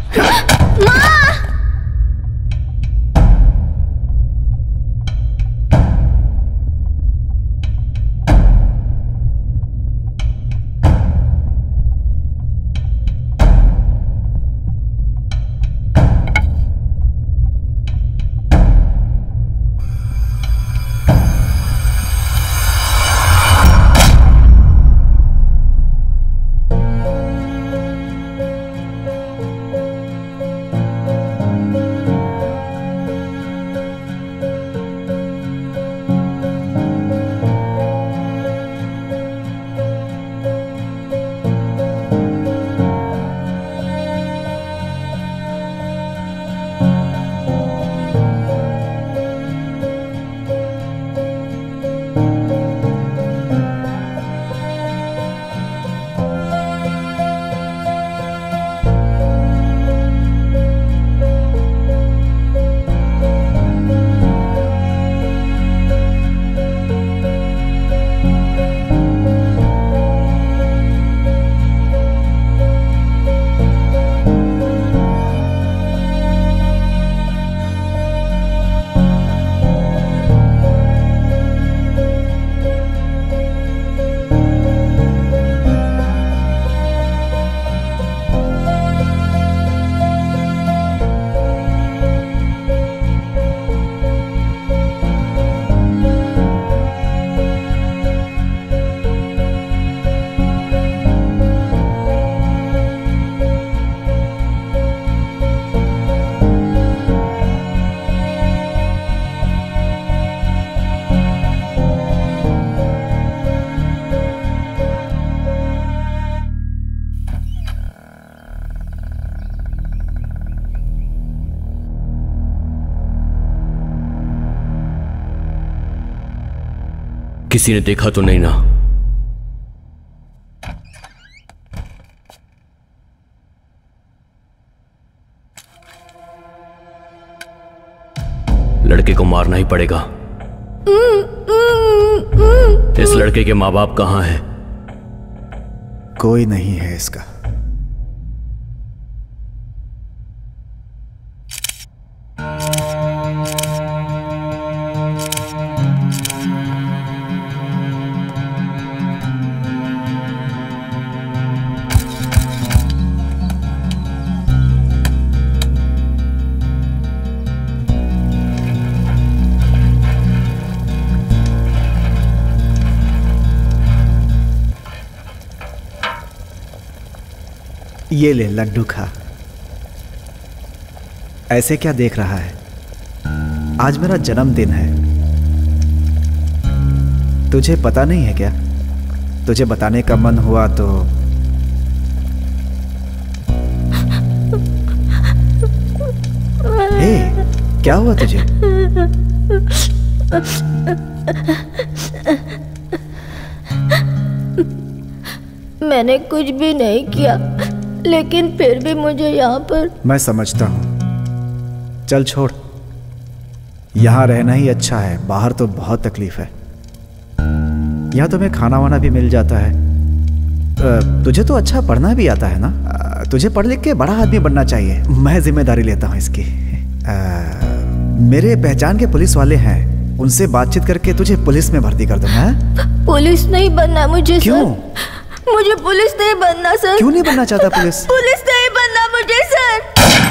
किसी ने देखा तो नहीं ना? लड़के को मारना ही पड़ेगा। इस लड़के के माँ बाप कहाँ हैं? कोई नहीं है इसका। ये ले लड्डू खा। ऐसे क्या देख रहा है? आज मेरा जन्मदिन है। तुझे पता नहीं है क्या? तुझे बताने का मन हुआ तो हे, क्या हुआ तुझे? मैंने कुछ भी नहीं किया, लेकिन फिर भी मुझे यहाँ पर। मैं समझता हूँ। चल छोड़, यहाँ रहना ही अच्छा है। बाहर तो बहुत तकलीफ है। यहाँ तुम्हें खाना वाना भी मिल जाता है। तुझे तो अच्छा पढ़ना भी आता है ना? तुझे पढ़ लिख के बड़ा आदमी बनना चाहिए। मैं जिम्मेदारी लेता हूँ इसकी। मेरे पहचान के पुलिस वाले हैं, उनसे बातचीत करके तुझे पुलिस में भर्ती कर दूंगा। पुलिस नहीं बनना मुझे। क्यों? मुझे पुलिस नहीं बनना सर। क्यों नहीं बनना चाहता पुलिस? पुलिस नहीं बनना मुझे सर।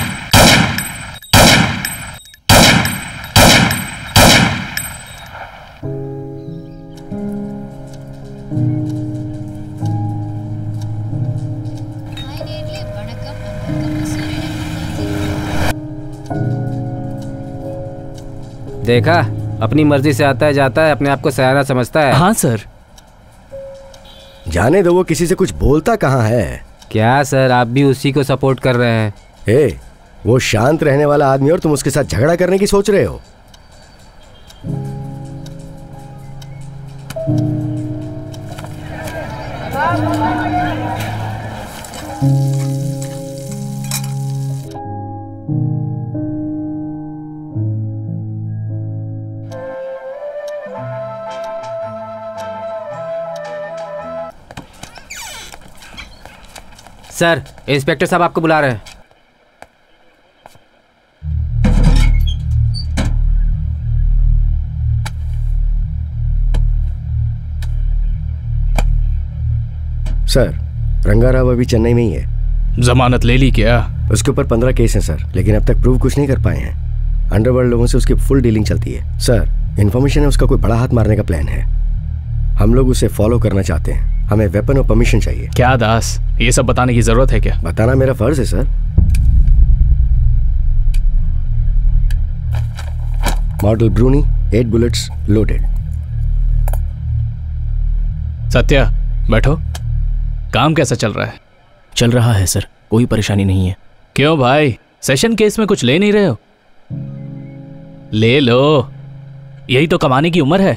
देखा, अपनी मर्जी से आता है जाता है, अपने आप को सयाना समझता है। हाँ सर। जाने दो, वो किसी से कुछ बोलता कहाँ है। क्या सर, आप भी उसी को सपोर्ट कर रहे हैं? हे, वो शांत रहने वाला आदमी और तुम उसके साथ झगड़ा करने की सोच रहे हो। सर, इंस्पेक्टर साहब आपको बुला रहे हैं। सर, रंगाराव अभी चेन्नई में ही है। जमानत ले ली क्या? उसके ऊपर 15 केस हैं सर, लेकिन अब तक प्रूव कुछ नहीं कर पाए हैं। अंडरवर्ल्ड लोगों से उसकी फुल डीलिंग चलती है। सर, इन्फॉर्मेशन है उसका कोई बड़ा हाथ मारने का प्लान है। हम लोग उसे फॉलो करना चाहते हैं। हमें वेपन और परमिशन चाहिए। क्या दास, ये सब बताने की जरूरत है क्या? बताना मेरा फर्ज है sir. Model Bruni, 8 bullets loaded. Satya, बैठो। काम कैसा चल रहा है? चल रहा है सर, कोई परेशानी नहीं है। क्यों भाई, सेशन केस में कुछ ले नहीं रहे हो? ले लो, यही तो कमाने की उम्र है।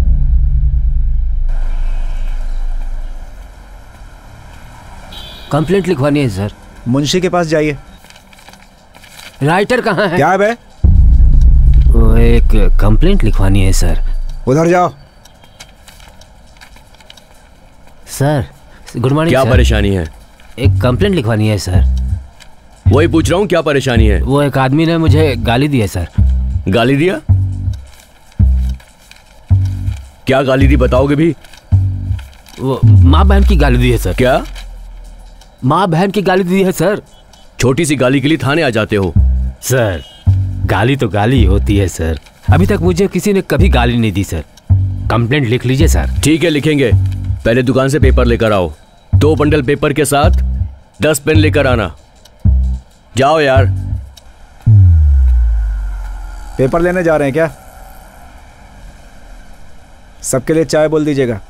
कंप्लेंट लिखवानी है सर। मुंशी के पास जाइए। राइटर कहाँ है? क्या है बे? वो एक कंप्लेंट लिखवानी है सर। उधर जाओ। Sir, good morning. क्या परेशानी है? एक कंप्लेंट लिखवानी है सर। वही पूछ रहा हूँ, क्या परेशानी है? वो एक आदमी ने मुझे गाली दी है सर। गाली दिया? क्या गाली दी, बताओगे भी? वो माँ बहन की गाली दी है सर। क्या? माँ बहन की गाली दी है सर। छोटी सी गाली के लिए थाने आ जाते हो? सर, गाली तो गाली होती है सर। अभी तक मुझे किसी ने कभी गाली नहीं दी सर। कंप्लेंट लिख लीजिए सर। ठीक है, लिखेंगे। पहले दुकान से पेपर लेकर आओ। 2 बंडल पेपर के साथ 10 पेन लेकर आना। जाओ यार। पेपर लेने जा रहे हैं क्या? सबके लिए चाय बोल दीजिएगा।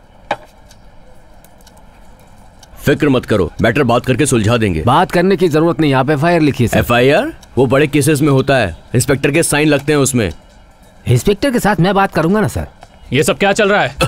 फिक्र मत करो, मैटर बात करके सुलझा देंगे। बात करने की जरूरत नहीं, आप FIR लिखिए सर। FIR? वो बड़े केसेस में होता है, इंस्पेक्टर के साइन लगते हैं उसमें। इंस्पेक्टर के साथ मैं बात करूंगा ना सर। ये सब क्या चल रहा है?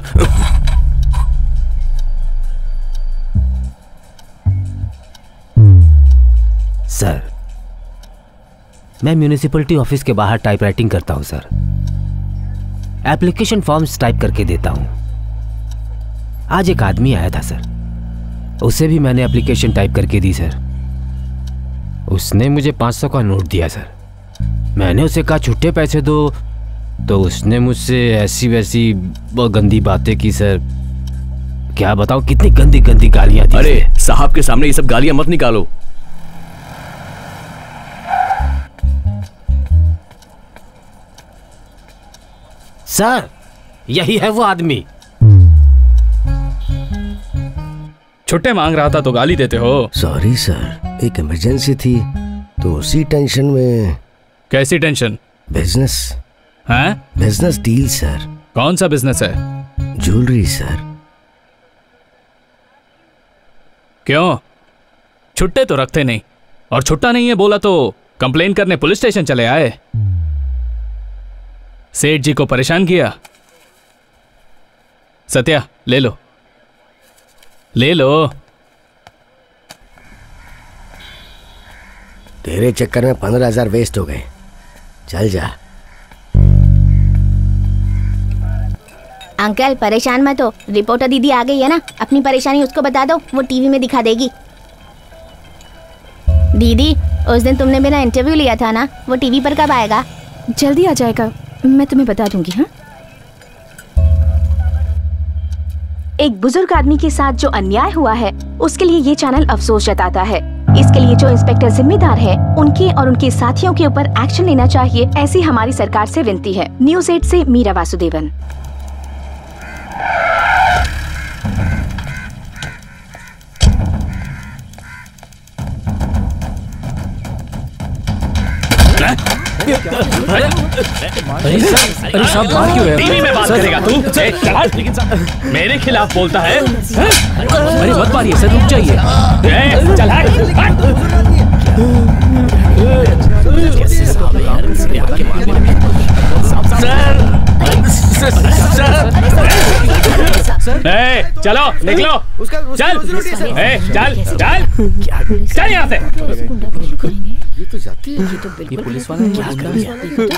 सर, मैं म्यूनिसिपैलिटी ऑफिस के बाहर टाइपराइटिंग करता हूं सर। एप्लीकेशन फॉर्म्स टाइप करके देता हूं। आज एक आदमी आया था सर, उसे भी मैंने एप्लीकेशन टाइप करके दी सर। उसने मुझे 500 का नोट दिया सर। मैंने उसे कहा छुट्टे पैसे दो, तो उसने मुझसे ऐसी वैसी बहुत गंदी बातें की सर। क्या बताऊं, कितनी गंदी गंदी गालियां दी। अरे साहब के सामने ये सब गालियां मत निकालो। सर, यही है वो आदमी। छुट्टे मांग रहा था तो गाली देते हो? सॉरी सर, एक इमरजेंसी थी तो उसी टेंशन में। कैसी टेंशन? बिजनेस। हैं? Business deal sir. कौन सा बिजनेस है? Jewellery sir. क्यों, छुट्टे तो रखते नहीं, और छुट्टा नहीं है बोला तो कंप्लेन करने पुलिस स्टेशन चले आए। सेठ जी को परेशान किया। सत्या, ले लो, ले लो। तेरे चक्कर में 15,000 वेस्ट हो गए। चल जा। अंकल परेशान मत हो, रिपोर्टर दीदी आ गई है ना, अपनी परेशानी उसको बता दो, वो टीवी में दिखा देगी। दीदी, उस दिन तुमने मेरा इंटरव्यू लिया था ना, वो टीवी पर कब आएगा? जल्दी आ जाएगा, मैं तुम्हें बता दूंगी। हाँ, एक बुजुर्ग आदमी के साथ जो अन्याय हुआ है उसके लिए ये चैनल अफसोस जताता है। इसके लिए जो इंस्पेक्टर जिम्मेदार है उनके और उनके साथियों के ऊपर एक्शन लेना चाहिए, ऐसी हमारी सरकार से विनती है। न्यूज़ 8 से मीरा वासुदेवन। अरे साहब, बात क्यों है? टीवी में बात करेगा तू? लेकिन साहब मेरे खिलाफ बोलता है। अरे मत मारिए सर, रुक जाइए। चल चलो निकलो। चल चल चल चल यहाँ से। ये तो जाती है। ये पुलिस वाला क्या कर रहा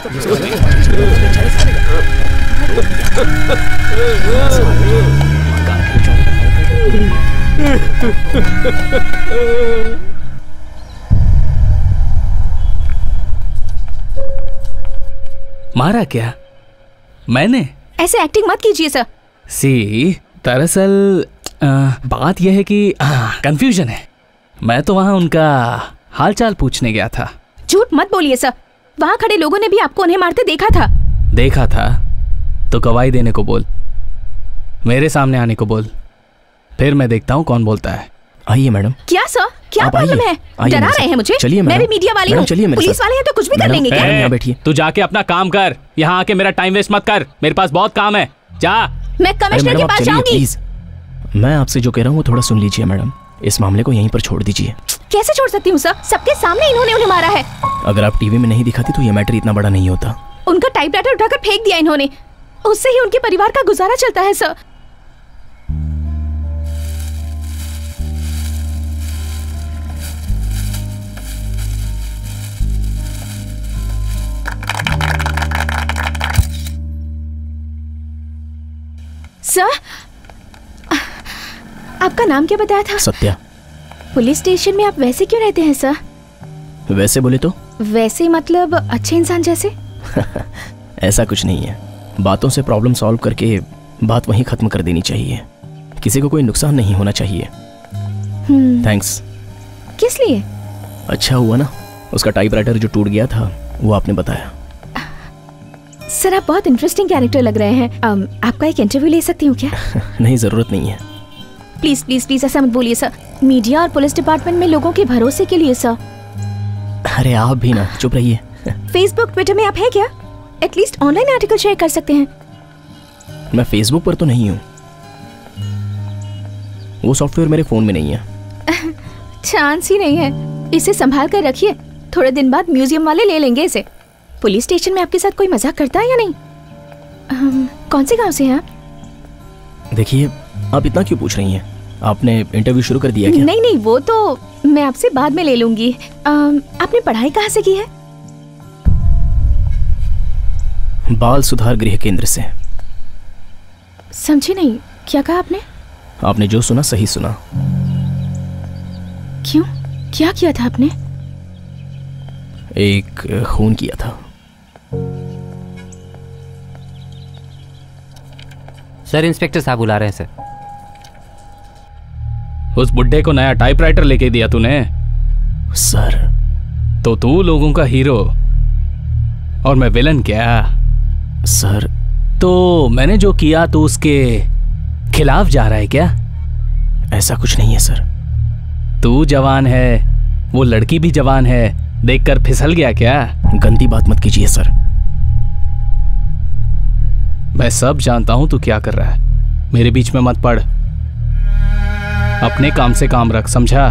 है? मारा क्या मैंने? ऐसे एक्टिंग मत कीजिए सर। सी, दरअसल बात यह है कि कंफ्यूजन है। मैं तो वहाँ उनका हालचाल पूछने गया था। झूठ मत बोलिए सर, वहाँ खड़े लोगों ने भी आपको उन्हें मारते देखा था। देखा था तो गवाही देने को बोल, मेरे सामने आने को बोल, फिर मैं देखता हूँ कौन बोलता है। आइए मैडम। क्या सर, क्या प्रॉब्लम है? डरा रहे हैं मुझे? चलिए मैं भी मीडिया वाली हूँ, पुलिस वाले हैं तो कुछ भी कर लेंगे क्या? यहाँ बैठिए। तू जाके अपना काम कर, यहाँ आके मेरा टाइम वेस्ट मत कर, मेरे पास बहुत काम है। जा। मैं कमिश्नर के पास जाऊंगी। प्लीज, मैं आपसे जो कह रहा हूँ वो थोड़ा सुन लीजिए मैडम। इस मामले को यहीं पर छोड़ दीजिए। कैसे छोड़ सकती हूँ सर? सबके सामने इन्होंने उन्हें मारा है। अगर आप टीवी में नहीं दिखाती तो ये मैटर इतना बड़ा नहीं होता। उनका टाइपराइटर उठाकर फेंक दिया इन्होंने, उससे ही उनके परिवार का गुजारा चलता है सर। सर, आपका नाम क्या बताया था? सत्या। पुलिस स्टेशन में आप वैसे क्यों रहते हैं सर? वैसे बोले तो? वैसे मतलब अच्छे इंसान जैसे? ऐसा कुछ नहीं है, बातों से प्रॉब्लम सॉल्व करके बात वहीं खत्म कर देनी चाहिए। किसी को कोई नुकसान नहीं होना चाहिए। थैंक्स। किस लिए? अच्छा हुआ ना, उसका टाइपराइटर जो टूट गया था वो आपने बताया। सर, आप बहुत इंटरेस्टिंग कैरेक्टर लग रहे हैं। आपका एक इंटरव्यू ले सकती हूँ क्या? नहीं, जरूरत नहीं है। प्लीज प्लीज प्लीज ऐसा मत बोलिए सर। मीडिया और पुलिस डिपार्टमेंट में लोगों के भरोसे के लिए सर। अरे आप भी ना चुप रहिए। फेसबुक ट्विटर में आप है क्या? एटलीस्ट ऑनलाइन आर्टिकल शेयर कर सकते हैं। मैं फेसबुक पर तो नहीं हूँ, वो सॉफ्टवेयर मेरे फोन में नहीं है। चांस ही नहीं है। इसे संभाल कर रखिए, थोड़े दिन बाद म्यूजियम वाले ले लेंगे इसे। पुलिस स्टेशन में आपके साथ कोई मजाक करता है या नहीं? कौन से गांव से हैं आप? देखिए, आप इतना क्यों पूछ रही हैं? आपने इंटरव्यू शुरू कर दिया क्या? नहीं नहीं, वो तो मैं आपसे बाद में ले लूंगी। आपने पढ़ाई कहाँ से की है? बाल सुधार गृह केंद्र से। समझी नहीं, क्या कहा आपने? आपने जो सुना सही सुना। क्यों, क्या किया था आपने? एक खून किया था। सर, इंस्पेक्टर साहब बुला रहे हैं सर। उस बुड्ढे को नया टाइपराइटर लेके दिया तूने? सर, तो तू लोगों का हीरो और मैं विलन क्या? सर, तो मैंने जो किया तो उसके खिलाफ जा रहा है क्या? ऐसा कुछ नहीं है सर। तू जवान है, वो लड़की भी जवान है, देखकर फिसल गया क्या? गंदी बात मत कीजिए सर। मैं सब जानता हूं तू क्या कर रहा है, मेरे बीच में मत पड़। अपने काम से काम रख, समझा?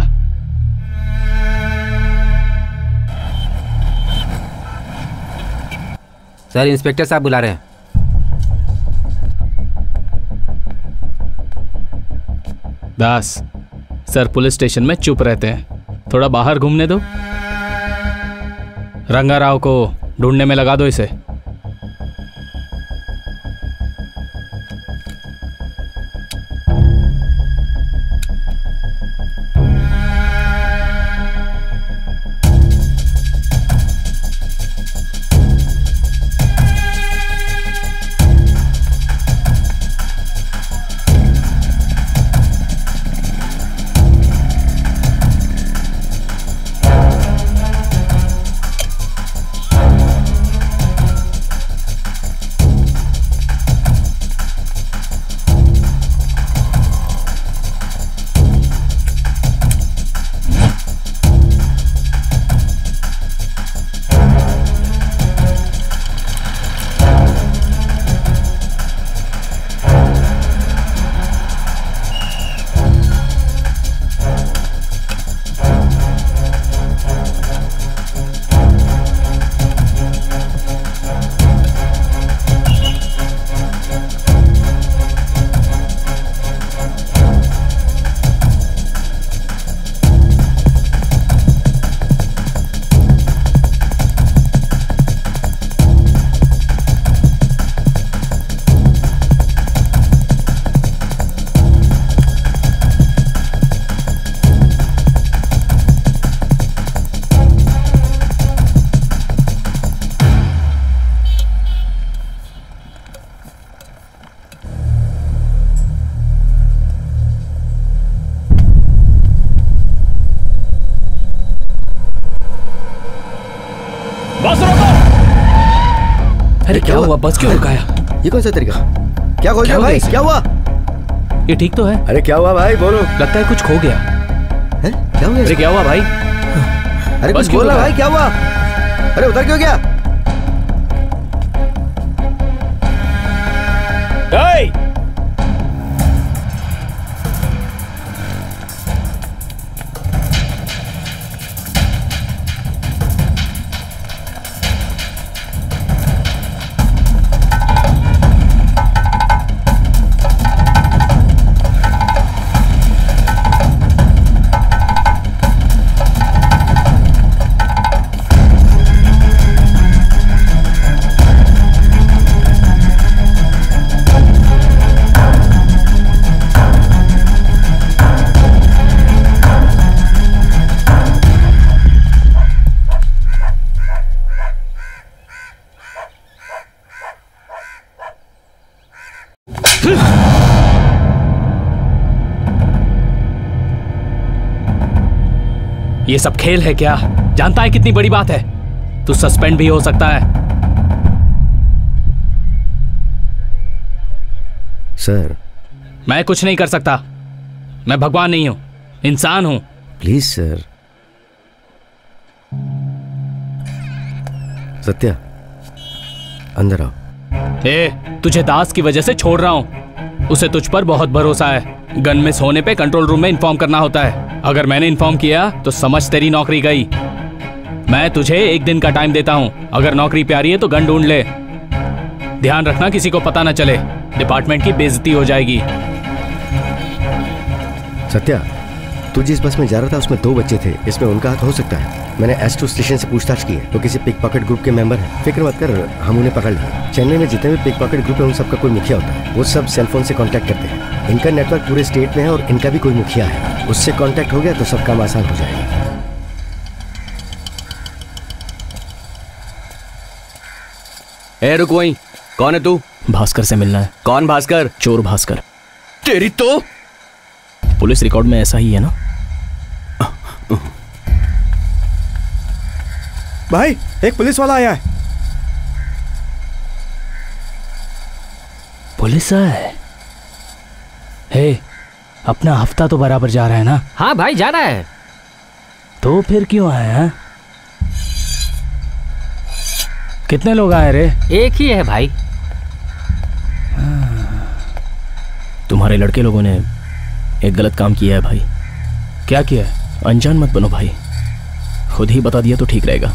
सर, इंस्पेक्टर साहब बुला रहे हैं। दास, सर पुलिस स्टेशन में चुप रहते हैं, थोड़ा बाहर घूमने दो। रंगाराव को ढूंढने में लगा दो इसे। बस रोको। अरे क्या हुआ? बस क्यों रुकाया? ये कौन सा तरीका? क्या खोज रहे हो भाई? क्या हुआ? ये ठीक तो है? अरे क्या हुआ भाई, बोलो। लगता है कुछ खो गया है? क्या हुआ? अरे क्या हुआ भाई? अरे कुछ बोलना भाई, क्या हुआ? अरे उधर क्यों गया? ये सब खेल है क्या? जानता है कितनी बड़ी बात है? तू सस्पेंड भी हो सकता है। सर मैं कुछ नहीं कर सकता। मैं भगवान नहीं हूं, इंसान हूं। Please sir. सत्या अंदर आओ। तुझे दास की वजह से छोड़ रहा हूं। उसे तुझ पर बहुत भरोसा है। गन मिस होने पे कंट्रोल रूम में इन्फॉर्म करना होता है। अगर मैंने इन्फॉर्म किया तो समझ तेरी नौकरी गई। मैं तुझे 1 दिन का टाइम देता हूं। अगर नौकरी प्यारी है तो गन ढूंढ ले। ध्यान रखना किसी को पता न चले, डिपार्टमेंट की बेइज्जती हो जाएगी। सत्या, तू जिस बस में जा रहा था उसमें 2 बच्चे थे, इसमें उनका हाथ हो सकता है। मैंने S2 स्टेशन से पूछताछ की है, वो किसी पिक पॉकेट ग्रुप के मेंबर हैं। फिक्र मत कर, हम उन्हें पकड़ लेंगे। चेन्नई में जितने भी पिक पॉकेट ग्रुप है उन सबका कोई मुखिया होता है। वो सब सेलफोन से कांटेक्ट करते हैं। इनका नेटवर्क पूरे स्टेट में है और इनका भी कोई मुखिया है। उससे कांटेक्ट हो गया तो सब काम आसान हो जाएगा। रुक वहीं। कौन है तू? भास्कर से मिलना है। कौन भास्कर? चोर भास्कर। तेरी तो पुलिस रिकॉर्ड में ऐसा ही है ना? भाई एक पुलिस वाला आया है। पुलिस है? हे, अपना हफ्ता तो बराबर जा रहा है ना? हाँ भाई जा रहा है। तो फिर क्यों आया? कितने लोग आए रे? एक ही है भाई। तुम्हारे लड़के लोगों ने एक गलत काम किया है भाई। क्या किया है? अनजान मत बनो भाई, खुद ही बता दिया तो ठीक रहेगा।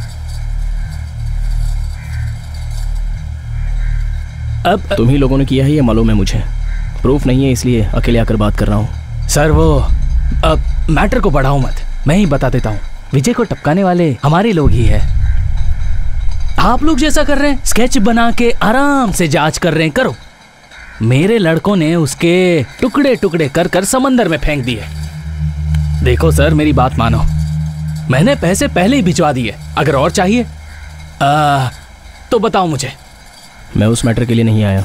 अब तुम ही लोगों ने किया है ये मालूम है मुझे। प्रूफ नहीं है इसलिए अकेले आकर बात कर रहा हूँ। सर वो मैटर को बढ़ाओ मत, मैं ही बता देता हूँ। विजय को टपकाने वाले हमारे लोग ही है। आप लोग जैसा कर रहे हैं, स्केच बना के आराम से जांच कर रहे हैं, करो। मेरे लड़कों ने उसके टुकड़े टुकड़े कर कर समंदर में फेंक दिए। देखो सर, मेरी बात मानो, मैंने पैसे पहले ही भिजवा दिए। अगर और चाहिए तो बताओ मुझे। मैं उस मैटर के लिए नहीं आया।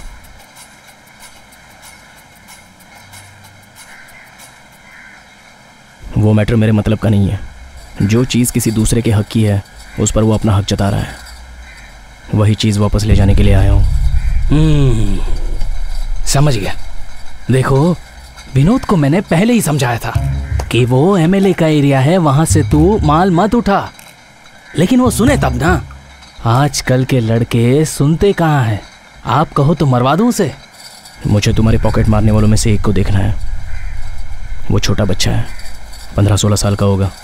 वो मैटर मेरे मतलब का नहीं है। जो चीज़ किसी दूसरे के हक की है उस पर वो अपना हक जता रहा है, वही चीज़ वापस ले जाने के लिए आया हूँ। समझ गया। देखो, विनोद को मैंने पहले ही समझाया था कि वो MLA का एरिया है, वहां से तू माल मत उठा। लेकिन वो सुने तब ना। आजकल के लड़के सुनते कहाँ हैं? आप कहो तो मरवा दूं उसे। मुझे तुम्हारे पॉकेट मारने वालों में से एक को देखना है। वो छोटा बच्चा है, 15-16 साल का होगा।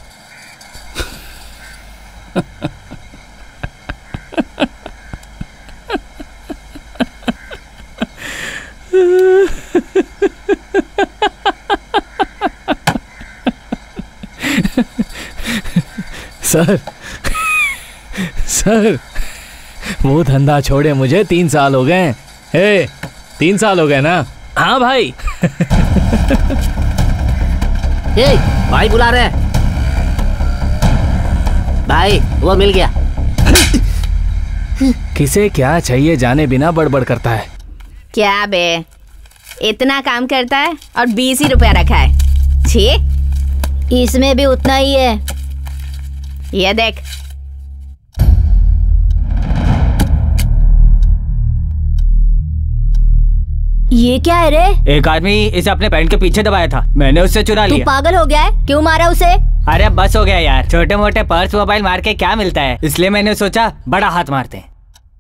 सर, वो धंधा छोड़े मुझे 3 साल हो गए। 3 साल हो गए ना? हाँ भाई। भाई बुला रहे हैं। भाई वो मिल गया। किसे क्या चाहिए जाने बिना बड़बड़ करता है। क्या बे, इतना काम करता है और 20 ही रुपया रखा है। छी, इसमें भी उतना ही है। ये देख, ये क्या है रे? एक आदमी इसे अपने पैंट के पीछे दबाया था, मैंने उससे चुरा लिया। तू पागल हो गया है? क्यों मारा उसे? अरे बस हो गया यार, छोटे मोटे पर्स मोबाइल मार के क्या मिलता है, इसलिए मैंने सोचा बड़ा हाथ मारते हैं।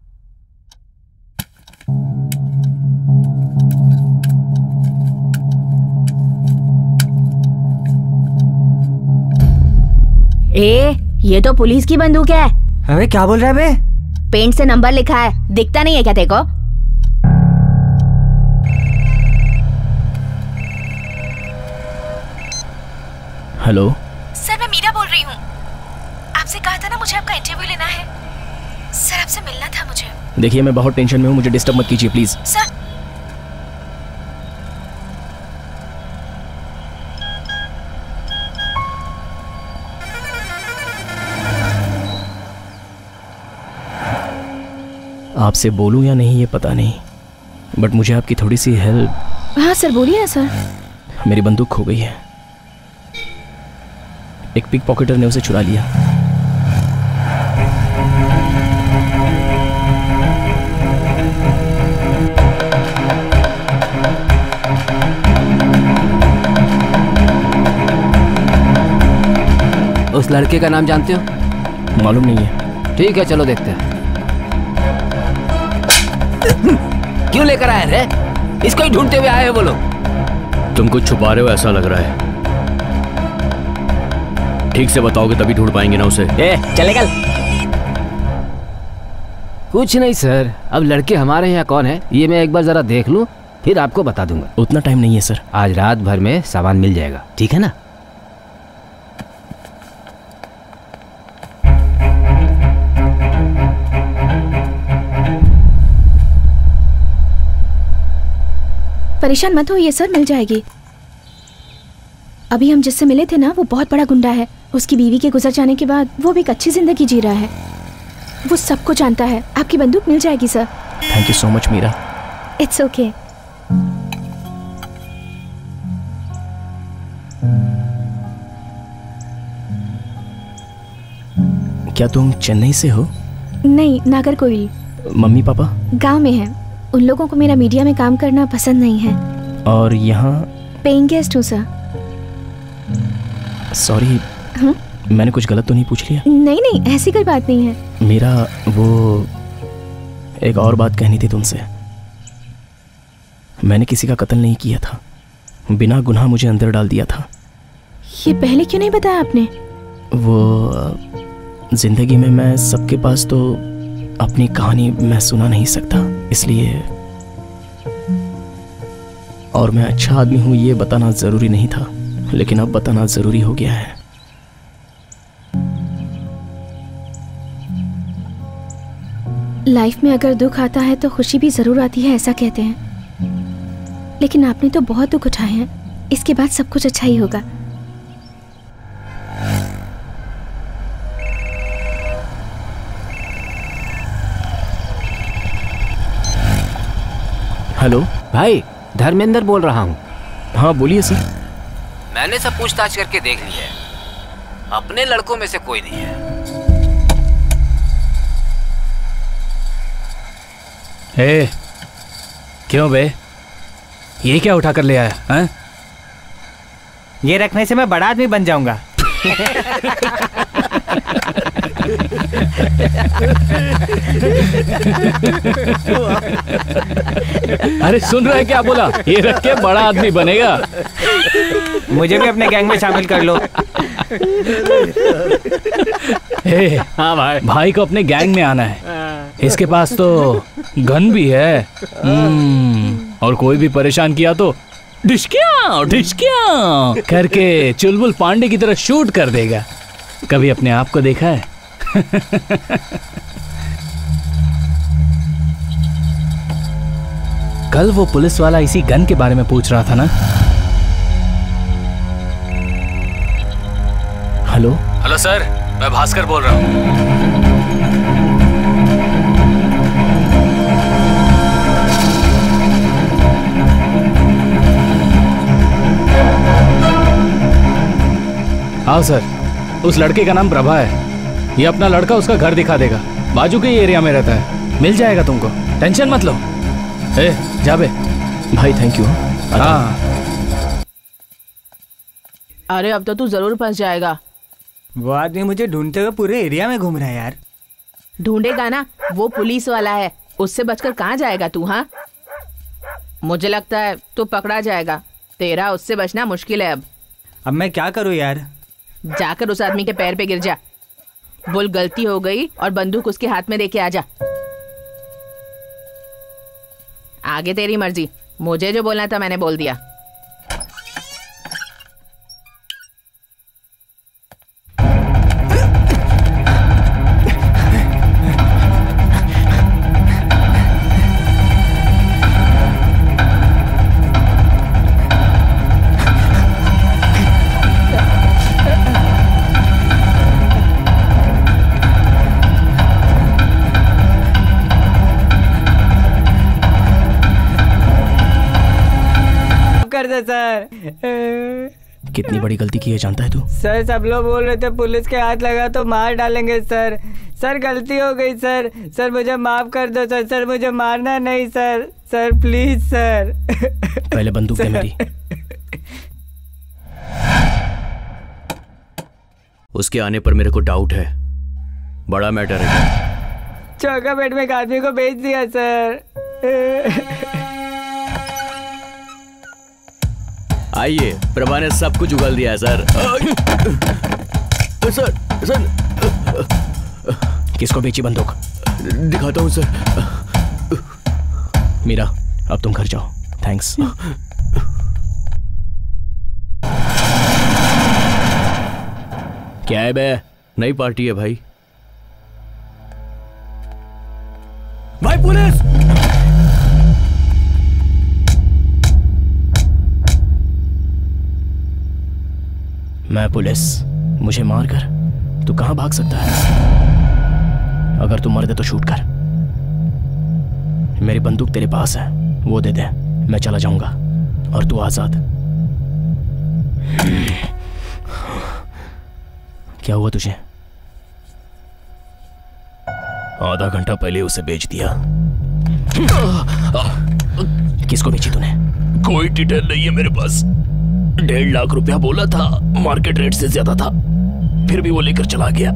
ये तो पुलिस की बंदूक है। अबे क्या बोल रहा है बे? पेंट से नंबर लिखा है, दिखता नहीं है क्या तेरे को? हेलो सर, मैं मीरा बोल रही हूँ। आपसे कहा था ना मुझे आपका इंटरव्यू लेना है। सर आपसे मिलना था मुझे। देखिए मैं बहुत टेंशन में हूँ, मुझे डिस्टर्ब मत कीजिए प्लीज। सर आपसे बोलूं या नहीं ये पता नहीं, बट मुझे आपकी थोड़ी सी हेल्प। हाँ सर बोलिए ना सर। मेरी बंदूक खो गई है, एक पिक पॉकेटर ने उसे चुरा लिया। उस लड़के का नाम जानते हो? मालूम नहीं है। ठीक है चलो देखते हैं। क्यों लेकर आए रे? इसको ही ढूंढते हुए आए हैं वो लोग। तुम कुछ छुपा रहे हो ऐसा लग रहा है। ठीक से बताओगे तभी ढूंढ पाएंगे ना उसे। चले कल। कुछ नहीं सर, अब लड़के हमारे यहाँ कौन है ये मैं एक बार जरा देख लूं, फिर आपको बता दूंगा। उतना टाइम नहीं है सर। आज रात भर में सामान मिल जाएगा, ठीक है ना? परेशान मत होइए सर, मिल जाएगी। अभी हम जिससे मिले थे ना वो बहुत बड़ा गुंडा है। उसकी बीवी के गुजर जाने के बाद वो भी एक अच्छी जिंदगी जी रहा है। वो सबको जानता है। आपकी बंदूक मिल जाएगी sir. Thank you so much Meera. It's okay. क्या तुम चेन्नई से हो? नहीं, नागरकोइल। Mummy papa? गांव में है। उन लोगों को मेरा मीडिया में काम करना पसंद नहीं है। और यहाँ? पेइंग गेस्ट हूँ सर। सॉरी, मैंने कुछ गलत तो नहीं पूछ लिया? नहीं नहीं, ऐसी कोई बात नहीं है। मेरा वो एक और बात कहनी थी तुमसे। मैंने किसी का कत्ल नहीं किया था, बिना गुनाह मुझे अंदर डाल दिया था। ये पहले क्यों नहीं बताया आपने? वो जिंदगी में मैं सबके पास तो अपनी कहानी मैं सुना नहीं सकता, इसलिए। और मैं अच्छा आदमी हूं ये बताना जरूरी नहीं था, लेकिन अब बताना जरूरी हो गया है। लाइफ में अगर दुख आता है तो खुशी भी जरूर आती है, ऐसा कहते हैं। लेकिन आपने तो बहुत दुख उठाए हैं, इसके बाद सब कुछ अच्छा ही होगा। हेलो भाई, धर्मेंद्र बोल रहा हूँ। हाँ बोलिए सर। मैंने सब पूछताछ करके देख ली है, अपने लड़कों में से कोई नहीं है। ए, क्यों बे? ये क्या उठा कर ले आया है? ये रखने से मैं बड़ा आदमी बन जाऊंगा। अरे सुन रहा है क्या बोला? ये रख के बड़ा आदमी बनेगा। मुझे भी अपने गैंग में शामिल कर लो। हाँ भाई को अपने गैंग में आना है। इसके पास तो गन भी है। और कोई भी परेशान किया तो ढिशक्या ढिशक्या करके चुलबुल पांडे की तरह शूट कर देगा। कभी अपने आप को देखा है? कल वो पुलिस वाला इसी गन के बारे में पूछ रहा था ना। हेलो हेलो सर, मैं भास्कर बोल रहा हूँ। हाँ सर, उस लड़के का नाम प्रभा है। ये अपना लड़का उसका घर दिखा देगा, बाजू के एरिया में रहता है। मिल जाएगा तुमको, टेंशन मत लो। ए, जा बे। भाई थैंक यू। हाँ अरे अब तो तू जरूर फंस जाएगा। वो आदमी मुझे ढूंढते हुए पूरे एरिया में घूम रहा है यार। ढूंढेगा ना, वो पुलिस वाला है, उससे बचकर कहाँ जाएगा तू? हाँ मुझे लगता है तू पकड़ा जाएगा, तेरा उससे बचना मुश्किल है। अब मैं क्या करूँ यार? जाकर उस आदमी के पैर पे गिर जा, बोल गलती हो गई और बंदूक उसके हाथ में देके आ जा। आगे तेरी मर्जी, मुझे जो बोलना था मैंने बोल दिया। कर दे सर। कितनी बड़ी गलती की है जानता है तू? सर सब लोग बोल रहे थे पुलिस के हाथ लगा तो मार डालेंगे सर। सर गलती हो गई सर। सर मुझे माफ कर दो सर। सर मुझे मारना नहीं सर। Sir please sir. पहले बंदूक दे मेरी। उसके आने पर मेरे को डाउट है, बड़ा मैटर है। चौका बेड में एक आदमी को भेज दिया सर। आइए, प्रभा ने सब कुछ उगल दिया है सर। सर सर किसको बेची बंदूक? दिखाता हूँ सर। मीरा अब तुम घर जाओ। थैंक्स। क्या है बे? नई पार्टी है भाई। भाई पुलिस! मैं पुलिस, मुझे मारकर तू कहां भाग सकता है? अगर तू मर दे तो शूट कर। मेरी बंदूक तेरे पास है, वो दे दे, मैं चला जाऊंगा और तू आजाद। क्या हुआ तुझे? आधा घंटा पहले उसे बेच दिया। किसको बेची तूने? कोई डिटेल नहीं है मेरे पास। 1.5 लाख रुपया बोला था, मार्केट रेट से ज्यादा था, फिर भी वो लेकर चला गया।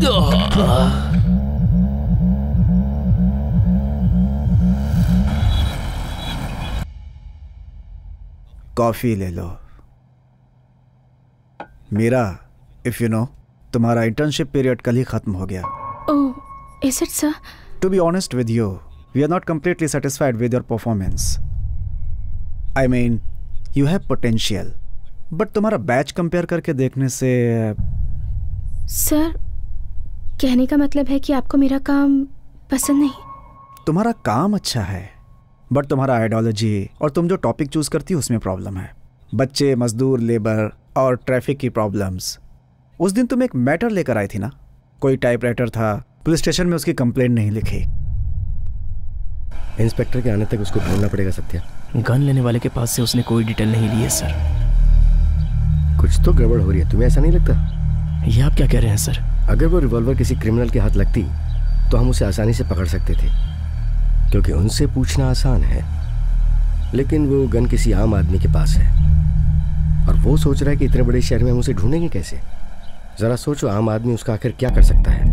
कॉफी ले लो। मीरा, इफ यू नो, तुम्हारा इंटर्नशिप पीरियड कल ही खत्म हो गया। Oh, is it, sir? To be honest with you, we are not completely satisfied with your performance. I mean, you have potential, but तुम्हारा बैच कंपेयर करके देखने से। सर, कहने का मतलब है कि आपको मेरा काम पसंद नहीं? तुम्हारा काम अच्छा है, बट तुम्हारा आइडियोलॉजी और तुम जो टॉपिक चूज करती हो उसमें प्रॉब्लम है। बच्चे, मजदूर, लेबर और ट्रैफिक की प्रॉब्लम्स। उस दिन तुम एक मैटर लेकर आई थी ना, कोई टाइपराइटर था, पुलिस स्टेशन में उसकी कंप्लेंट नहीं लिखी। इंस्पेक्टर के आने तक उसको ढूंढना पड़ेगा सत्या। गन लेने वाले के पास से उसने कोई डिटेल नहीं ली है सर। कुछ तो गड़बड़ हो रही है, तुम्हें ऐसा नहीं लगता? ये आप क्या कह रहे हैं सर? अगर वो रिवॉल्वर किसी क्रिमिनल के हाथ लगती तो हम उसे आसानी से पकड़ सकते थे, क्योंकि उनसे पूछना आसान है। लेकिन वो गन किसी आम आदमी के पास है और वो सोच रहा है कि इतने बड़े शहर में हम उसे ढूंढेंगे कैसे। जरा सोचो, आम आदमी उसका आखिर क्या कर सकता है।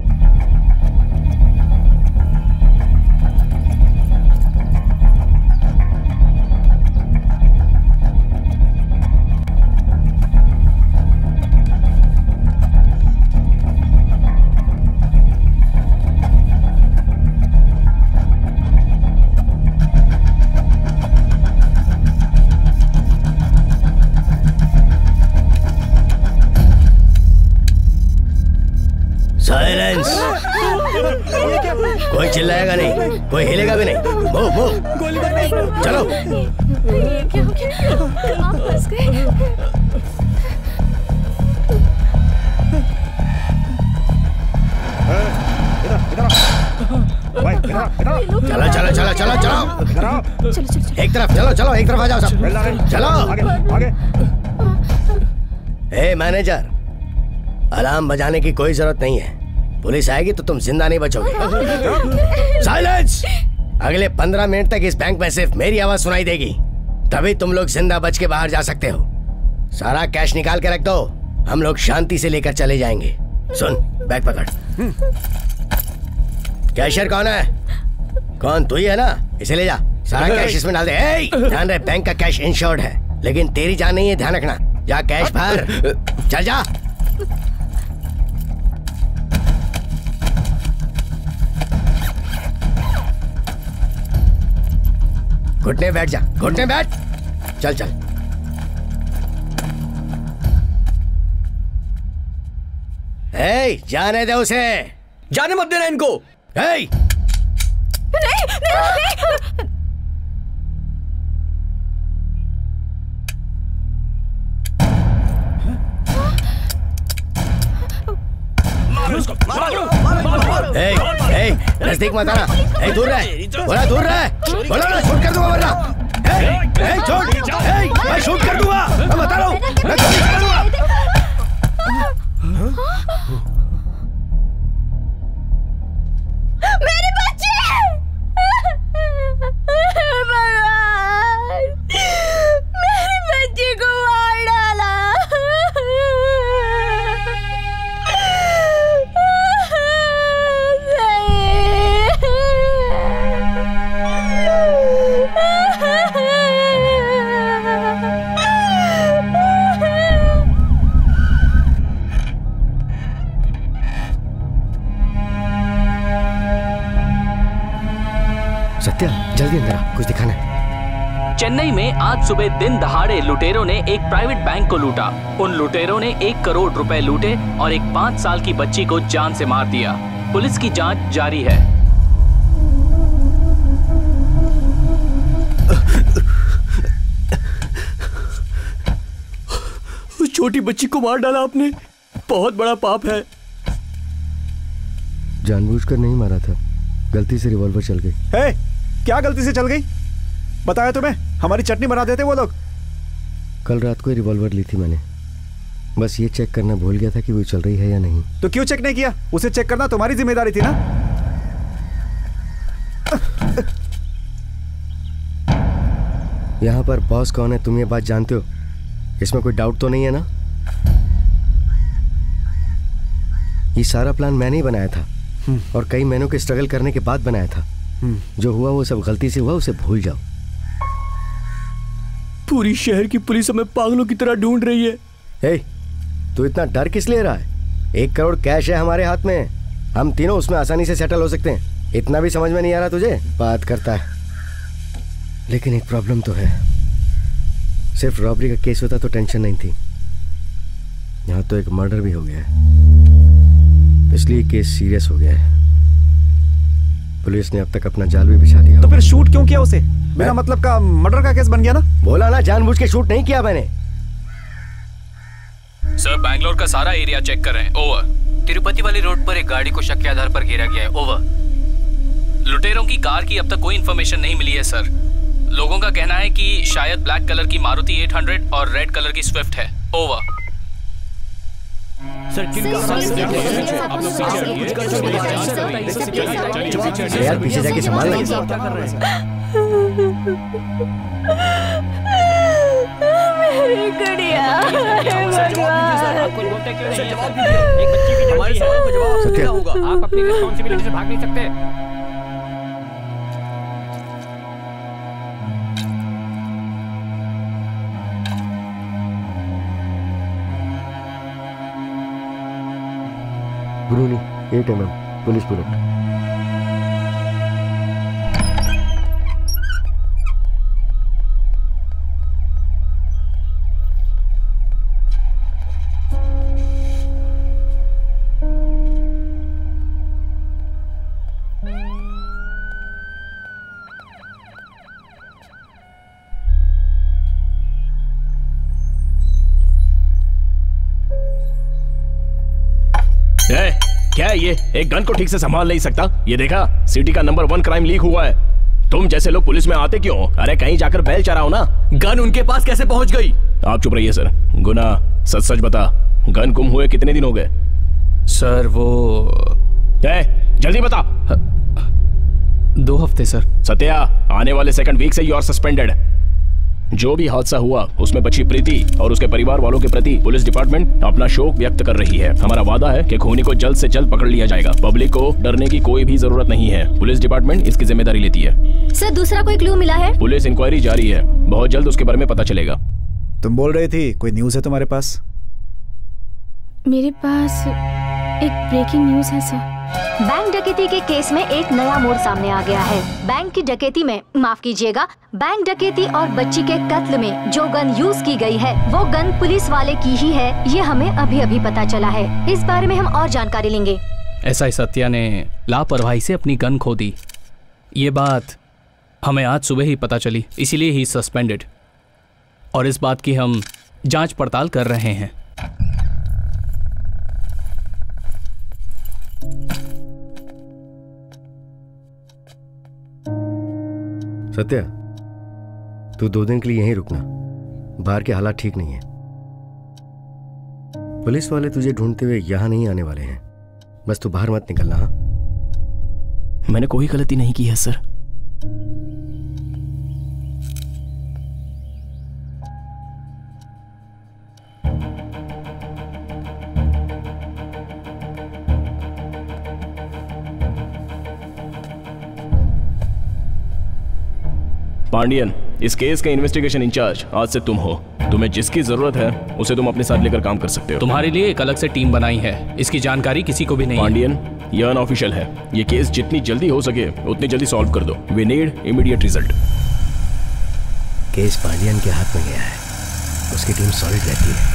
साइलेंस! कोई चिल्लाएगा नहीं, कोई हिलेगा भी नहीं। मूव मूव, चलो। ये क्या हो गया? आप फंस गए। चलो चलो चलो चलो चलो, एक तरफ चलो, चलो एक तरफ आ जाओ सब, चलो। ए मैनेजर, अलार्म बजाने की कोई जरूरत नहीं है। पुलिस आएगी तो तुम जिंदा नहीं बचोगे। साइलेंस! अगले 15 मिनट तक इस बैंक में सिर्फ मेरी आवाज सुनाई देगी। तभी तुम लोग जिंदा बच के बाहर जा सकते हो। सारा कैश निकाल के रख दो, हम लोग शांति से लेकर चले जाएंगे। सुन, बैग पकड़। कैशियर कौन है? कौन? तू ही है ना? इसे ले जा, सारा कैश इसमें डाल दे। ध्यान रहे, बैंक का कैश इंश्योर्ड है, लेकिन तेरी जान नहीं है, ध्यान रखना। जा कैश भर, चल जा। घुटने बैठ जा, घुटने बैठ। चल चल। जाने दे उसे। जाने मत देना इनको। नहीं, नहीं। नजदीक मत आना। दूर रह, बोला दूर रह, बोला ना, शूट कर दूंगा वरना। छोड़, मैं शूट कर दूंगा, मैं बता रहा हूँ, मैं गोली चला दूंगा। मेरे बच्चे! भगवान! मेरे बच्चे को मार डाला। सत्या, जल्दी अंदर आ, कुछ दिखाना है। चेन्नई में आज सुबह दिन दहाड़े लुटेरों ने एक प्राइवेट बैंक को लूटा। उन लुटेरों ने 1 करोड़ रुपए लूटे और एक 5 साल की बच्ची को जान से मार दिया। पुलिस की जांच जारी है। छोटी बच्ची को मार डाला आपने, बहुत बड़ा पाप है। जानबूझकर नहीं मारा था, गलती से रिवॉल्वर चल गई। क्या गलती से चल गई? बताया तुम्हें, हमारी चटनी बना देते वो लोग। कल रात को ही रिवॉल्वर ली थी मैंने, बस ये चेक करना भूल गया था कि वो चल रही है या नहीं। तो क्यों चेक नहीं किया? उसे चेक करना तुम्हारी जिम्मेदारी थी ना। यहाँ पर बॉस कौन है तुम ये बात जानते हो, इसमें कोई डाउट तो नहीं है ना? ये सारा प्लान मैंने ही बनाया था और कई महीनों के स्ट्रगल करने के बाद बनाया था। जो हुआ वो सब गलती से हुआ, उसे भूल जाओ। पूरी शहर की पुलिस हमें पागलों की तरह ढूंढ रही है। तू इतना डर किस लिए रहा है? 1 करोड़ कैश है हमारे हाथ में, हम तीनों उसमें आसानी से सेटल हो सकते हैं। इतना भी समझ में नहीं आ रहा तुझे? बात करता है। लेकिन एक प्रॉब्लम तो है, सिर्फ रॉबरी का केस होता तो टेंशन नहीं थी, यहाँ तो एक मर्डर भी हो गया है, इसलिए केस सीरियस हो गया है। पुलिस ने अब तक अपना जाल भी बिछा दिया। तो फिर शूट क्यों किया उसे? बिना मतलब का मर्डर का केस बन गया ना। बोला ना, जानबूझ के शूट नहीं किया मैंने। सर, बैंगलोर का सारा एरिया चेक कर रहे हैं। ओवर। तिरुपति वाली रोड पर एक गाड़ी को शक के आधार पर घेरा गया है। ओवर। लुटेरों की कार की अब तक कोई इंफॉर्मेशन नहीं मिली है सर। लोगों का कहना है कि शायद ब्लैक कलर की मारुति 800 और रेड कलर की स्विफ्ट है। ओवर। सर, यार पीछे जाके संभाल ले। मेरी गुड़िया, हमारे सवाल का जवाब देना होगा। आप अपनी रिस्पॉन्सिबिलिटी से भाग नहीं सकते। Bruni 8 mm police bullet. क्या है ये? एक गन को ठीक से संभाल नहीं सकता? ये देखा, सिटी का नंबर 1 क्राइम लीक हुआ है। तुम जैसे लोग पुलिस में आते क्यों? अरे कहीं जाकर बैल चराओ ना। गन उनके पास कैसे पहुंच गई? आप चुप रहिए सर। गुना, सच सच बता, गन गुम हुए कितने दिन हो गए? सर वो जल्दी बता। 2 हफ्ते सर। सत्या, आने वाले 2nd वीक से यू आर सस्पेंडेड। जो भी हादसा हुआ उसमें बची प्रीति और उसके परिवार वालों के प्रति पुलिस डिपार्टमेंट अपना शोक व्यक्त कर रही है। हमारा वादा है कि खूनी को जल्द से जल्द पकड़ लिया जाएगा। पब्लिक को डरने की कोई भी जरूरत नहीं है। पुलिस डिपार्टमेंट इसकी जिम्मेदारी लेती है। सर दूसरा कोई क्लू मिला है? पुलिस इंक्वायरी जारी है, बहुत जल्द उसके बारे में पता चलेगा। तुम बोल रही थी कोई न्यूज है तुम्हारे पास? मेरे पास एक ब्रेकिंग न्यूज है सर। बैंक डकैती के केस में एक नया मोड़ सामने आ गया है। बैंक की डकैती में, माफ कीजिएगा, बैंक डकैती और बच्ची के कत्ल में जो गन यूज की गई है वो गन पुलिस वाले की ही है, ये हमें अभी अभी पता चला है। इस बारे में हम और जानकारी लेंगे। एसआई सत्या ने लापरवाही से अपनी गन खो दी, ये बात हमें आज सुबह ही पता चली, इसीलिए ही सस्पेंडेड, और इस बात की हम जांच पड़ताल कर रहे हैं। सत्या, तू 2 दिन के लिए यहीं रुकना, बाहर के हालात ठीक नहीं है। पुलिस वाले तुझे ढूंढते हुए यहां नहीं आने वाले हैं, बस तू बाहर मत निकलना। हाँ, मैंने कोई गलती नहीं की है सर। पांडियन, इस केस के इन्वेस्टिगेशन इंचार्ज आज से तुम हो। तुम्हें जिसकी जरूरत है उसे तुम अपने साथ लेकर काम कर सकते हो। तुम्हारे लिए एक अलग से टीम बनाई है, इसकी जानकारी किसी को भी नहीं। पांडियन, यह अनऑफिशियल है। ये केस जितनी जल्दी हो सके उतनी जल्दी सॉल्व कर दो। We need immediate result. Case Pandian के हाथ में गया है, उसकी टीम सॉलिड रहती है।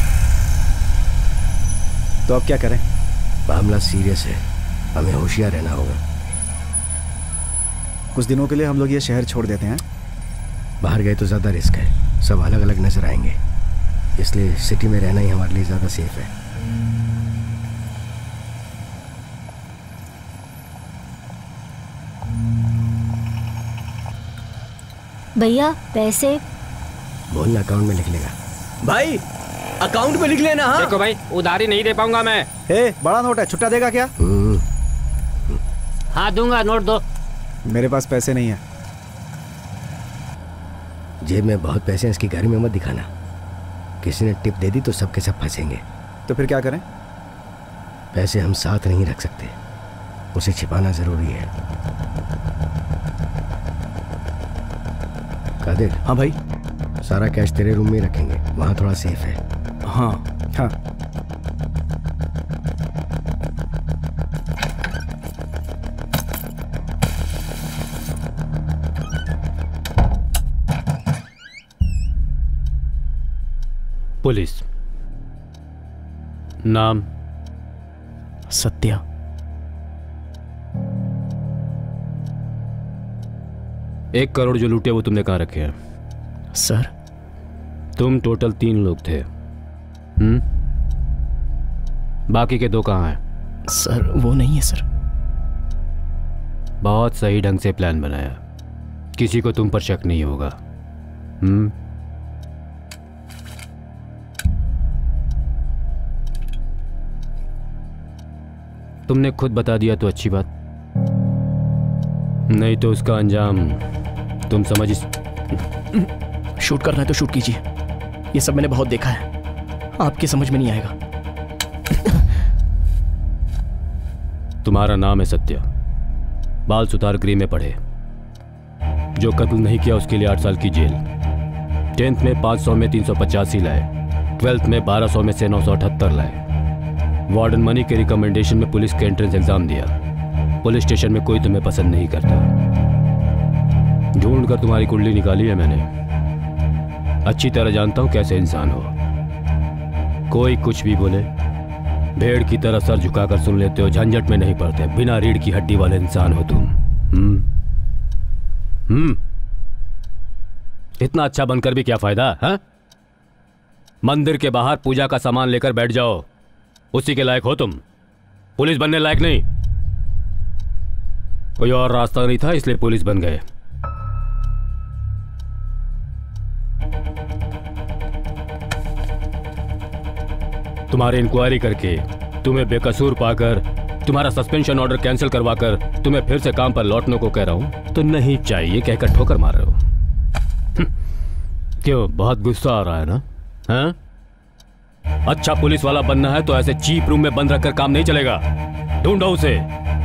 तो अब क्या करें? मामला सीरियस है, हमें होशियार रहना होगा। कुछ दिनों के लिए हम लोग ये शहर छोड़ देते हैं। बाहर गए तो ज्यादा रिस्क है, सब अलग अलग नजर आएंगे, इसलिए सिटी में रहना ही हमारे लिए ज्यादा सेफ है। भैया पैसे? बोलना, अकाउंट में लिख लेगा। भाई अकाउंट में लिख लेना। हाँ देखो भाई, उधारी नहीं दे पाऊंगा मैं। बड़ा नोट है, छुट्टा देगा क्या? हाँ दूंगा, नोट दो। मेरे पास पैसे नहीं है। जेब में बहुत पैसे हैं, इसकी गाड़ी में मत दिखाना। किसी ने टिप दे दी तो सबके सब फंसेंगे। तो फिर क्या करें? पैसे हम साथ नहीं रख सकते, उसे छिपाना जरूरी है। कादिर। हाँ भाई। सारा कैश तेरे रूम में रखेंगे, वहां थोड़ा सेफ है। हाँ हाँ। पुलिस। नाम? सत्या। एक करोड़ जो लूटे वो तुमने कहाँ रखे हैं? सर तुम टोटल 3 लोग थे। बाकी के 2 कहाँ हैं? सर वो नहीं है सर। बहुत सही ढंग से प्लान बनाया, किसी को तुम पर शक नहीं होगा। तुमने खुद बता दिया तो अच्छी बात, नहीं तो उसका अंजाम तुम समझ। शूट करना है तो शूट कीजिए, ये सब मैंने बहुत देखा है, आपकी समझ में नहीं आएगा। तुम्हारा नाम है सत्या, बाल सुतार गृह में पढ़े, जो कत्ल नहीं किया उसके लिए 8 साल की जेल। 10th में 500 में 385 लाए, 12th में 1200 में से 978 लाए। वार्डन मनी के रिकमेंडेशन में पुलिस के एंट्रेंस एग्जाम दिया। पुलिस स्टेशन में कोई तुम्हें पसंद नहीं करता, ढूंढ कर तुम्हारी कुंडली निकाली है मैंने। अच्छी तरह जानता हूं कैसे इंसान हो, कोई कुछ भी बोले भेड़ की तरह सर झुकाकर सुन लेते हो, झंझट में नहीं पड़ते, बिना रीढ़ की हड्डी वाले इंसान हो तुम। इतना अच्छा बनकर भी क्या फायदा है? मंदिर के बाहर पूजा का सामान लेकर बैठ जाओ, उसी के लायक हो तुम, पुलिस बनने लायक नहीं। कोई और रास्ता नहीं था इसलिए पुलिस बन गए। तुम्हारी इंक्वायरी करके तुम्हें बेकसूर पाकर, तुम्हारा सस्पेंशन ऑर्डर कैंसिल करवाकर तुम्हें फिर से काम पर लौटने को कह रहा हूं तो नहीं चाहिए कहकर ठोकर मार रहे हो। क्यों, बहुत गुस्सा आ रहा है ना? हाँ? अच्छा पुलिस वाला बनना है तो ऐसे चीप रूम में बंद रखकर काम नहीं चलेगा। ढूंढो उसे।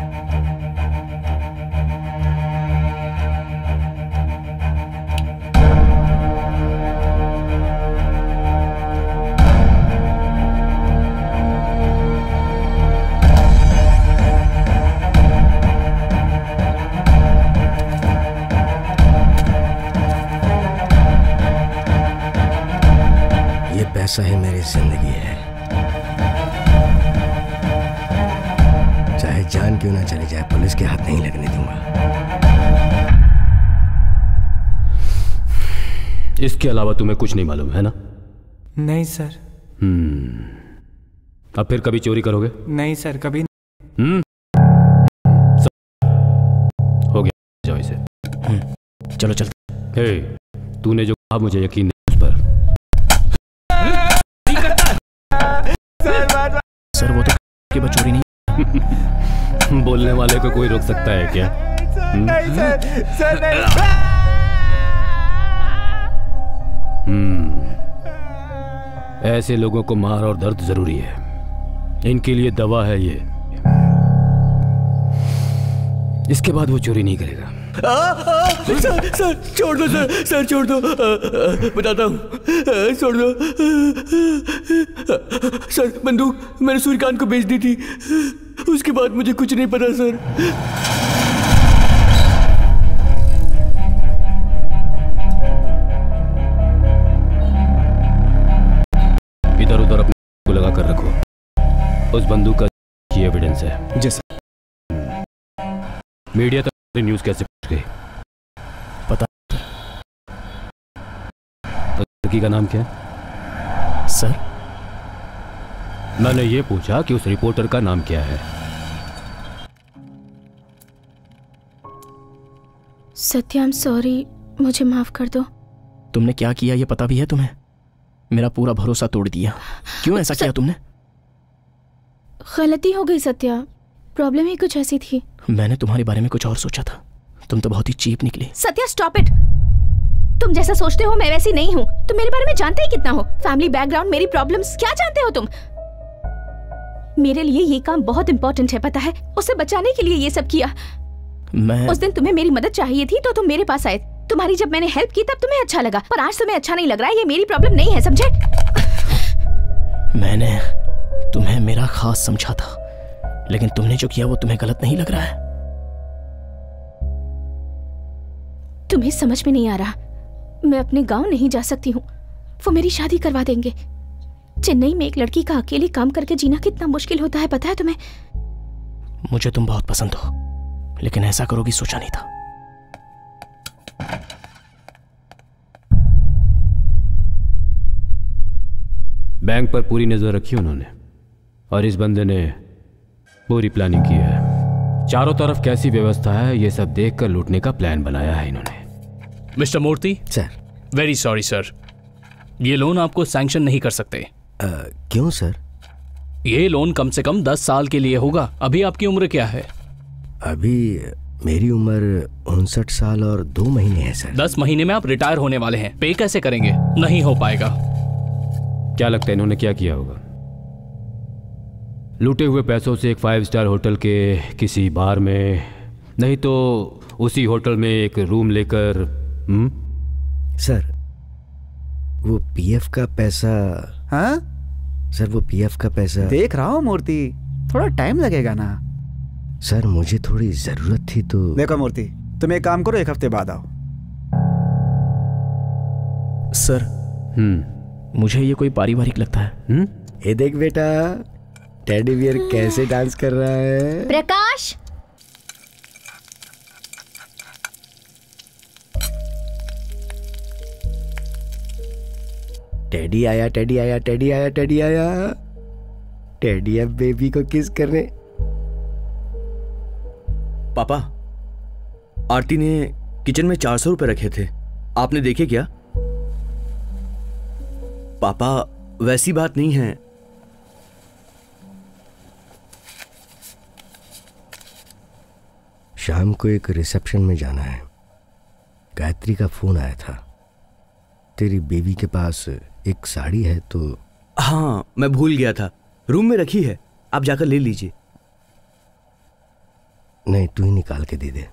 पैसा ही मेरी जिंदगी है, चाहे जान क्यों ना चली जाए, पुलिस के हाथ नहीं लगने दूंगा। इसके अलावा तुम्हें कुछ नहीं मालूम है ना? नहीं सर। अब फिर कभी चोरी करोगे? नहीं सर, कभी। हो गया, जाओ इसे। चलो चलते। हे, तूने जो कहा मुझे यकीन नहीं उस पर। सर वो तो की चोरी नहीं। बोलने वाले को कोई रोक सकता है क्या? नहीं सर नहीं। ऐसे लोगों को मार और दर्द जरूरी है, इनके लिए दवा है ये। इसके बाद वो चोरी नहीं करेगा। सर छोड़ दो सर छोड़ दो, बताता हूँ, छोड़ दो सर। बंदूक मैंने सूर्यकांत को बेच दी थी, उसके बाद मुझे कुछ नहीं पता सर। इधर उधर अपने को लगा कर रखो, उस बंदूक का ये एविडेंस है। जी सर। मीडिया तक न्यूज़ कैसे पहुंच गई? पता। लड़की का नाम क्या है? सर मैंने ये पूछा कि उस रिपोर्टर का नाम क्या है? सत्यम सॉरी, मुझे माफ कर दो। तुमने क्या किया ये पता भी है तुम्हें? मेरा पूरा भरोसा तोड़ दिया। क्यों ऐसा किया तुमने? गलती हो गई सत्या, प्रॉब्लम ही कुछ ऐसी थी। मैंने तुम्हारे बारे में कुछ और सोचा था, तुम तो बहुत ही चीप निकली। Satya stop it. तुम जैसा सोचते हो मैं वैसी नहीं हूँ। तुम मेरे बारे में जानते ही कितना हो, फैमिली बैकग्राउंड, मेरी प्रॉब्लम्स, क्या जानते हो तुम? मेरे लिए ये काम बहुत इंपॉर्टेंट है, पता है? उसे बचाने के लिए ये सब किया। उस दिन तुम्हें मेरी मदद चाहिए थी तो तुम मेरे पास आए। तुम्हारी जब मैंने हेल्प की तब तुम्हें अच्छा लगा, पर आज तुम्हें अच्छा नहीं लग रहा है। ये मेरी प्रॉब्लम नहीं है, समझे? मैंने तुम्हें मेरा खास समझा था, लेकिन तुमने जो किया वो तुम्हें गलत नहीं लग रहा है? तुम्हें समझ में नहीं आ रहा। मैं अपने गांव नहीं जा सकती हूँ, वो मेरी शादी करवा देंगे। चेन्नई में एक लड़की का अकेले काम करके जीना कितना मुश्किल होता है, पता है तुम्हें? मुझे तुम बहुत पसंद हो, लेकिन ऐसा करोगी सोचा नहीं था। बैंक पर पूरी नजर रखी उन्होंने, और इस बंदे ने पूरी प्लानिंग की है। चारों तरफ कैसी व्यवस्था है ये सब देखकर लूटने का प्लान बनाया है इन्होंने। Mister Murthy sir, very sorry sir, ये लोन आपको सैंक्शन नहीं कर सकते। क्यों सर? ये लोन कम से कम 10 साल के लिए होगा। अभी आपकी उम्र क्या है? अभी मेरी उम्र 59 साल और 2 महीने है सर। 10 महीने में आप रिटायर होने वाले हैं। पे कैसे करेंगे? नहीं हो पाएगा। क्या लगता है इन्होंने क्या किया होगा? लूटे हुए पैसों से एक 5 स्टार होटल के किसी बार में, नहीं तो उसी होटल में एक रूम लेकर। सर वो पीएफ का पैसा। हाँ सर वो पीएफ का पैसा। देख रहा हूँ मूर्ति, थोड़ा टाइम लगेगा ना। सर मुझे थोड़ी जरूरत थी तो। देखो मूर्ति, तुम एक काम करो, 1 हफ्ते बाद आओ। सर मुझे ये कोई पारिवारिक लगता है। ये देख बेटा, टेडी बियर कैसे डांस कर रहा है। प्रकाश, टेडी आया, टेडी आया, टेडी आया, टेडी आया। टेडी अब बेबी को किस करने। पापा, आरती ने किचन में 400 रुपए रखे थे, आपने देखे क्या? पापा वैसी बात नहीं है। शाम को एक रिसेप्शन में जाना है। गायत्री का फोन आया था, तेरी बीवी के पास एक साड़ी है तो? हाँ, मैं भूल गया था, रूम में रखी है, आप जाकर ले लीजिए। नहीं, तू ही निकाल के दे दे।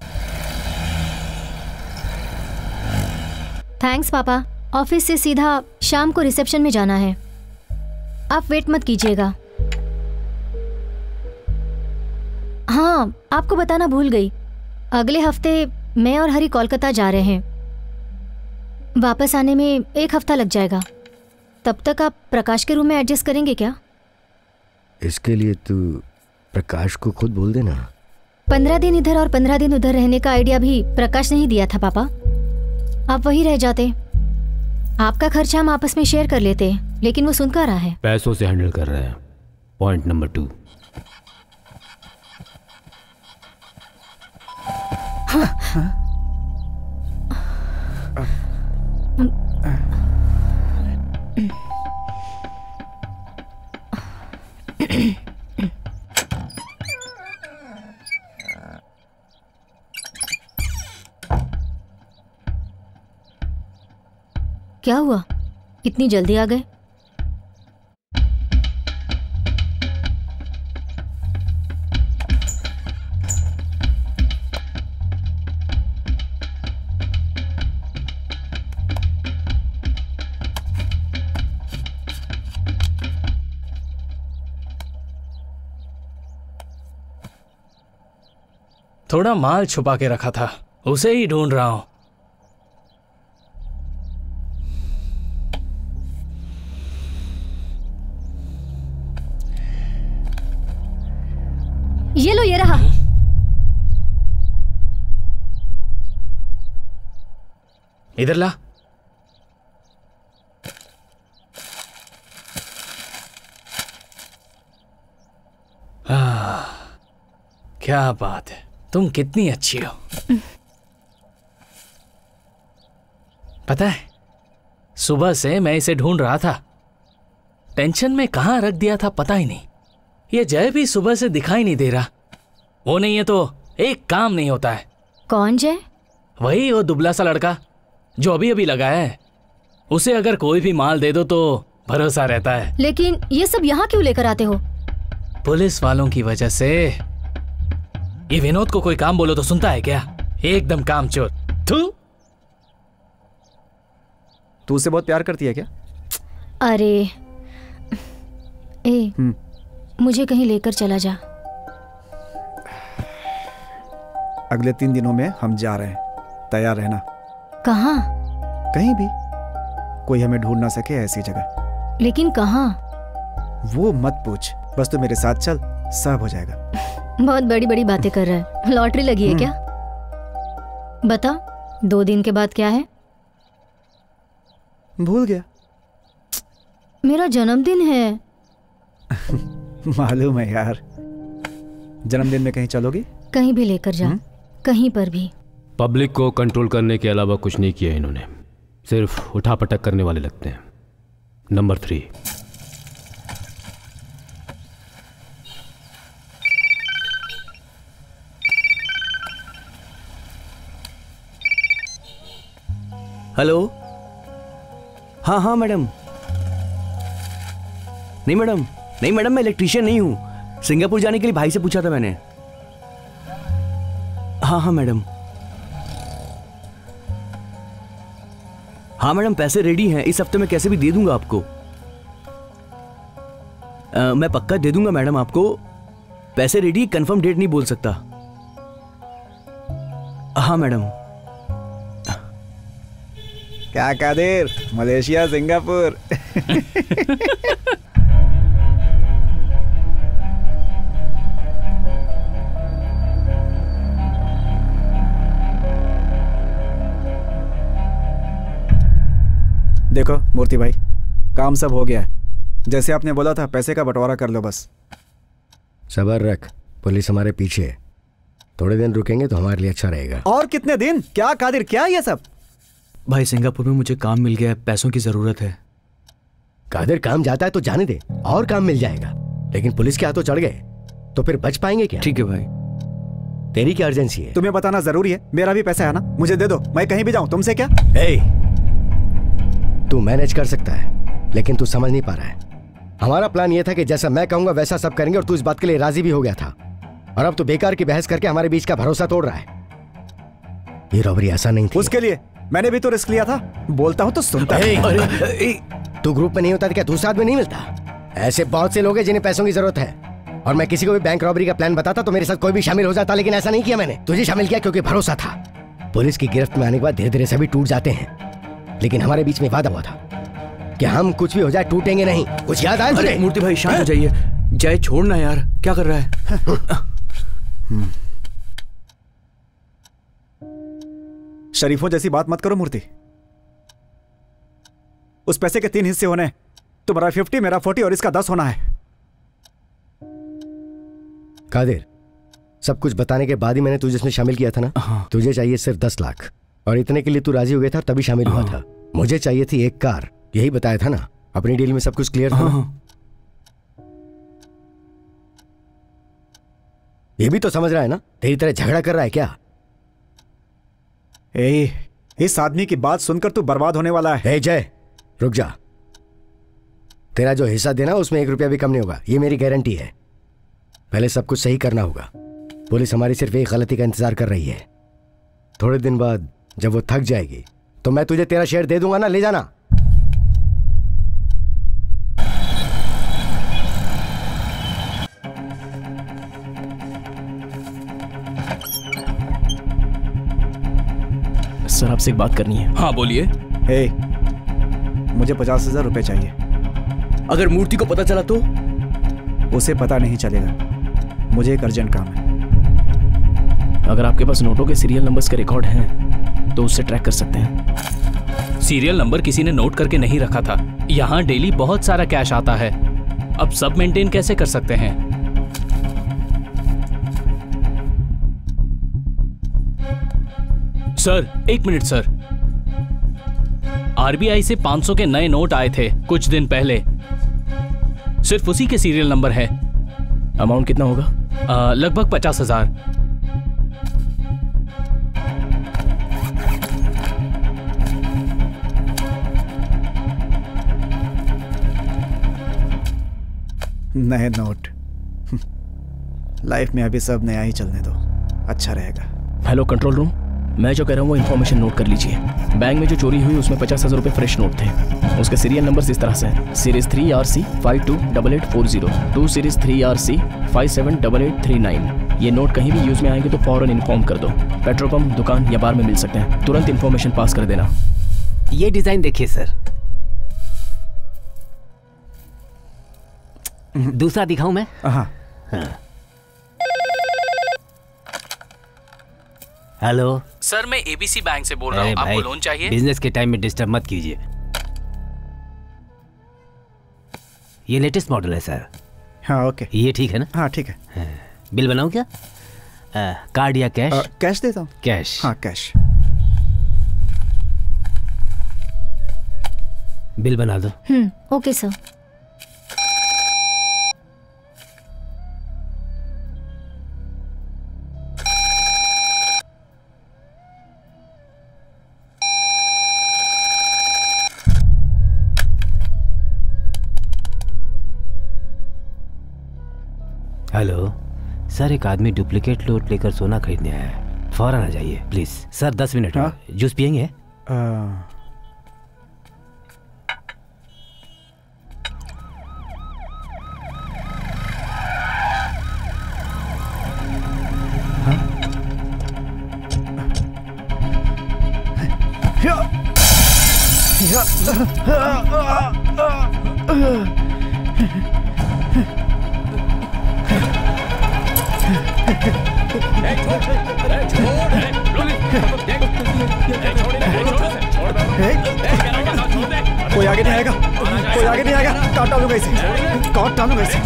थैंक्स पापा। ऑफिस से सीधा शाम को रिसेप्शन में जाना है, आप वेट मत कीजिएगा। हाँ, आपको बताना भूल गई, अगले हफ्ते मैं और हरी कोलकाता जा रहे हैं। वापस आने में 1 हफ्ता लग जाएगा। तब तक आप प्रकाश के रूम में एडजस्ट करेंगे क्या? इसके लिए तू प्रकाश को खुद बोल देना। 15 दिन इधर और 15 दिन उधर रहने का आइडिया भी प्रकाश ने ही दिया था पापा। आप वहीं रह जाते, आपका खर्चा हम आपस में शेयर कर लेते, लेकिन वो सुन कर रहा है। पैसों से हैंडल कर रहे हैं। Point number 2। क्या हुआ, इतनी जल्दी आ गए? थोड़ा माल छुपा के रखा था, उसे ही ढूंढ रहा हूं। ये लो, ये रहा। इधर ला। क्या बात है, तुम कितनी अच्छी हो। पता है, सुबह से मैं इसे ढूंढ रहा था, टेंशन में कहां रख दिया था पता ही नहीं। ये जय भी सुबह से दिखाई नहीं दे रहा। वो नहीं है तो एक काम नहीं होता है। कौन जय? वही वो दुबला सा लड़का जो अभी अभी लगा है। उसे अगर कोई भी माल दे दो तो भरोसा रहता है। लेकिन ये सब यहाँ क्यों लेकर आते हो? पुलिस वालों की वजह से। ये विनोद को कोई काम बोलो तो सुनता है क्या? एकदम कामचोर। तू उसे बहुत प्यार करती है क्या? अरे मुझे कहीं लेकर चला जा। अगले 3 दिनों में हम जा रहे हैं, तैयार रहना। कहाँ? कहीं भी, कोई हमें ढूंढ ना सके ऐसी जगह। लेकिन कहाँ? वो मत पूछ, बस तू मेरे साथ चल, सब हो जाएगा। बहुत बड़ी बड़ी बातें कर रहा है। लॉटरी लगी है क्या? बता, 2 दिन के बाद क्या है? भूल गया। मेरा जन्मदिन है। मालूम है यार। जन्मदिन में कहीं चलोगी? कहीं भी लेकर जा, कहीं पर भी। पब्लिक को कंट्रोल करने के अलावा कुछ नहीं किया इन्होंने, सिर्फ उठापटक करने वाले लगते हैं। नंबर 3। हेलो। हाँ हाँ मैडम। नहीं मैडम, नहीं मैडम, मैं इलेक्ट्रीशियन नहीं हूं। सिंगापुर जाने के लिए भाई से पूछा था मैंने। हाँ हाँ मैडम। हाँ मैडम, पैसे रेडी हैं, इस हफ्ते में कैसे भी दे दूंगा आपको। मैं पक्का दे दूंगा मैडम आपको। पैसे रेडी, कंफर्म डेट नहीं बोल सकता। हाँ मैडम। क्या कादिर, मलेशिया सिंगापुर। देखो मूर्ति भाई, काम सब हो गया है। जैसे आपने बोला था, पैसे का बंटवारा कर लो बस। सबर रख, पुलिस हमारे पीछे है। थोड़े दिन रुकेंगे तो हमारे लिए अच्छा रहेगा। और कितने दिन? क्या कादिर, क्या ये सब? भाई सिंगापुर में मुझे काम मिल गया है, पैसों की जरूरत है। कादिर, काम जाता है तो जाने दे, और काम मिल जाएगा। लेकिन पुलिस के हाथों चढ़ गए तो फिर बच पाएंगे क्या? ठीक है भाई। तेरी क्या अर्जेंसी है? तुम्हें बताना जरूरी है? मेरा भी पैसा है ना, मुझे दे दो, मैं कहीं भी जाऊं, तुमसे क्या? तू मैनेज कर सकता है, लेकिन तू समझ नहीं पा रहा है। हमारा प्लान ये था कि जैसा मैं कहूंगा वैसा सब करेंगे, और तू इस बात के लिए राजी भी हो गया था। और अब तू बेकार की बहस करके हमारे बीच का भरोसा तोड़ रहा है। ये रॉबरी ऐसा नहीं थी। उसके लिए मैंने भी तो रिस्क लिया था। बोलता हूं तो सुनता है। तू ग्रुप में नहीं होता तो क्या दूसरा आदमी नहीं मिलता? ऐसे बहुत से लोग हैं जिन्हें पैसों की जरूरत है, और मैं किसी को भी बैंक रॉबरी का प्लान बताता तो मेरे साथ कोई भी शामिल हो जाता, लेकिन ऐसा नहीं किया मैंने। तुझे शामिल किया क्योंकि भरोसा था। पुलिस की गिरफ्त में आने के बाद धीरे धीरे सभी टूट जाते हैं, लेकिन हमारे बीच में वादा हुआ था कि हम कुछ भी हो जाए टूटेंगे नहीं। कुछ याद आया तुझे? मूर्ति भाई शांत हो जाइए। जय छोड़ना यार, क्या कर रहा है? शरीफों जैसी बात मत करो मूर्ति। उस पैसे के 3 हिस्से होने, तुम्हारा 50, मेरा 40 और इसका 10 होना है। कादिर, सब कुछ बताने के बाद ही मैंने तुझे इसमें शामिल किया था ना। तुझे चाहिए सिर्फ 10 लाख, और इतने के लिए तू राजी हो गया था तभी शामिल हुआ था। मुझे चाहिए थी 1 कार, यही बताया था ना। अपनी डील में सब कुछ क्लियर था ना? ये भी तो समझ रहा है ना? तेरी तरह झगड़ा कर रहा है क्या? इस आदमी की बात सुनकर तू बर्बाद होने वाला है। जय, रुक जा। तेरा जो हिस्सा देना उसमें 1 रुपया भी कम नहीं होगा, ये मेरी गारंटी है। पहले सब कुछ सही करना होगा। पुलिस हमारी सिर्फ एक गलती का इंतजार कर रही है। थोड़े दिन बाद जब वो थक जाएगी तो मैं तुझे तेरा शेयर दे दूंगा ना, ले जाना। सर आपसे एक बात करनी है। हाँ बोलिए। मुझे 50,000 रुपए चाहिए। अगर मूर्ति को पता चला तो? उसे पता नहीं चलेगा। मुझे एक अर्जेंट काम है। अगर आपके पास नोटों के सीरियल नंबर्स के रिकॉर्ड हैं तो उससे ट्रैक कर सकते हैं। सीरियल नंबर किसी ने नोट करके नहीं रखा था। यहाँ डेली बहुत सारा कैश आता है, अब सब मेंटेन कैसे कर सकते हैं? सर 1 मिनट सर, आरबीआई से 500 के नए नोट आए थे कुछ दिन पहले, सिर्फ उसी के सीरियल नंबर है। अमाउंट कितना होगा? लगभग 50,000। नए नोट। लाइफ में अभी सब नया ही चलने दो, अच्छा रहेगा। हेलो कंट्रोल रूम, मैं जो कह रहा हूँ वो इन्फॉर्मेशन नोट कर लीजिए। बैंक में जो चोरी हुई उसमें 50,000 रुपये फ्रेश नोट थे। उसके सीरियल नंबर इस तरह से हैं: सीरीज 3RC 528840, 2 सीरीज 3RC 578839। ये नोट कहीं भी यूज में आएंगे तो फौरन इन्फॉर्म कर दो। पेट्रोल पंप, दुकान या बार में मिल सकते हैं। तुरंत इन्फॉर्मेशन पास कर देना। ये डिजाइन देखिए सर। दूसरा दिखाऊं मैं? हाँ। हेलो सर, मैं एबीसी बैंक से बोल रहा हूँ। आपको लोन चाहिए? बिजनेस के टाइम में डिस्टर्ब मत कीजिए। ये लेटेस्ट मॉडल है सर। हाँ ओके। ये ठीक है ना? हाँ ठीक है। बिल बनाऊं क्या? कार्ड या कैश? कैश देता हूँ। कैश? हाँ कैश। बिल बना दो। Okay sir. हेलो सर, एक आदमी डुप्लीकेट नोट लेकर सोना खरीदने आया है। फौरन आ जाइए प्लीज। Sir 10 minute. हाँ? जूस पियेंगे? कोई आगे नहीं आएगा, कोई आगे नहीं आएगा। काट डालूंगा इसे, काट डालूंगा इसे।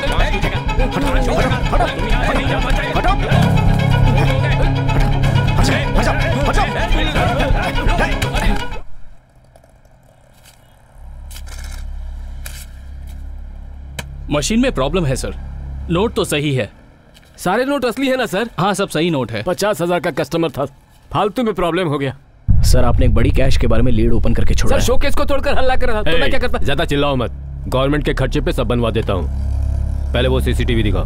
मशीन में प्रॉब्लम है सर। नोट तो सही है। सारे नोट असली है ना सर? हाँ सब सही नोट है। 50,000 का कस्टमर था, फालतू में प्रॉब्लम हो गया। सर आपने एक बड़ी कैश के बारे में लीड ओपन करके छोड़ा सर शोकेस को तोड़कर हल्ला कर रहा था तो मैं क्या करता? ज्यादा चिल्लाओ मत, गवर्नमेंट के खर्चे पे सब बनवा देता हूँ। पहले वो सीसीटीवी दिखाओ।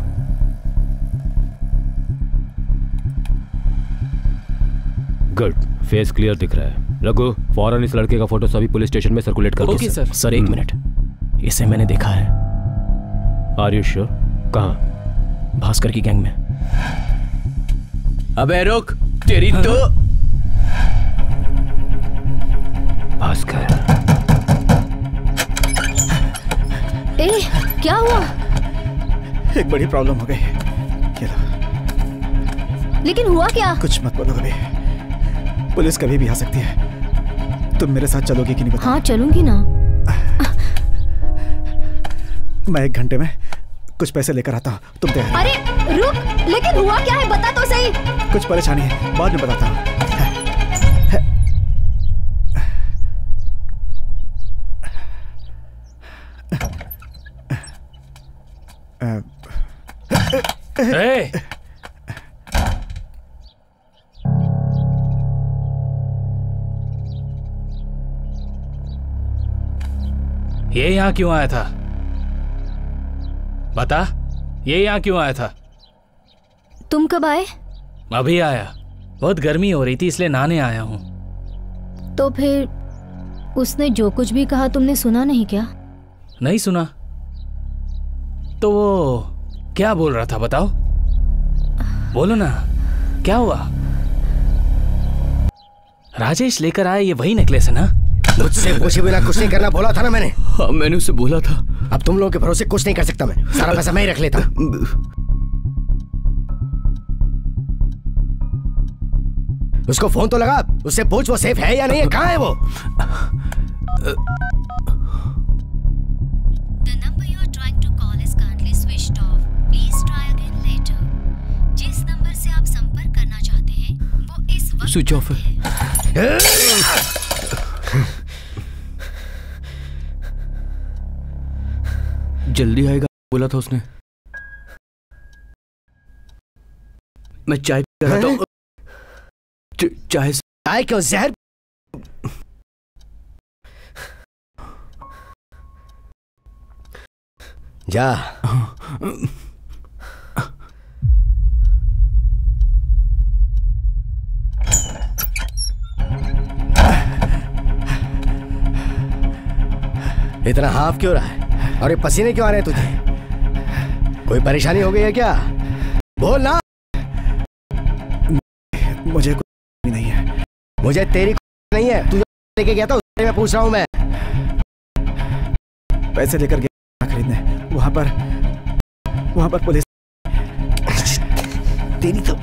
गुड, फेस क्लियर दिख रहा है। रघु, फौरन इस लड़के का फोटो सभी पुलिस स्टेशन में सर्कुलेट कर दो। Okay sir. सर एक मिनट, इसे मैंने देखा है। Are you sure? कहाँ? भास्कर की गैंग में। अबे रुक, तेरी तो भास्कर। ए, क्या हुआ? एक बड़ी प्रॉब्लम हो गई। लेकिन हुआ क्या? कुछ मत बोलो अभी, पुलिस कभी भी आ सकती है। तुम मेरे साथ चलोगी कि नहीं बताओ? हाँ चलूंगी ना। मैं 1 घंटे में कुछ पैसे लेकर आता हूँ, तुम तैयार? अरे रुक, लेकिन हुआ क्या है बता तो सही। कुछ परेशानी है, बाद में बताता हूँ। ये यहाँ क्यों आया था? बता, ये यहाँ क्यों आया था? तुम कब आए? अभी आया, बहुत गर्मी हो रही थी इसलिए नहाने आया हूँ। तो फिर उसने जो कुछ भी कहा तुमने सुना नहीं क्या? नहीं सुना। तो वो क्या बोल रहा था बताओ? बोलो ना, क्या हुआ? राजेश लेकर आया ये वही नेकलेस है ना? मुझसे पूछे बिना कुछ नहीं करना बोला था ना मैंने। हाँ मैंने उससे बोला था। अब तुम लोगों के भरोसे कुछ नहीं कर सकता मैं, सारा पैसा मैं ही रख लेता। उसको फोन तो लगा, उससे पूछ वो सेफ है या नहीं है, कहाँ है वो? जिस नंबर से आप संपर्क करना चाहते हैं वो इस वक्त स्विच ऑफ है। जल्दी आएगा बोला था उसने। मैं चाय पी रहा था। चाय क्यों? जहर? जा। इतना हाफ क्यों रहा है और ये पसीने क्यों आ रहे हैं तुझे? कोई परेशानी हो गई है क्या? बोल ना। मुझे कुछ नहीं है। मुझे तेरी नहीं है। तू लेके गया था उसके मैं पूछ रहा हूं। मैं पैसे लेकर गया खरीदने, वहां पर पुलिस। तेरी तो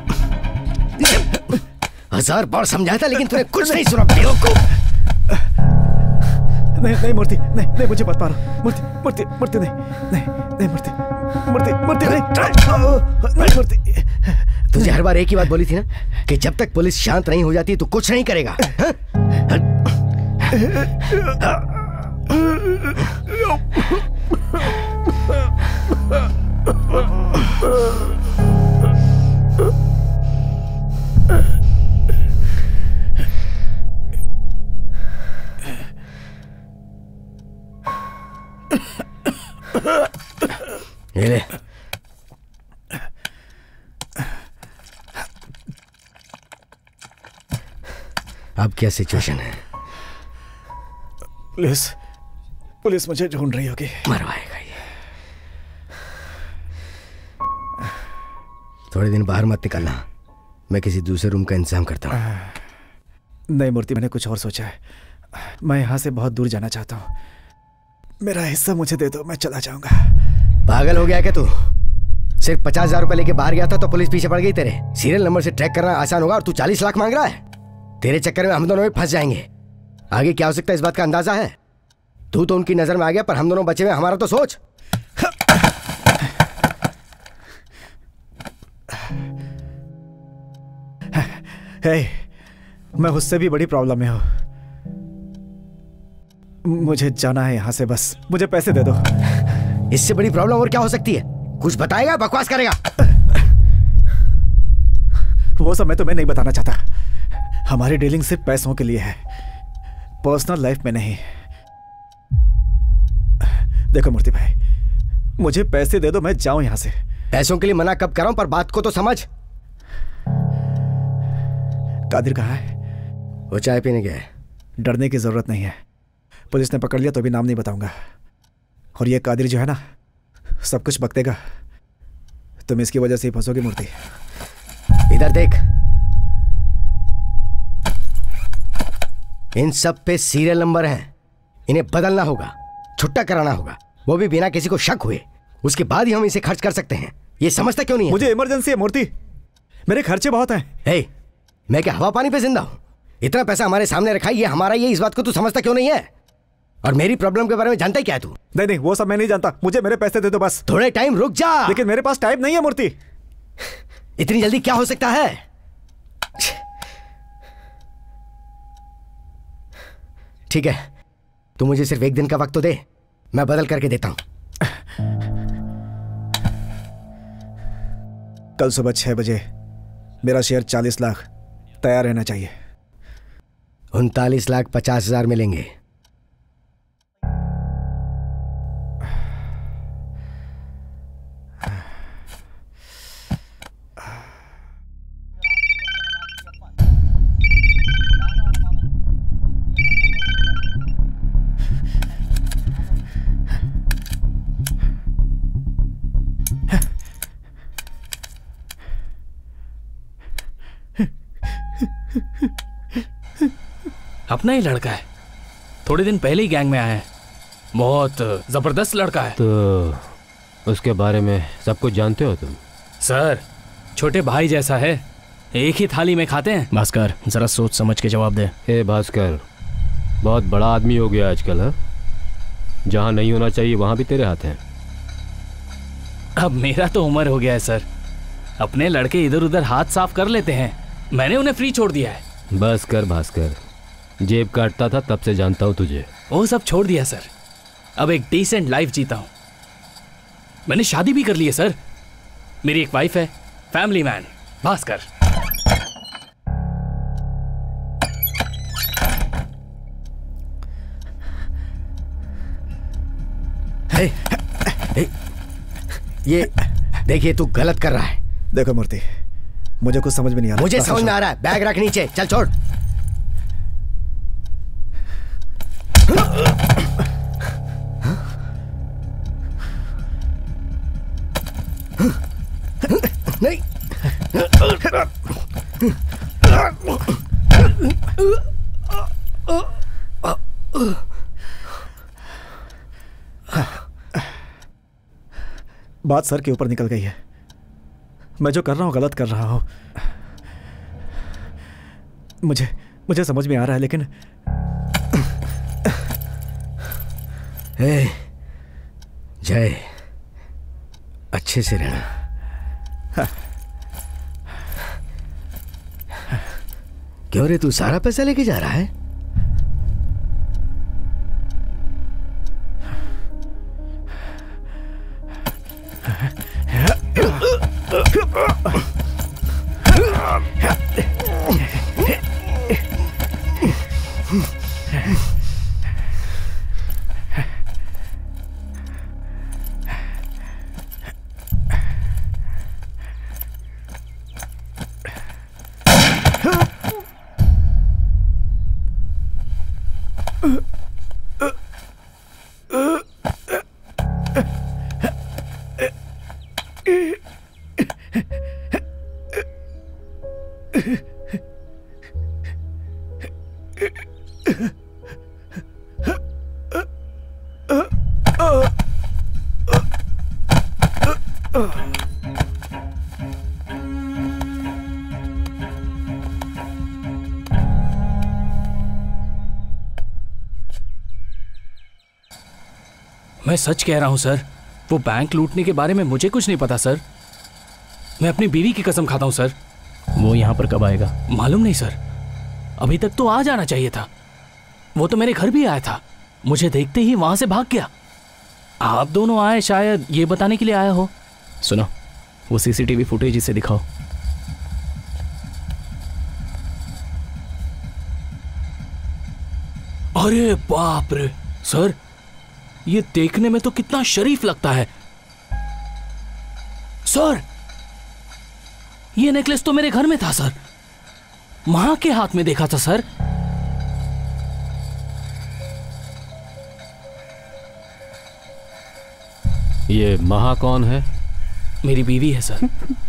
1000 बार समझाया था लेकिन तूने कुछ नहीं सुना बेवकूफ। नहीं मूर्ति, नहीं मुझे मत मारो। मूर्ति नहीं मूर्ति नहीं मूर्ति। तुझे हर बार एक ही बात बोली थी ना कि जब तक पुलिस शांत नहीं हो जाती तो कुछ नहीं करेगा। ये ले। अब क्या सिचुएशन है? पुलिस मुझे ढूंढ रही होगी। मरवाएगा ये। थोड़े दिन बाहर मत निकलना, मैं किसी दूसरे रूम का इंतजाम करता हूँ। नहीं मूर्ति, मैंने कुछ और सोचा है। मैं यहाँ से बहुत दूर जाना चाहता हूँ। मेरा हिस्सा मुझे दे दो, मैं चला जाऊंगा। पागल हो गया क्या तू? सिर्फ 50,000 रुपए लेके बाहर गया था तो पुलिस पीछे पड़ गई तेरे। सीरियल नंबर से ट्रैक करना आसान होगा और तू 40 लाख मांग रहा है। तेरे चक्कर में हम दोनों भी फंस जाएंगे। आगे क्या हो सकता है इस बात का अंदाजा है? तू तो उनकी नजर में आ गया पर हम दोनों बचे हुए, हमारा तो सोच। मैं उससे भी बड़ी प्रॉब्लम में हूं। मुझे जाना है यहां से, बस मुझे पैसे दे दो। इससे बड़ी प्रॉब्लम और क्या हो सकती है? कुछ बताएगा, बकवास करेगा? वो सब मैं तुम्हें नहीं बताना चाहता। हमारी डीलिंग सिर्फ पैसों के लिए है, पर्सनल लाइफ में नहीं। देखो मूर्ति भाई, मुझे पैसे दे दो, मैं जाऊं यहां से। पैसों के लिए मना कब कर रहा हूं, पर बात को तो समझ। कादिर कहाँ है? वो चाय पीने गया है। डरने की जरूरत नहीं है, पुलिस ने पकड़ लिया तो भी नाम नहीं बताऊंगा। और ये कादिर जो है ना, सब कुछ बकतेगा। तुम इसकी वजह से ही फंसोगी मूर्ति। इधर देख, इन सब पे सीरियल नंबर है, इन्हें बदलना होगा, छुट्टा कराना होगा, वो भी बिना किसी को शक हुए। उसके बाद ही हम इसे खर्च कर सकते हैं। ये समझता क्यों नहीं है? मुझे इमरजेंसी है मूर्ति, मेरे खर्चे बहुत हैं। हे, मैं क्या हवा पानी पे जिंदा हूं? इतना पैसा हमारे सामने रखा है, ये हमारा, ये इस बात को तू समझता क्यों नहीं है? और मेरी प्रॉब्लम के बारे में जानता ही क्या है तू? नहीं, वो सब मैं नहीं जानता, मुझे मेरे पैसे दे दो बस। थोड़े टाइम रुक जा। लेकिन मेरे पास टाइम नहीं है मूर्ति। इतनी जल्दी क्या हो सकता है? ठीक है, तू मुझे सिर्फ एक दिन का वक्त तो दे, मैं बदल करके देता हूं। कल सुबह 6 बजे मेरा शेयर 40 लाख तैयार रहना चाहिए। 39,50,000 मिलेंगे। अपना ही लड़का है, थोड़े दिन पहले ही गैंग में आया है, बहुत जबरदस्त लड़का है। तो उसके बारे में सब कुछ जानते हो तुम? सर, छोटे भाई जैसा है, एक ही थाली में खाते हैं। भास्कर, जरा सोच समझ के जवाब दे। ए भास्कर, बहुत बड़ा आदमी हो गया आजकल। हाँ, जहाँ नहीं होना चाहिए वहाँ भी तेरे हाथ हैं। अब मेरा तो उम्र हो गया है सर, अपने लड़के इधर उधर हाथ साफ कर लेते हैं, मैंने उन्हें फ्री छोड़ दिया है। बस कर भास्कर, जेब काटता था तब से जानता हूँ तुझे। वो सब छोड़ दिया सर, अब एक डिसेंट लाइफ जीता हूँ। मैंने शादी भी कर ली है सर, मेरी एक वाइफ है, फैमिली मैन भास्कर। ये देखिए, तू गलत कर रहा है। देखो मूर्ति, मुझे कुछ समझ में नहीं आ रहा। मुझे समझ में आ रहा है, बैग रख नीचे, चल छोड़। नहीं, बात सर के ऊपर निकल गई है। मैं जो कर रहा हूँ गलत कर रहा हूँ, मुझे समझ में आ रहा है, लेकिन जय, अच्छे से रहना। क्यों रे, तू सारा पैसा लेके जा रहा है? मैं सच कह रहा हूं सर, वो बैंक लूटने के बारे में मुझे कुछ नहीं पता सर। मैं अपनी बीवी की कसम खाता हूं सर। वो यहाँ पर कब आएगा? मालूम नहीं सर, अभी तक तो आ जाना चाहिए था। वो तो मेरे घर भी आया था, मुझे देखते ही वहां से भाग गया। आप दोनों आए, शायद ये बताने के लिए आया हो। सुनो, वो सीसीटीवी फुटेज इसे दिखाओ। अरे बाप रे सर, ये देखने में तो कितना शरीफ लगता है। सर ये नेकलेस तो मेरे घर में था सर, मां के हाथ में देखा था सर। ये महा कौन है? मेरी बीवी है सर।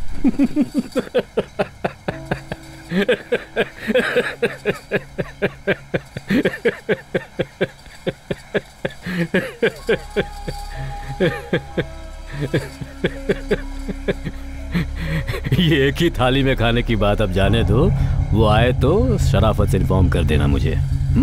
ये एक ही थाली में खाने की बात अब जाने दो, वो आए तो शराफत से इन्फॉर्म कर देना मुझे।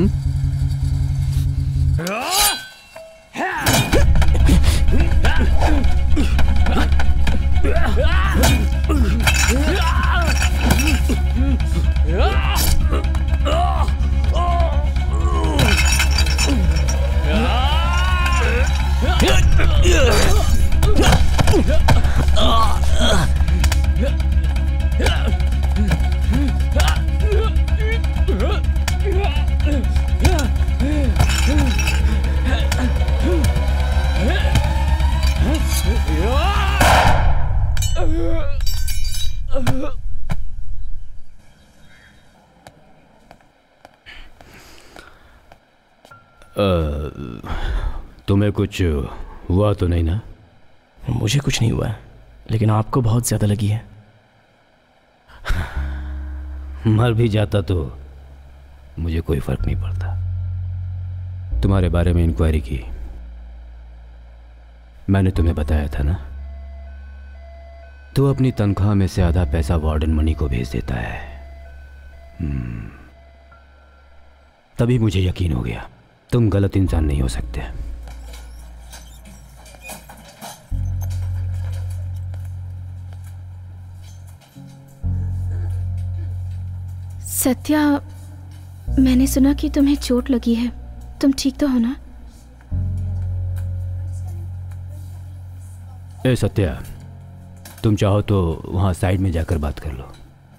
तुम्हें कुछ हुआ तो नहीं ना? मुझे कुछ नहीं हुआ है, लेकिन आपको बहुत ज्यादा लगी है। मर भी जाता तो मुझे कोई फर्क नहीं पड़ता। तुम्हारे बारे में इंक्वायरी की, मैंने तुम्हें बताया था ना, तो अपनी तनख्वाह में से आधा पैसा वार्डन मनी को भेज देता है। तभी मुझे यकीन हो गया तुम गलत इंसान नहीं हो सकते। सत्या, मैंने सुना कि तुम्हें चोट लगी है, तुम ठीक तो हो ना? ए सत्या, तुम चाहो तो वहां साइड में जाकर बात कर लो।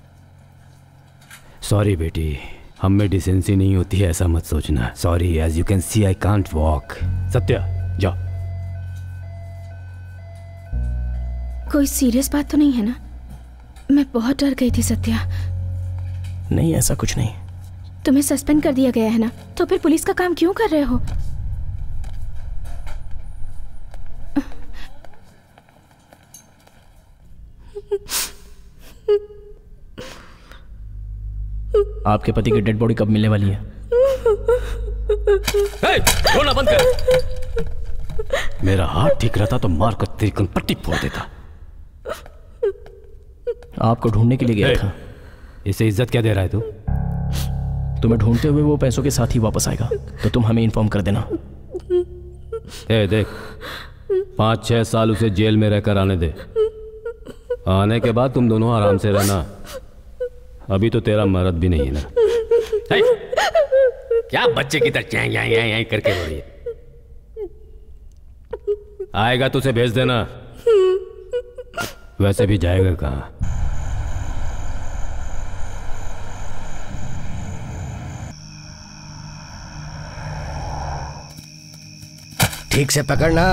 सॉरी बेटी, हम में डिसेंसी नहीं होती है ऐसा मत सोचना। Sorry, as you can see I can't walk. Satya जाओ। कोई सीरियस बात तो नहीं है ना? मैं बहुत डर गई थी सत्या। नहीं, ऐसा कुछ नहीं। तुम्हें सस्पेंड कर दिया गया है ना, तो फिर पुलिस का काम क्यों कर रहे हो? आपके पति की डेड बॉडी कब मिलने वाली है? रोना बंद कर। मेरा हाथ ठीक रहता तो मार कर तेरी कनपट्टी फोड़ देता। आपको ढूंढने के लिए गया था। इसे इज्जत क्या दे रहा है तू? तुम्हें ढूंढते हुए वो पैसों के साथ ही वापस आएगा, तो तुम हमें इन्फॉर्म कर देना। देख, 5-6 साल उसे जेल में रहकर आने दे। आने के बाद तुम दोनों आराम से रहना। अभी तो तेरा मर्द भी नहीं है ना। क्या बच्चे की तरह चैं करके हो रही है? आएगा तो उसे भेज देना, वैसे भी जाएगा कहाँ? ठीक से पकड़ना।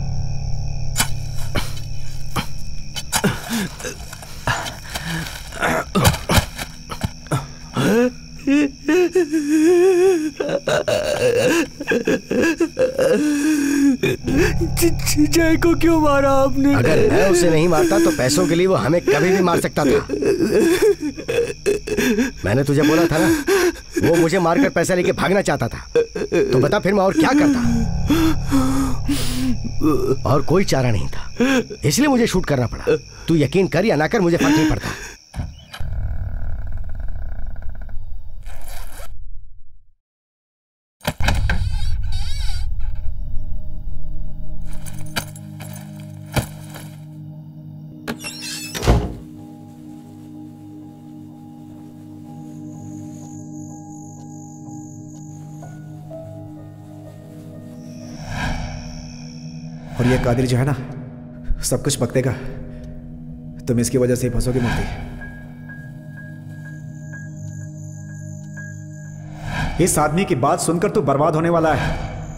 जय को क्यों मारा आपने? अगर मैं उसे नहीं मारता तो पैसों के लिए वो हमें कभी भी मार सकता था। मैंने तुझे बोला था ना, वो मुझे मारकर पैसा लेके भागना चाहता था। तो बता फिर मैं और क्या करता? और कोई चारा नहीं था, इसलिए मुझे शूट करना पड़ा। तू यकीन कर या ना कर, मुझे फर्क नहीं पड़ता। और ये कादिर जो है ना, सब कुछ बक देगा। तुम इसकी वजह से ही फंसोगी मूर्ति। इस आदमी की बात सुनकर तू बर्बाद होने वाला है।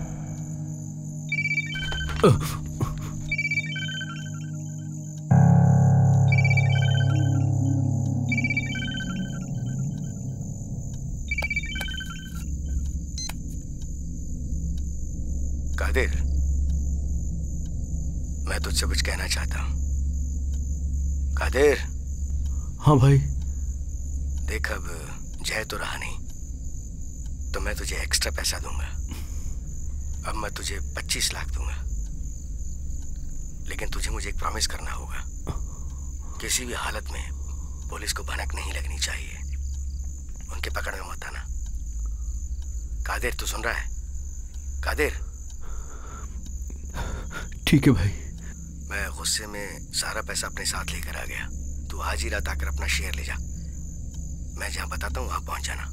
कादिर, मैं तुझसे कुछ कहना चाहता हूं। कादिर। हाँ भाई। देख, अब जय तो रहा नहीं, तो मैं तुझे एक्स्ट्रा पैसा दूंगा। अब मैं तुझे 25 लाख दूंगा, लेकिन तुझे मुझे एक प्रॉमिस करना होगा। किसी भी हालत में पुलिस को भनक नहीं लगनी चाहिए, उनके पकड़ में मत आना। कादिर, तू सुन रहा है? कादिर। ठीक है भाई। मैं गुस्से में सारा पैसा अपने साथ लेकर आ गया। तू आज ही रात आकर अपना शेयर ले जा। मैं जहां बताता हूं वहां पहुंच जाना।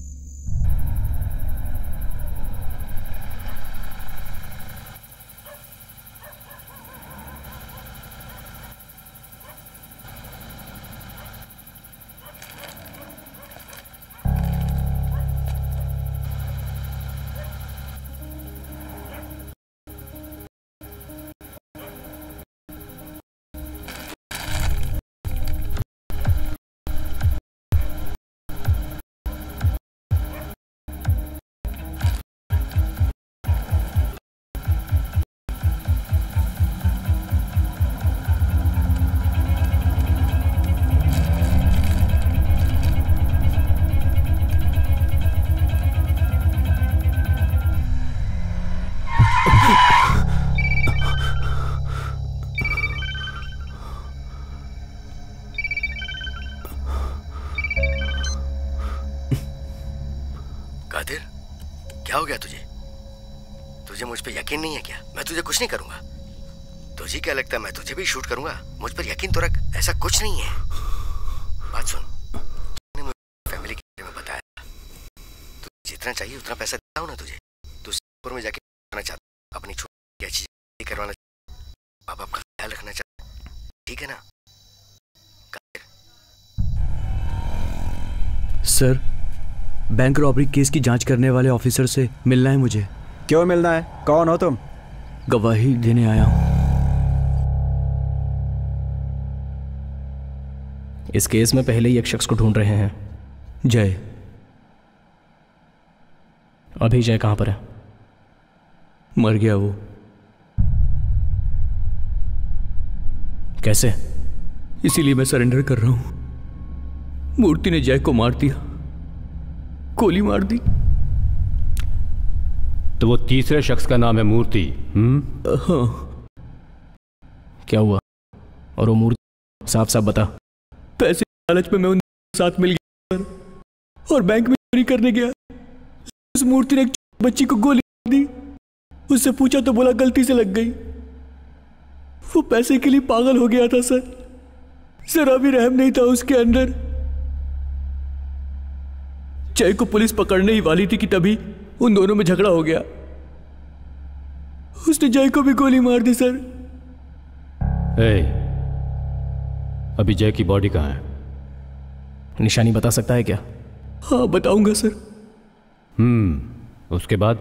कादिर, क्या हो गया तुझे? तुझे मुझ पे यकीन नहीं है क्या? मैं तुझे कुछ नहीं करूंगा। तुझे क्या लगता है मैं तुझे भी शूट करूंगा? मुझ पर यकीन तो रख, ऐसा कुछ नहीं है। बात सुन, तूने मुझे फैमिली के बारे में बताया, तुझे जितना चाहिए उतना पैसा देता हूं ना तुझे। तू सिंगापुर में जाके करना चाहता, अपनी छोटी अच्छी चीजें करवाना चाहता, माँ बाप का ख्याल रखना चाहता, ठीक है ना? सर, बैंक रॉबरी केस की जांच करने वाले ऑफिसर से मिलना है मुझे। क्यों मिलना है? कौन हो तुम? गवाही देने आया हूं। इस केस में पहले ही एक शख्स को ढूंढ रहे हैं। जय। अभी जय कहां पर है? मर गया वो। कैसे? इसीलिए मैं सरेंडर कर रहा हूं। मूर्ति ने जय को मार दिया, गोली मार दी। तो वो तीसरे शख्स का नाम है मूर्ति? हाँ। क्या हुआ? और वो मूर्ति साफ साफ बता। पैसे के लालच में मैं उन साथ मिल गया सर, और बैंक में चोरी करने गया। उस मूर्ति ने एक बच्ची को गोली मार दी। उससे पूछा तो बोला गलती से लग गई। वो पैसे के लिए पागल हो गया था सर। जरा भी रहम नहीं था उसके अंदर। जय को पुलिस पकड़ने ही वाली थी कि तभी उन दोनों में झगड़ा हो गया। उसने जय को भी गोली मार दी सर। अभी जय की बॉडी कहाँ है? निशानी बता सकता है क्या? हाँ बताऊंगा सर। उसके बाद?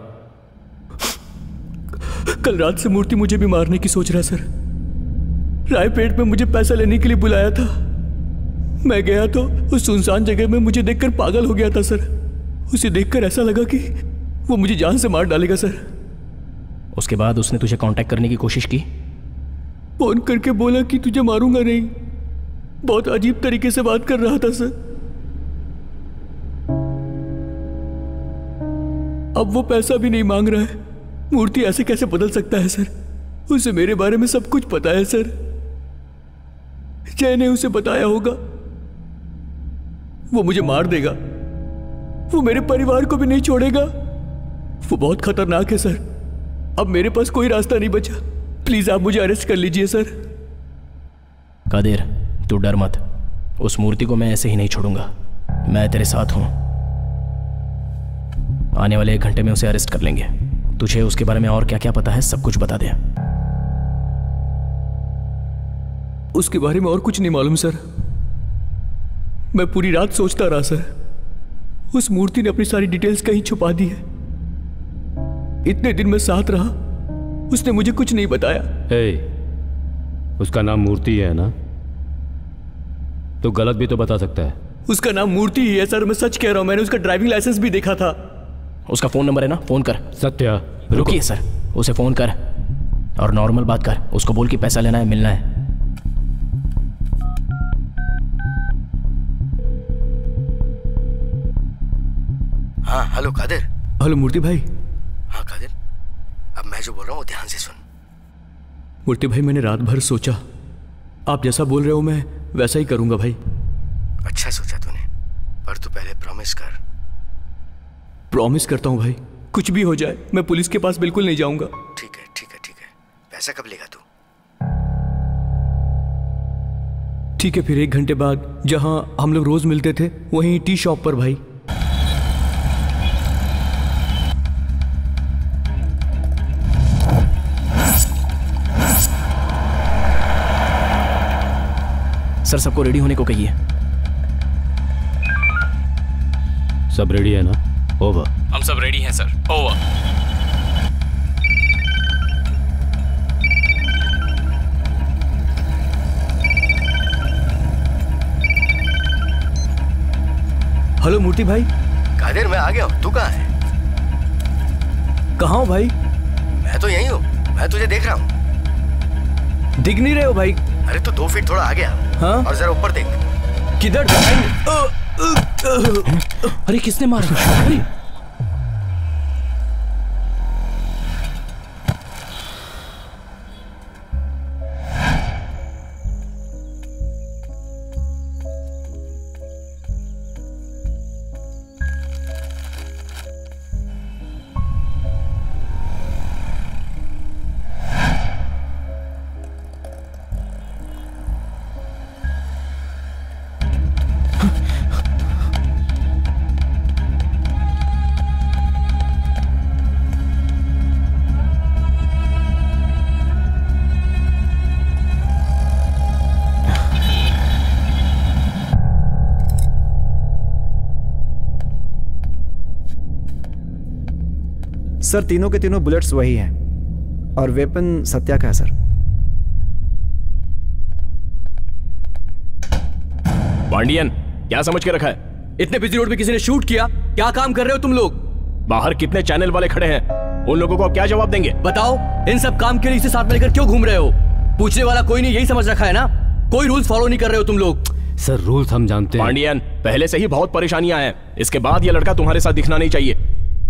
कल रात से मूर्ति मुझे भी मारने की सोच रहा सर। रायपेट में मुझे पैसा लेने के लिए बुलाया था। मैं गया तो उस सुनसान जगह में मुझे देखकर पागल हो गया था सर। उसे देखकर ऐसा लगा कि वो मुझे जान से मार डालेगा सर। उसके बाद उसने तुझे कांटेक्ट करने की कोशिश की? फोन करके बोला कि तुझे मारूंगा नहीं। बहुत अजीब तरीके से बात कर रहा था सर। अब वो पैसा भी नहीं मांग रहा है। मूर्ति ऐसे कैसे बदल सकता है सर? उसे मेरे बारे में सब कुछ पता है सर। जय ने उसे बताया होगा। वो मुझे मार देगा। वो मेरे परिवार को भी नहीं छोड़ेगा। वो बहुत खतरनाक है सर। अब मेरे पास कोई रास्ता नहीं बचा। प्लीज आप मुझे अरेस्ट कर लीजिए सर। कादिर, तू डर मत। उस मूर्ति को मैं ऐसे ही नहीं छोड़ूंगा। मैं तेरे साथ हूं। आने वाले 1 घंटे में उसे अरेस्ट कर लेंगे। तुझे उसके बारे में और क्या क्या पता है सब कुछ बता दे। उसके बारे में और कुछ नहीं मालूम सर। मैं पूरी रात सोचता रहा सर। उस मूर्ति ने अपनी सारी डिटेल्स कहीं छुपा दी है। इतने दिन में साथ रहा, उसने मुझे कुछ नहीं बताया। उसका नाम मूर्ति है ना? तो गलत भी तो बता सकता है। उसका नाम मूर्ति ही है सर, मैं सच कह रहा हूं। मैंने उसका ड्राइविंग लाइसेंस भी देखा था। उसका फोन नंबर है ना? फोन कर। सत्या रुकिए सर, उसे फोन कर और नॉर्मल बात कर। उसको बोल कि पैसा लेना है, मिलना है। हाँ हेलो कादिर। हेलो मूर्ति भाई। हाँ कादिर, अब मैं जो बोल रहा हूँ ध्यान से सुन। मूर्ति भाई, मैंने रात भर सोचा, आप जैसा बोल रहे हो मैं वैसा ही करूंगा भाई। अच्छा सोचा तूने, पर तू पहले प्रॉमिस कर। प्रॉमिस करता हूँ भाई, कुछ भी हो जाए मैं पुलिस के पास बिल्कुल नहीं जाऊंगा। ठीक है ठीक है ठीक है। पैसा कब लेगा तू? ठीक है, फिर 1 घंटे बाद जहां हम लोग रोज मिलते थे वहीं टी शॉप पर भाई। सर सबको रेडी होने को कहिए। सब रेडी है ना? ओवर। हम सब रेडी हैं सर। ओवर। हेलो मूर्ति भाई। कादिर मैं आ गया हूँ, तू कहाँ है? कहाँ हो भाई? मैं तो यही हूँ, मैं तुझे देख रहा हूँ। दिख नहीं रहे हो भाई? अरे तू 2 फीट थोड़ा आ गया। हाँ? और जरा ऊपर देख। किधर? अरे किसने मारा? अरे सर तीनों के तीनों बुलेट्स वही हैं और वेपन सत्या का है सर। पांडियन, क्या समझ के रखा है? इतने बिजी रोड पे किसी ने शूट किया? क्या काम कर रहे हो तुम लोग? बाहर कितने चैनल वाले खड़े हैं, उन लोगों को आप क्या जवाब देंगे? बताओ, इन सब काम के लिए इसे साथ में लेकर क्यों घूम रहे हो? पूछने वाला कोई नहीं, यही समझ रखा है ना? कोई रूल्स फॉलो नहीं कर रहे हो तुम लोग। सर रूल्स हम जानते हैं। पांडियन, पहले से ही बहुत परेशानियां हैं, इसके बाद ये लड़का तुम्हारे साथ दिखना नहीं चाहिए।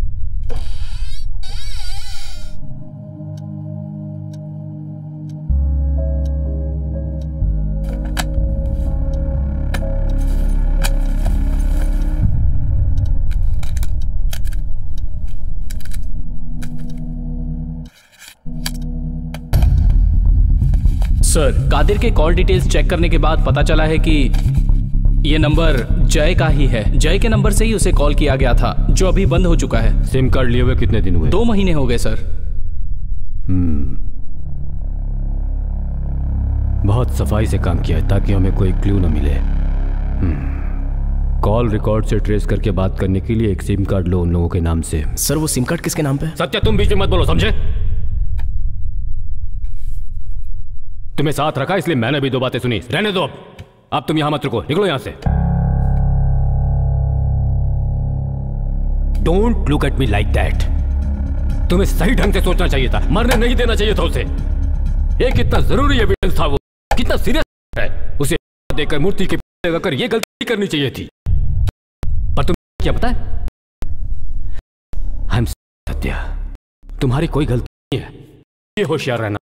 सर, कादिर के कॉल डिटेल्स चेक करने के बाद पता चला है कि ये नंबर जय का ही है। जय के नंबर से ही उसे कॉल किया गया था, जो अभी बंद हो चुका है। सिम कार्ड लिए हुए कितने दिन हुए? 2 महीने हो गए सर। बहुत सफाई से काम किया है ताकि हमें कोई क्लू न मिले। कॉल रिकॉर्ड से ट्रेस करके बात करने के लिए एक सिम कार्ड लो उन लोगों के नाम से। सर वो सिम कार्ड किसके नाम पे? सत्या तुम बीच में मत बोलो, समझे? तुम्हें साथ रखा इसलिए मैंने भी 2 बातें सुनी। रहने दो, अब तुम यहां मत रुको, निकलो यहां से। Don't look at me like that. तुम्हें सही ढंग से सोचना चाहिए था, मरने नहीं देना चाहिए था उसे। एक कितना जरूरी एविडेंस था वो, कितना सीरियस है। उसे देखकर मूर्ति के पीछे लगाकर ये गलती करनी चाहिए थी। पर तुम क्या पता है? आई एम सत्या, तुम्हारी कोई गलती नहीं है, ये होशियार रहना।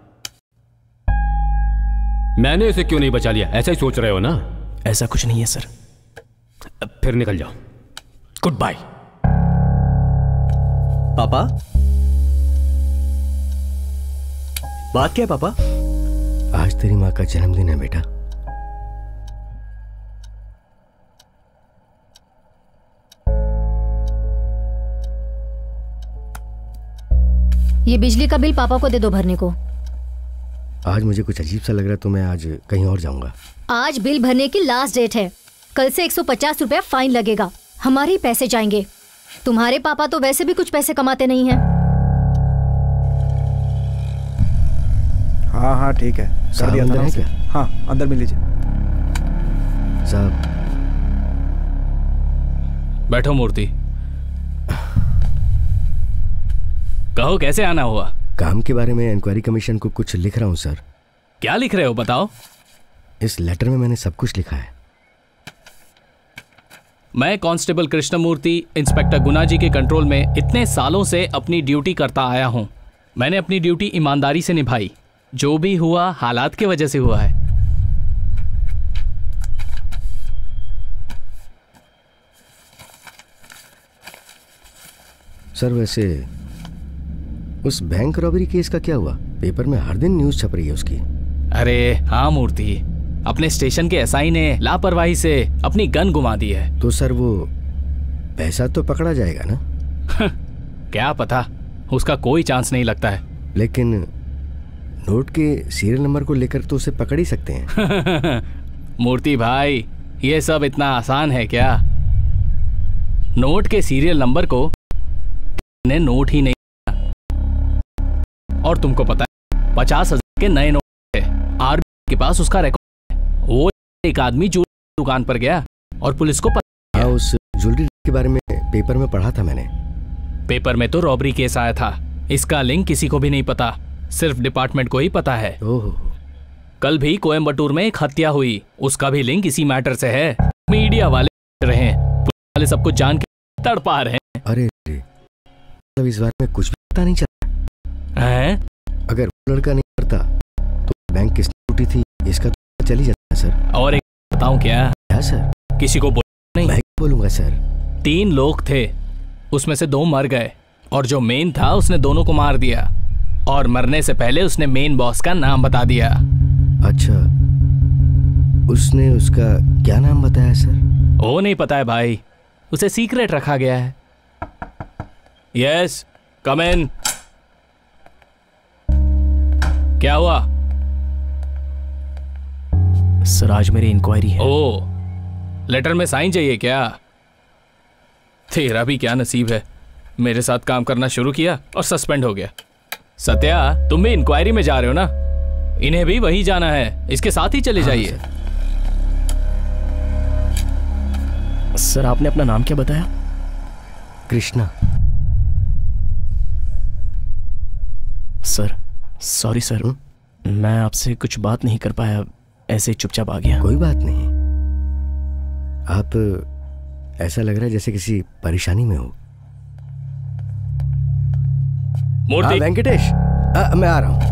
मैंने इसे क्यों नहीं बचा लिया, ऐसा ही सोच रहे हो ना? ऐसा कुछ नहीं है सर। फिर निकल जाओ, गुड बाय। पापा, बात क्या है पापा? आज तेरी माँ का जन्मदिन है बेटा। ये बिजली का बिल पापा को दे दो भरने को। आज मुझे कुछ अजीब सा लग रहा है तो मैं आज कहीं और जाऊंगा। आज बिल भरने की लास्ट डेट है, कल से 150 रुपया फाइन लगेगा। हमारे ही पैसे जाएंगे। तुम्हारे पापा तो वैसे भी कुछ पैसे कमाते नहीं हैं। हाँ हाँ ठीक है, कर दिया था क्या? हाँ अंदर मिल लीजिए साहब। बैठो मूर्ति। कहो कैसे आना हुआ? काम के बारे में इंक्वायरी कमीशन को कुछ लिख रहा हूँ सर। क्या लिख रहे हो बताओ? इस लेटर में मैंने सब कुछ लिखा है। मैं कांस्टेबल कृष्णमूर्ति इंस्पेक्टर गुना जी के कंट्रोल में इतने सालों से अपनी ड्यूटी करता आया हूं। मैंने अपनी ड्यूटी ईमानदारी से निभाई। जो भी हुआ हालात की वजह से हुआ है। सर वैसे उस बैंक रॉबरी केस का क्या हुआ? पेपर में हर दिन न्यूज छप रही है उसकी। अरे हाँ मूर्ति, अपने स्टेशन के एसआई ने लापरवाही से अपनी गन गुमा दी है। तो सर वो पैसा तो पकड़ा जाएगा ना? क्या पता, उसका कोई चांस नहीं लगता है। लेकिन नोट के सीरियल नंबर को लेकर तो उसे पकड़ ही सकते हैं। मूर्ति भाई, ये सब इतना आसान है क्या? नोट के सीरियल नंबर को ने नोट ही नहीं। और तुमको पता है 50,000 के नए नोट है। आरबीआई के पास उसका रिकॉर्ड है। वो एक आदमी ज्वेलरी दुकान पर गया और पुलिस को पता। हाँ, उस ज्वेलरी के बारे में पेपर में पढ़ा था मैंने। पेपर में तो रॉबरी केस आया था। इसका लिंक किसी को भी नहीं पता, सिर्फ डिपार्टमेंट को ही पता है। कल भी कोयम्बटूर में एक हत्या हुई, उसका भी लिंक इसी मैटर से है। मीडिया वाले रहे, पुलिस वाले सब कुछ जान के तड़पा रहे हैं। अरे इस बारे में कुछ भी पता नहीं चला है? अगर वो लड़का नहीं करता तो बैंक किसने टूटी थी इसका तो चल ही जाता सर। और एक बताऊं क्या सर? किसी को नहीं। मैं बोलूंगा सर। 3 लोग थे, उसमें से 2 मर गए और जो मेन था उसने दोनों को मार दिया। और मरने से पहले उसने मेन बॉस का नाम बता दिया। अच्छा, उसने उसका क्या नाम बताया सर? वो नहीं पता है भाई, उसे सीक्रेट रखा गया है। Yes, come in. क्या हुआ? सर आज मेरी इंक्वायरी है। ओ, लेटर में साइन चाहिए क्या? तेरा भी क्या नसीब है, मेरे साथ काम करना शुरू किया और सस्पेंड हो गया। सत्या, तुम भी इंक्वायरी में जा रहे हो ना? इन्हें भी वही जाना है, इसके साथ ही चले जाइए। सर आपने अपना नाम क्या बताया? कृष्णा। सर सॉरी सर, मैं आपसे कुछ बात नहीं कर पाया, ऐसे चुपचाप आ गया। कोई बात नहीं, आप ऐसा लग रहा है जैसे किसी परेशानी में हो। मूर्ति। वेंकटेश, मैं आ रहा हूं।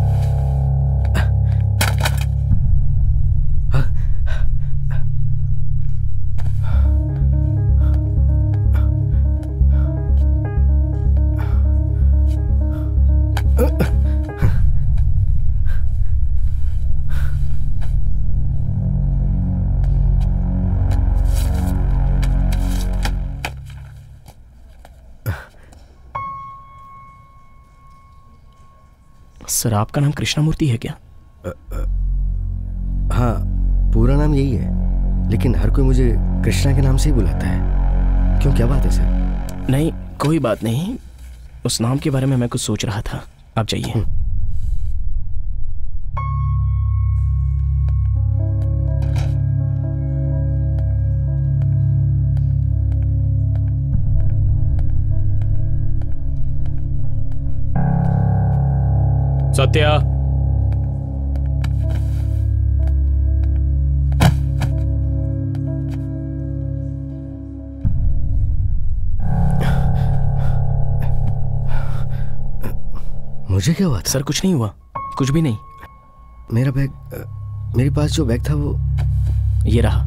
सर आपका नाम कृष्णमूर्ति है क्या? हाँ, पूरा नाम यही है, लेकिन हर कोई मुझे कृष्णा के नाम से ही बुलाता है। क्यों, क्या बात है सर? नहीं कोई बात नहीं, उस नाम के बारे में मैं कुछ सोच रहा था। आप जाइए। सत्या, मुझे क्या हुआ था? सर कुछ नहीं हुआ, कुछ भी नहीं। मेरा बैग, मेरे पास जो बैग था वो ये रहा।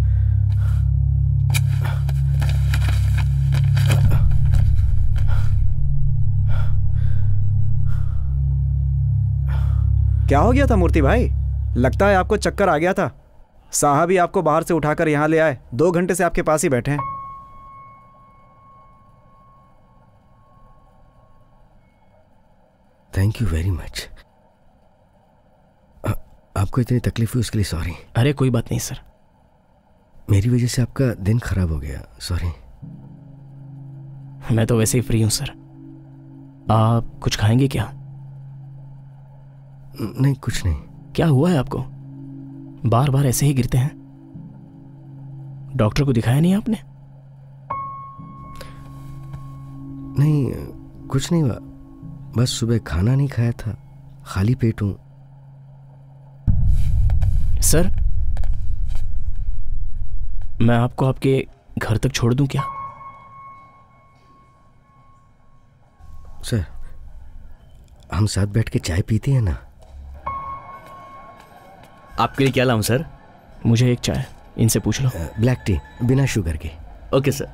क्या हो गया था मूर्ति भाई? लगता है आपको चक्कर आ गया था। साहब ही आपको बाहर से उठाकर यहाँ ले आए, 2 घंटे से आपके पास ही बैठे हैं। Thank you very much. आपको इतनी तकलीफ हुई उसके लिए सॉरी। अरे कोई बात नहीं सर। मेरी वजह से आपका दिन खराब हो गया, सॉरी। मैं तो वैसे ही फ्री हूं सर। आप कुछ खाएंगे क्या? नहीं, कुछ नहीं। क्या हुआ है आपको? बार बार ऐसे ही गिरते हैं। डॉक्टर को दिखाया नहीं आपने? नहीं, कुछ नहीं हुआ। बस सुबह खाना नहीं खाया था, खाली पेट हूं। सर, मैं आपको आपके घर तक छोड़ दूं क्या? सर, हम साथ बैठ के चाय पीते हैं ना। आपके लिए क्या लाऊं सर? मुझे एक चाय, इनसे पूछ लो। ब्लैक टी बिना शुगर के। Okay sir.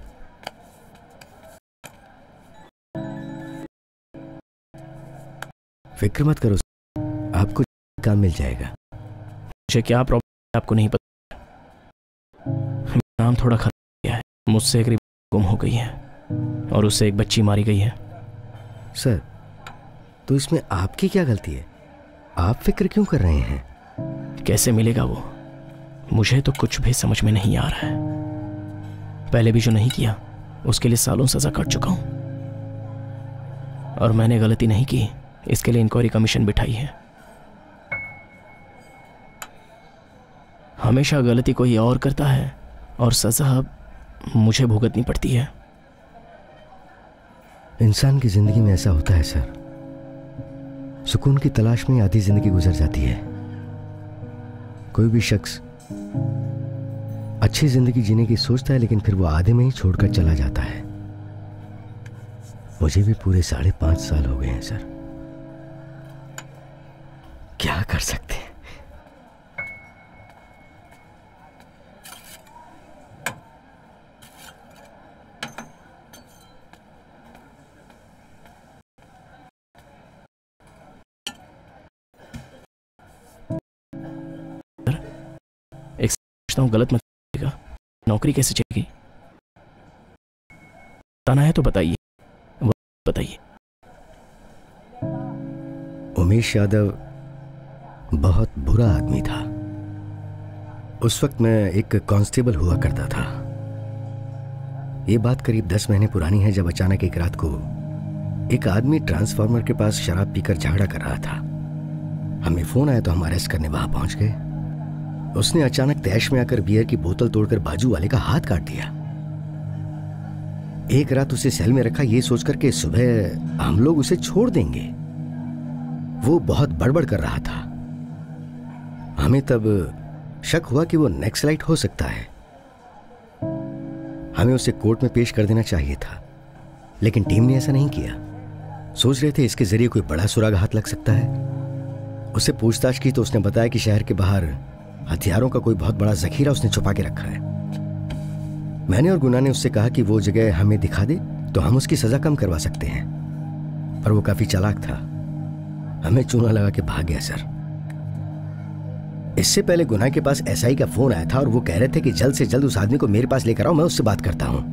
फिक्र मत करो, आपको काम मिल जाएगा। मुझे क्या प्रॉब्लम है आपको नहीं पता। मेरा नाम थोड़ा खराब गया है। मुझसे एक गुम हो गई है और उससे एक बच्ची मारी गई है। सर, तो इसमें आपकी क्या गलती है? आप फिक्र क्यों कर रहे हैं? कैसे मिलेगा वो? मुझे तो कुछ भी समझ में नहीं आ रहा है। पहले भी जो नहीं किया उसके लिए सालों सजा काट चुका हूं, और मैंने गलती नहीं की, इसके लिए इंक्वायरी कमीशन बिठाई है। हमेशा गलती कोई और करता है और सजा मुझे भुगतनी पड़ती है। इंसान की जिंदगी में ऐसा होता है सर, सुकून की तलाश में आधी जिंदगी गुजर जाती है। कोई भी शख्स अच्छी जिंदगी जीने की सोचता है, लेकिन फिर वो आधे में ही छोड़कर चला जाता है। मुझे भी पूरे 5.5 साल हो गए हैं सर। क्या कर सकते हैं? एक सोचता हूं गलत मत कीजिएगा, नौकरी कैसे चलेगी? बताना है तो बताइए, बताइए। उमेश यादव बहुत बुरा आदमी था। उस वक्त मैं एक कांस्टेबल हुआ करता था। ये बात करीब 10 महीने पुरानी है, जब अचानक एक रात को एक आदमी ट्रांसफार्मर के पास शराब पीकर झगड़ा कर रहा था। हमें फोन आया तो हम अरेस्ट करने वहां पहुंच गए। उसने अचानक तैश में आकर बियर की बोतल तोड़कर बाजू वाले का हाथ काट दिया। एक रात उसे सेल में रखा, ये सोचकर कि सुबह हम लोग उसे छोड़ देंगे। वो बहुत बड़बड़ कर रहा था। हमें तब शक हुआ कि वो नक्सलाइट हो सकता है। हमें उसे कोर्ट में पेश कर देना चाहिए था, लेकिन टीम ने ऐसा नहीं किया। सोच रहे थे इसके जरिए कोई बड़ा सुराग हाथ लग सकता है। उससे पूछताछ की तो उसने बताया कि शहर के बाहर हथियारों का कोई बहुत बड़ा जखीरा उसने छुपा के रखा है। मैंने और गुना ने उससे कहा कि वो जगह हमें दिखा दे तो हम उसकी सजा कम करवा सकते हैं, पर वो काफी चालाक था। हमें चूना लगा के भाग गया सर। इससे पहले गुना के पास एसआई का फोन आया था और वो कह रहे थे कि जल्द से जल्द उस आदमी को मेरे पास लेकर आओ, मैं उससे बात करता हूं।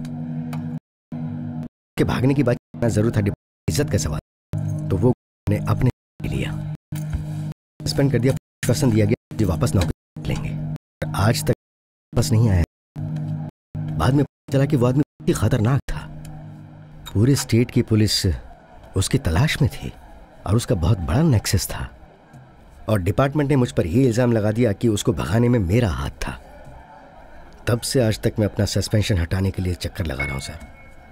कि भागने की बात करना जरूर था, इज्जत का सवाल, तो वो ने अपने लिया, सस्पेंड कर दिया, आश्वासन दिया गया जो वापस नौकरी लेंगे। आज तक वापस नहीं आया। बाद में पता चला कि वो आदमी खतरनाक था। पूरे स्टेट की पुलिस उसकी तलाश में थी और उसका बहुत बड़ा नेक्सस था, और डिपार्टमेंट ने मुझ पर यह इल्जाम लगा दिया कि उसको भगाने में मेरा हाथ था। तब से आज तक मैं अपना सस्पेंशन हटाने के लिए चक्कर लगा रहा हूं सर।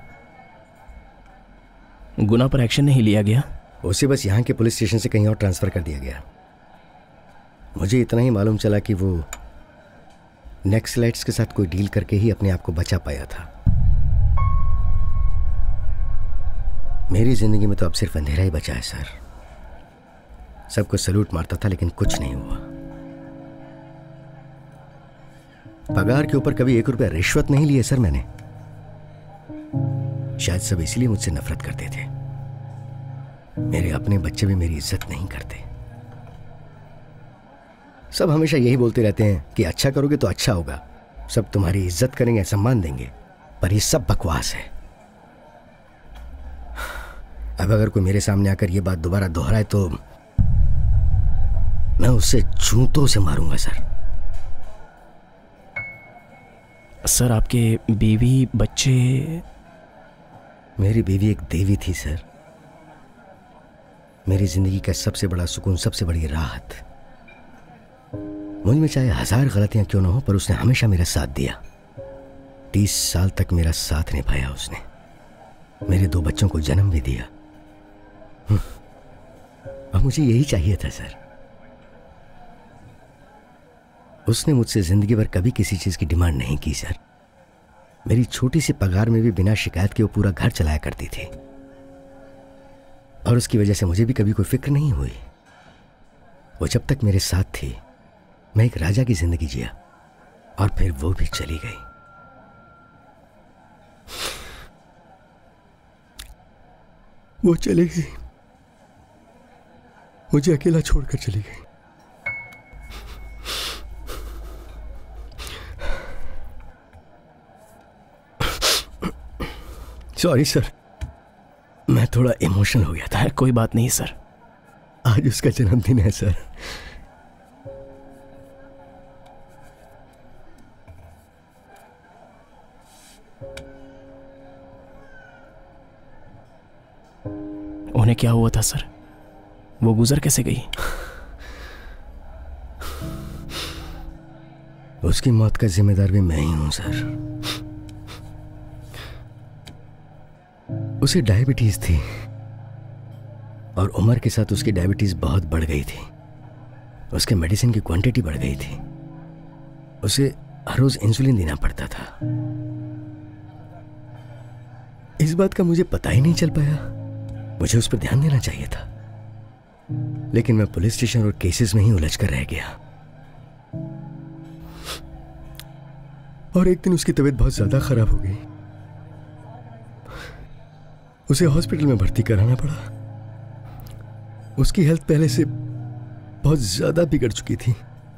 गुना पर एक्शन नहीं लिया गया? उसे बस यहां के पुलिस स्टेशन से कहीं और ट्रांसफर कर दिया गया। मुझे इतना ही मालूम चला कि वो नक्सलाइट्स के साथ कोई डील करके ही अपने आप को बचा पाया था। मेरी जिंदगी में तो अब सिर्फ अंधेरा ही बचा है सर। सबको सैल्यूट मारता था लेकिन कुछ नहीं हुआ। पगार के ऊपर कभी 1 रुपया रिश्वत नहीं लिए सर मैंने। शायद सब इसलिए मुझसे नफरत करते थे। मेरे अपने बच्चे भी मेरी इज्जत नहीं करते। सब हमेशा यही बोलते रहते हैं कि अच्छा करोगे तो अच्छा होगा, सब तुम्हारी इज्जत करेंगे, सम्मान देंगे, पर ये सब बकवास है। अब अगर कोई मेरे सामने आकर ये बात दोबारा दोहराए तो मैं उससे जूतों से मारूंगा सर। सर, आपके बीवी बच्चे? मेरी बीवी एक देवी थी सर। मेरी जिंदगी का सबसे बड़ा सुकून, सबसे बड़ी राहत। मुझ में चाहे 1000 गलतियां क्यों ना हो, पर उसने हमेशा मेरा साथ दिया। 30 साल तक मेरा साथ निभाया उसने। मेरे 2 बच्चों को जन्म भी दिया। अब मुझे यही चाहिए था सर। उसने मुझसे जिंदगी भर कभी किसी चीज की डिमांड नहीं की सर। मेरी छोटी सी पगार में भी बिना शिकायत के वो पूरा घर चलाया करती थी, और उसकी वजह से मुझे भी कभी कोई फिक्र नहीं हुई। वो जब तक मेरे साथ थी, मैं एक राजा की जिंदगी जिया, और फिर वो भी चली गई। वो चली गई, मुझे अकेला छोड़कर चली गई। सॉरी सर, मैं थोड़ा इमोशनल हो गया था। कोई बात नहीं सर। आज उसका जन्मदिन है सर। उन्हें क्या हुआ था सर? वो गुजर कैसे गई? उसकी मौत का जिम्मेदार भी मैं ही हूं सर। उसे डायबिटीज थी, और उम्र के साथ उसकी डायबिटीज बहुत बढ़ गई थी। उसके मेडिसिन की क्वांटिटी बढ़ गई थी। उसे हर रोज इंसुलिन देना पड़ता था। इस बात का मुझे पता ही नहीं चल पाया। मुझे उस पर ध्यान देना चाहिए था, लेकिन मैं पुलिस स्टेशन और केसेस में ही उलझ कर रह गया। और एक दिन उसकी तबीयत बहुत ज्यादा खराब हो गई। उसे हॉस्पिटल में भर्ती कराना पड़ा। उसकी हेल्थ पहले से बहुत ज्यादा बिगड़ चुकी थी।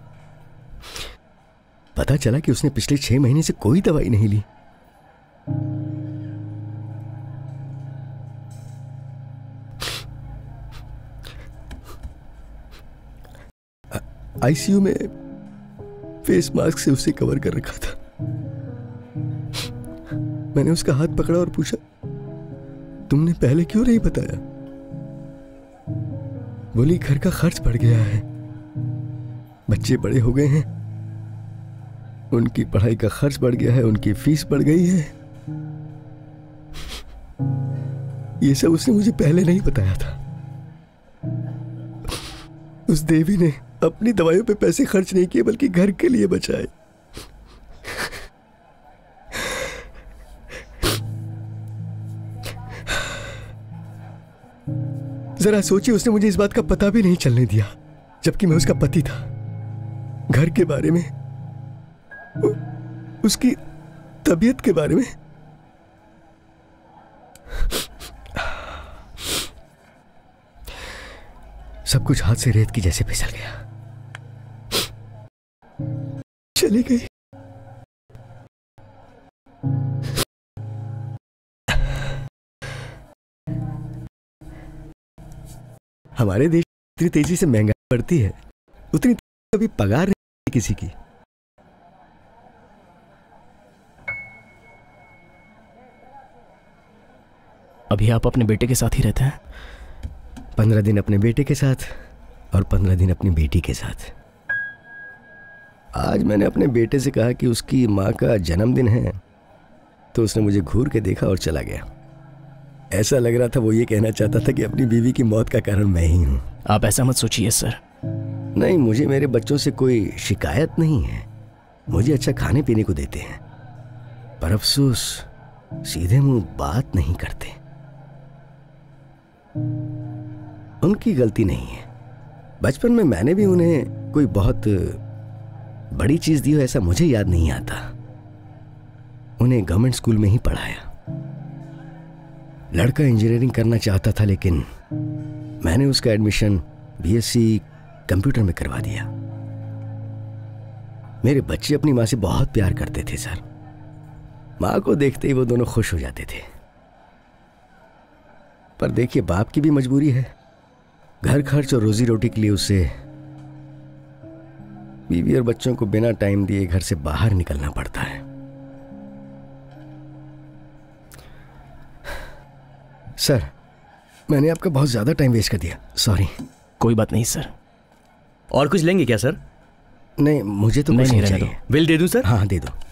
पता चला कि उसने पिछले 6 महीने से कोई दवाई नहीं ली। आईसीयू में फेस मास्क से उसे कवर कर रखा था। मैंने उसका हाथ पकड़ा और पूछा, तुमने पहले क्यों नहीं बताया? बोली, घर का खर्च बढ़ गया है, बच्चे बड़े हो गए हैं, उनकी पढ़ाई का खर्च बढ़ गया है, उनकी फीस बढ़ गई है। ये सब उसने मुझे पहले नहीं बताया था। उस देवी ने अपनी दवाइयों पे पैसे खर्च नहीं किए, बल्कि घर के लिए बचाए। जरा सोचिए, उसने मुझे इस बात का पता भी नहीं चलने दिया, जबकि मैं उसका पति था। घर के बारे में, उसकी तबीयत के बारे में। सब कुछ हाथ से रेत की जैसे फिसल गया। चली गई। हमारे देश जितनी तेजी से महंगाई बढ़ती है, उतनी कभी पगार नहीं किसी की। अभी आप अपने बेटे के साथ ही रहते हैं? 15 दिन अपने बेटे के साथ और 15 दिन अपनी बेटी के साथ। आज मैंने अपने बेटे से कहा कि उसकी माँ का जन्मदिन है, तो उसने मुझे घूर के देखा और चला गया। ऐसा लग रहा था वो ये कहना चाहता था कि अपनी बीवी की मौत का कारण मैं ही हूं। आप ऐसा मत सोचिए सर। नहीं, मुझे मेरे बच्चों से कोई शिकायत नहीं है। मुझे अच्छा खाने पीने को देते हैं, पर अफसोस सीधे मुंह बात नहीं करते। उनकी गलती नहीं है। बचपन में मैंने भी उन्हें कोई बहुत बड़ी चीज दी हो ऐसा मुझे याद नहीं आता। उन्हें गवर्नमेंट स्कूल में ही पढ़ाया। लड़का इंजीनियरिंग करना चाहता था, लेकिन मैंने उसका एडमिशन बीएससी कंप्यूटर में करवा दिया। मेरे बच्चे अपनी माँ से बहुत प्यार करते थे सर। माँ को देखते ही वो दोनों खुश हो जाते थे। पर देखिए, बाप की भी मजबूरी है। घर खर्च और रोजी रोटी के लिए उसे बीवी और बच्चों को बिना टाइम दिए घर से बाहर निकलना पड़ता है। सर, मैंने आपका बहुत ज़्यादा टाइम वेस्ट कर दिया, सॉरी। कोई बात नहीं सर। और कुछ लेंगे क्या सर? नहीं, मुझे तो कुछ नहीं चाहिए। बिल दे दूं सर? हाँ, दे दो।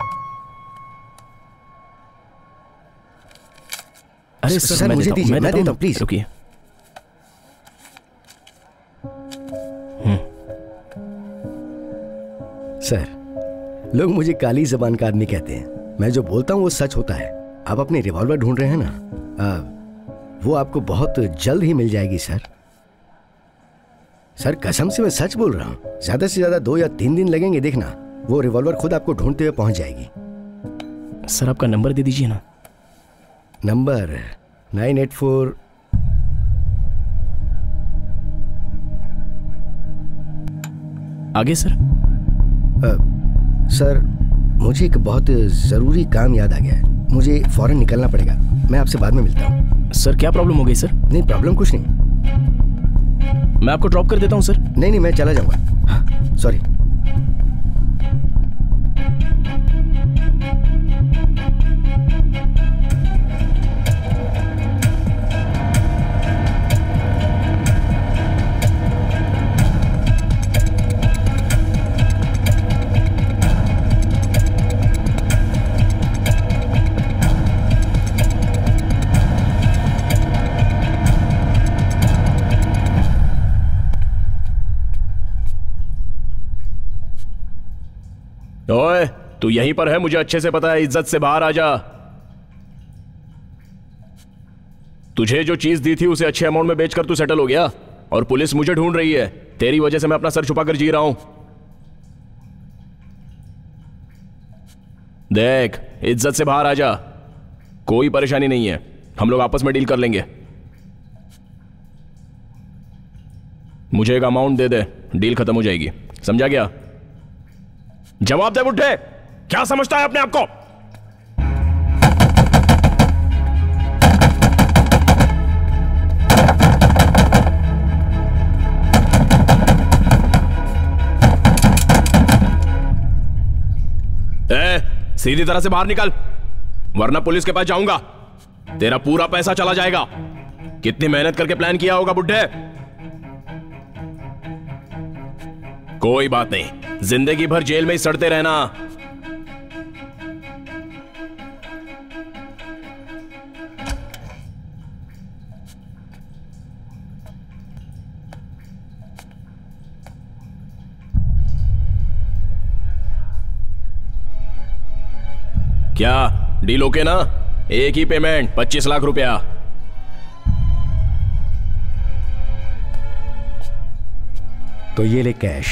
अरे सर मुझे दीजिए, मैं देता हूँ, प्लीज। रुकिए। सर, लोग मुझे काली जबान का आदमी कहते हैं। मैं जो बोलता हूँ वो सच होता है। आप अपनी रिवॉल्वर ढूंढ रहे हैं ना, वो आपको बहुत जल्द ही मिल जाएगी सर। सर कसम से मैं सच बोल रहा हूँ। ज्यादा से ज्यादा 2 या 3 दिन लगेंगे, देखना वो रिवॉल्वर खुद आपको ढूंढते हुए पहुंच जाएगी। सर आपका नंबर दे दीजिए ना। नंबर 984। आगे सर। सर मुझे एक बहुत जरूरी काम याद आ गया है, मुझे फौरन निकलना पड़ेगा। मैं आपसे बाद में मिलता हूँ। सर क्या प्रॉब्लम हो गई सर? नहीं, प्रॉब्लम कुछ नहीं। मैं आपको ड्रॉप कर देता हूँ सर। नहीं, मैं चला जाऊंगा। सॉरी। ओए, तू यहीं पर है, मुझे अच्छे से पता है। इज्जत से बाहर आ जा। तुझे जो चीज दी थी उसे अच्छे अमाउंट में बेचकर तू सेटल हो गया और पुलिस मुझे ढूंढ रही है। तेरी वजह से मैं अपना सर छुपाकर जी रहा हूं। देख, इज्जत से बाहर आ जा। कोई परेशानी नहीं है, हम लोग आपस में डील कर लेंगे। मुझे एक अमाउंट दे दे, डील खत्म हो जाएगी। समझा क्या? जवाब दे बुड्ढे, क्या समझता है अपने आप को? सीधी तरह से बाहर निकल, वरना पुलिस के पास जाऊंगा। तेरा पूरा पैसा चला जाएगा। कितनी मेहनत करके प्लान किया होगा बुड्ढे। कोई बात नहीं, जिंदगी भर जेल में ही सड़ते रहना। क्या डील ओके ना? एक ही पेमेंट 25 लाख रुपया। तो ये ले कैश।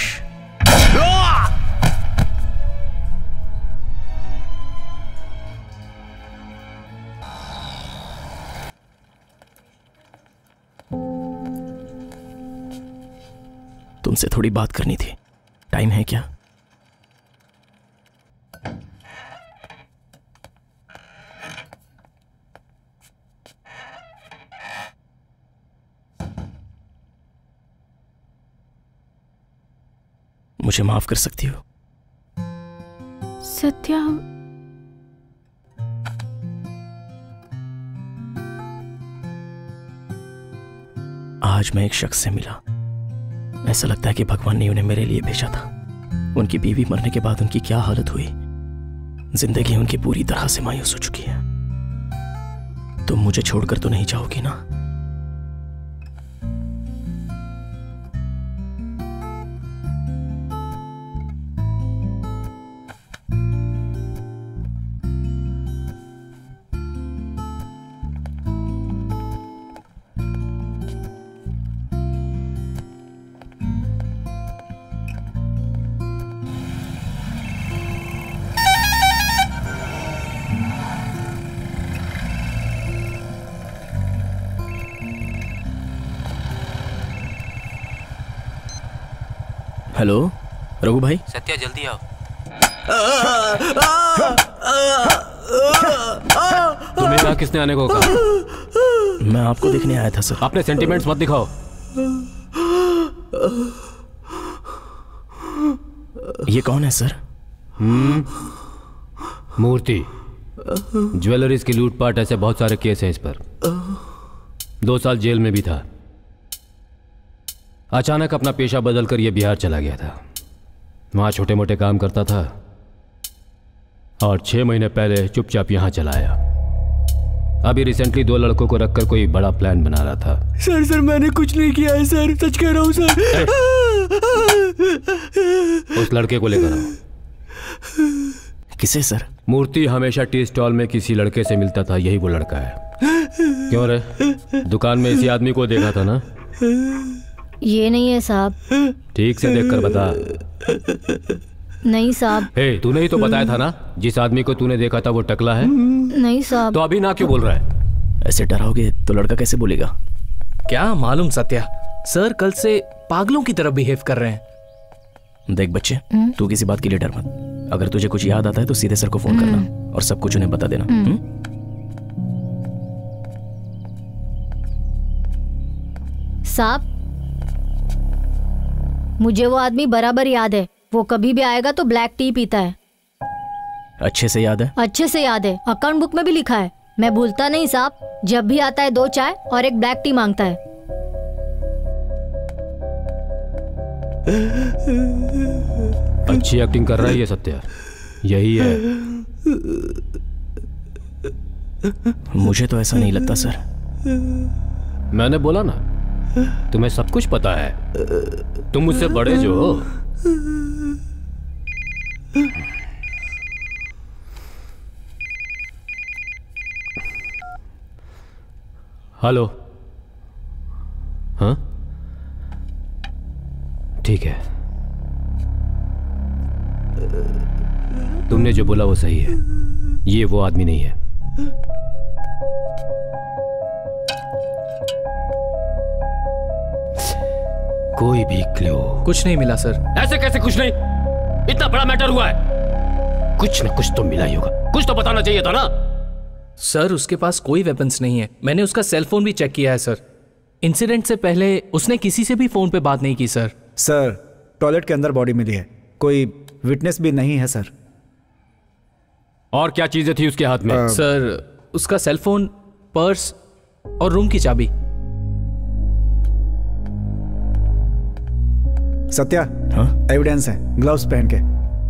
तुमसे थोड़ी बात करनी थी, टाइम है क्या? मुझे माफ कर सकती हो? सत्या, आज मैं एक शख्स से मिला, ऐसा लगता है कि भगवान ने उन्हें मेरे लिए भेजा था। उनकी बीवी मरने के बाद उनकी क्या हालत हुई, जिंदगी उनकी पूरी तरह से मायूस हो चुकी है। तुम मुझे छोड़कर तो नहीं जाओगी ना? हेलो रघु भाई। सत्या जल्दी आओ। तुम्हें यहाँ किसने आने को कहा? मैं आपको देखने आया था सर। अपने सेंटिमेंट्स मत दिखाओ। ये कौन है सर? मूर्ति। ज्वेलरीज की लूटपाट, ऐसे बहुत सारे केस हैं इस पर। 2 साल जेल में भी था। अचानक अपना पेशा बदलकर यह बिहार चला गया था। वहां छोटे मोटे काम करता था और 6 महीने पहले चुपचाप यहां चला आया। अभी रिसेंटली 2 लड़कों को रखकर कोई बड़ा प्लान बना रहा था। सर मैंने कुछ नहीं किया है सर, सच कह रहा हूँ सर। उस लड़के को लेकर आओ। किसे सर? मूर्ति हमेशा टी स्टॉल में किसी लड़के से मिलता था, यही वो लड़का है। क्यों रे, दुकान में इसी आदमी को देखा था ना? ये नहीं है साहब। ठीक से देखकर बता। नहीं साहब। हे, तूने ही तो बताया था ना, जिस आदमी को तूने देखा था वो टकला है। नहीं साहब। तो अभी ना क्यों बोल रहा है? ऐसे डराओगे तो लड़का कैसे बोलेगा? क्या मालूम सत्या, सर कल से पागलों की तरह बिहेव कर रहे हैं। देख बच्चे, तू किसी बात के लिए डर मत। अगर तुझे कुछ याद आता है तो सीधे सर को फोन करना और सब कुछ उन्हें बता देना। साहब, मुझे वो आदमी बराबर याद है। वो कभी भी आएगा तो ब्लैक टी पीता है। अच्छे से याद है? अच्छे से याद है, अकाउंट बुक में भी लिखा है। मैं भूलता नहीं साहब। जब भी आता है 2 चाय और 1 ब्लैक टी मांगता है। अच्छी एक्टिंग कर रहा है ये सत्या, यही है। मुझे तो ऐसा नहीं लगता सर। मैंने बोला ना, तुम्हें सब कुछ पता है। तुम मुझसे बड़े जो हो। हेलो। हाँ ठीक है, तुमने जो बोला वो सही है। ये वो आदमी नहीं है। कोई भी क्लू? कुछ नहीं मिला सर। ऐसे कैसे कुछ नहीं? इतना बड़ा मैटर हुआ है, कुछ ना कुछ तो मिला ही होगा। कुछ तो बताना चाहिए था ना। सर उसके पास कोई वेपन्स नहीं है। मैंने उसका सेल फोन भी चेक किया है सर। इंसिडेंट से पहले उसने किसी से भी फोन पे बात नहीं की सर। सर टॉयलेट के अंदर बॉडी मिली है, कोई विटनेस भी नहीं है सर। और क्या चीजें थी उसके हाथ में? सर उसका सेल फोन, पर्स और रूम की चाबी। सत्या, एविडेंस है, ग्लव्स पहन के।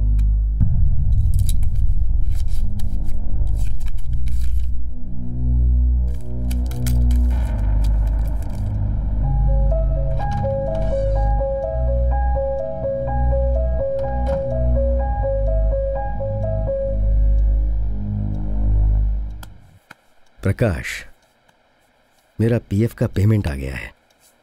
प्रकाश, मेरा पीएफ का पेमेंट आ गया है।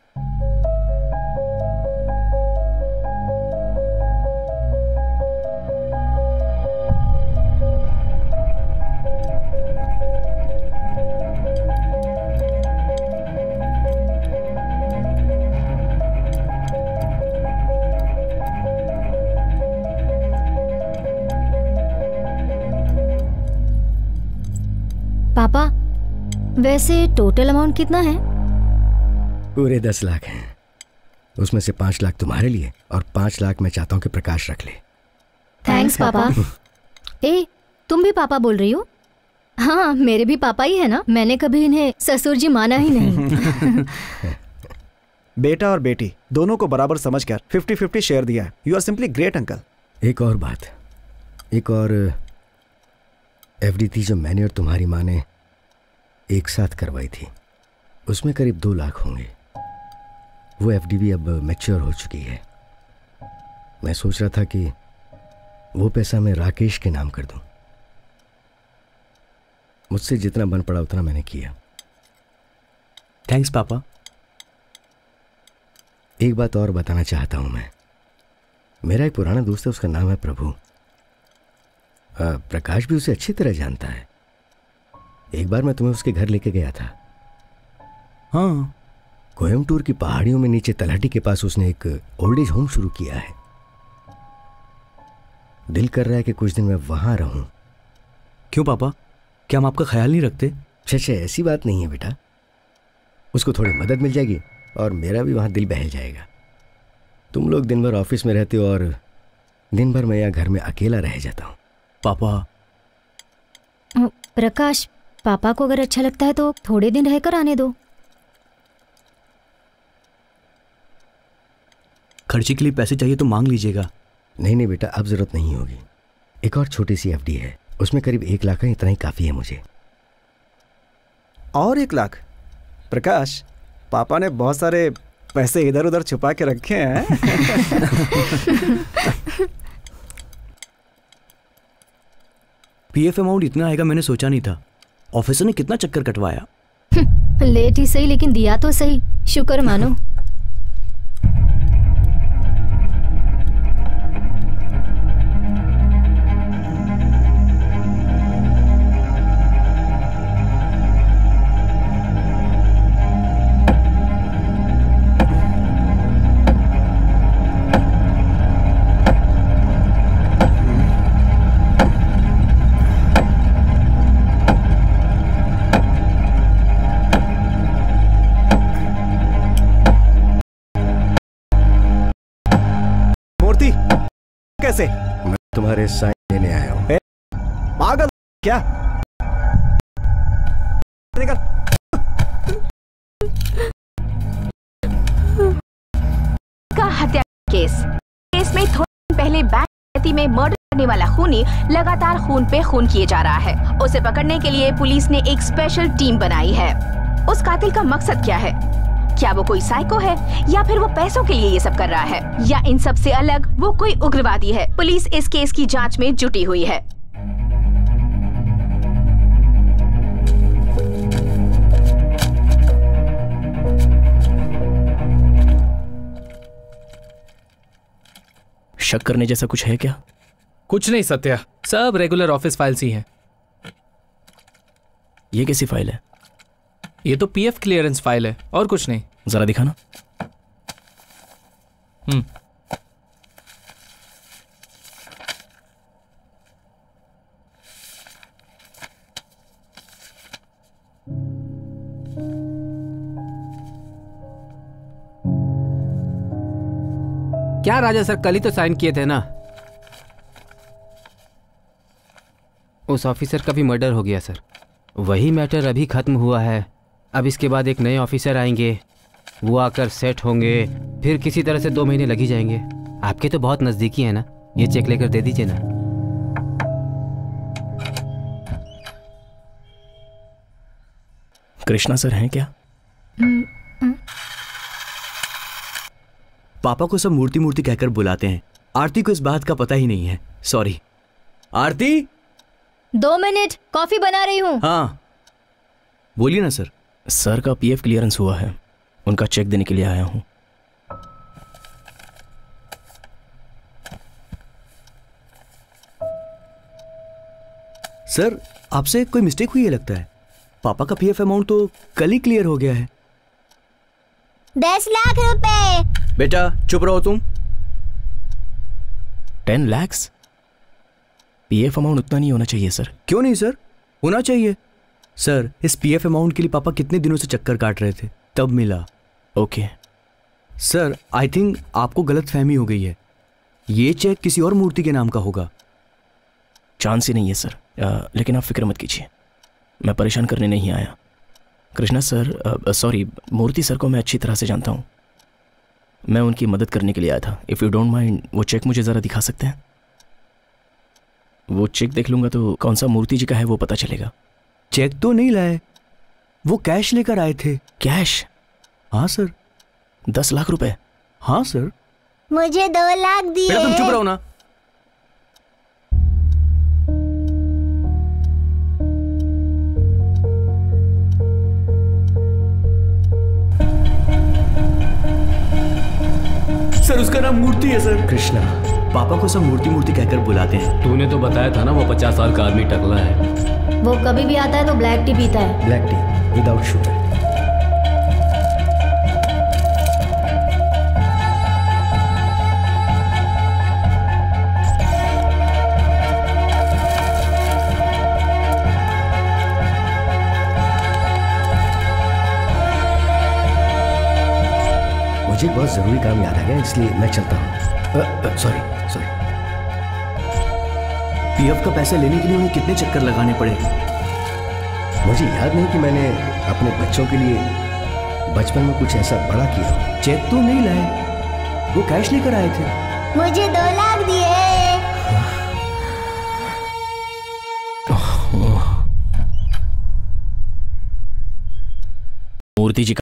पापा, वैसे टोटल अमाउंट कितना है? पूरे 10 लाख हैं। उसमें से 5 लाख तुम्हारे लिए और 5 लाख मैं चाहता हूं कि प्रकाश रख ले। थैंक्स पापा। ए, तुम भी पापा बोल रही हो? हाँ, मेरे भी पापा ही है ना। मैंने कभी इन्हें ससुर जी माना ही नहीं। बेटा और बेटी दोनों को बराबर समझकर 50-50 शेयर दिया है। You are simply great uncle. एक और बात, एक और एफडी थी जो मैंने और तुम्हारी माँ ने एक साथ करवाई थी। उसमें करीब 2 लाख होंगे। वो एफडी भी अब मैच्योर हो चुकी है। मैं सोच रहा था कि वो पैसा मैं राकेश के नाम कर दूं। मुझसे जितना बन पड़ा उतना मैंने किया। थैंक्स पापा। एक बात और बताना चाहता हूं मैं। मेरा एक पुराना दोस्त है, उसका नाम है प्रभु। प्रकाश भी उसे अच्छी तरह जानता है। एक बार मैं तुम्हें उसके घर लेके गया था। हाँ, कोयम्बटूर की पहाड़ियों में नीचे तलहटी के पास उसने एक ओल्ड एज होम शुरू किया है। दिल कर रहा है कि कुछ दिन मैं वहां रहूं। क्यों पापा, क्या हम आपका ख्याल नहीं रखते? अच्छा, ऐसी बात नहीं है बेटा। उसको थोड़ी मदद मिल जाएगी और मेरा भी वहां दिल बहल जाएगा। तुम लोग दिन भर ऑफिस में रहते हो और दिन भर मैं यहाँ घर में अकेला रह जाता हूँ। पापा। प्रकाश, पापा को अगर अच्छा लगता है तो थोड़े दिन रहकर आने दो। खर्चे के लिए पैसे चाहिए तो मांग लीजिएगा। नहीं बेटा, अब जरूरत नहीं होगी। एक और छोटी सी एफडी है, उसमें करीब 1 लाख है, इतना ही काफी है मुझे। और 1 लाख? प्रकाश, पापा ने बहुत सारे पैसे इधर उधर छुपा के रखे हैं। पीएफ अमाउंट इतना आएगा मैंने सोचा नहीं था। ऑफिसर ने कितना चक्कर कटवाया। लेट ही सही लेकिन दिया तो सही, शुक्र मानो। कैसे? मैं तुम्हारे साइन लेने आया हूँ। पागल क्या? निकल। का हत्या केस में थोड़े दिन पहले बैंक में मर्डर करने वाला खूनी लगातार खून पे खून किए जा रहा है। उसे पकड़ने के लिए पुलिस ने एक स्पेशल टीम बनाई है। उस कातिल का मकसद क्या है? क्या वो कोई साइको है या फिर वो पैसों के लिए ये सब कर रहा है, या इन सब से अलग वो कोई उग्रवादी है? पुलिस इस केस की जांच में जुटी हुई है। शक करने जैसा कुछ है क्या? कुछ नहीं सत्या, सब रेगुलर ऑफिस फाइल्स ही हैं। ये कैसी फाइल है? ये तो पीएफ क्लियरेंस फाइल है और कुछ नहीं। जरा दिखाना। क्या राजा सर, कल ही तो साइन किए थे ना। उस ऑफिसर का भी मर्डर हो गया सर। वही मैटर अभी खत्म हुआ है। अब इसके बाद एक नए ऑफिसर आएंगे, वो आकर सेट होंगे, फिर किसी तरह से 2 महीने लग ही जाएंगे। आपके तो बहुत नजदीकी है ना, ये चेक लेकर दे दीजिए ना। कृष्णा सर हैं क्या? पापा को सब मूर्ति मूर्ति कहकर बुलाते हैं। आरती को इस बात का पता ही नहीं है। सॉरी। आरती 2 मिनट, कॉफी बना रही हूँ। हाँ बोलिए ना सर। सर का पीएफ क्लियरेंस हुआ है, उनका चेक देने के लिए आया हूँ। सर आपसे कोई मिस्टेक हुई है लगता है। पापा का पीएफ अमाउंट तो कल ही क्लियर हो गया है। 10 लाख रुपए। बेटा चुप रहो तुम। 10 लाख? पीएफ अमाउंट उतना नहीं होना चाहिए सर। क्यों नहीं सर, होना चाहिए। सर इस पीएफ अमाउंट के लिए पापा कितने दिनों से चक्कर काट रहे थे, तब मिला। ओके सर आई थिंक आपको गलत फहमी हो गई है। ये चेक किसी और मूर्ति के नाम का होगा। चांस ही नहीं है सर। लेकिन आप फिक्र मत कीजिए, मैं परेशान करने नहीं आया। Krishna sir, sorry, Murthy sir को मैं अच्छी तरह से जानता हूँ। मैं उनकी मदद करने के लिए आया था। इफ़ यू डोंट माइंड, वो चेक मुझे ज़रा दिखा सकते हैं? वो चेक देख लूँगा तो कौन सा मूर्ति जी का है वो पता चलेगा। चेक तो नहीं लाए, वो कैश लेकर आए थे। कैश? हाँ सर। 10 लाख रुपए? हाँ सर। मुझे 2 लाख दिए। बेटा तुम चुप रहो ना। सर उसका नाम मूर्ति है सर। कृष्णा। पापा को सब मूर्ति मूर्ति कहकर बुलाते हैं। तूने तो बताया था ना वो 50 साल का आदमी टकला है। वो कभी भी आता है तो ब्लैक टी पीता है। Black tea without sugar. मुझे बहुत जरूरी काम याद आ गया, इसलिए मैं चलता हूँ। सॉरी। पीएफ का पैसा लेने के लिए उन्हें कितने चक्कर लगाने पड़े? मुझे याद नहीं कि मैंने अपने बच्चों के लिए बचपन में कुछ ऐसा बड़ा किया। चेक तो नहीं लाए। वो कैश लेकर आए थे। मुझे 2 लाख दिए। मूर्ति जी का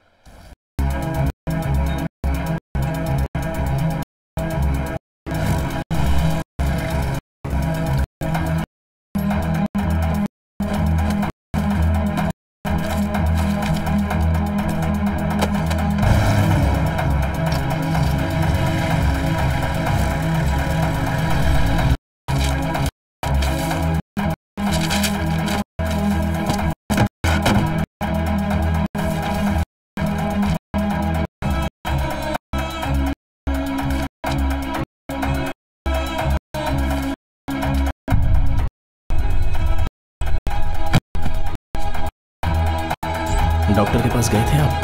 डॉक्टर के पास गए थे आप?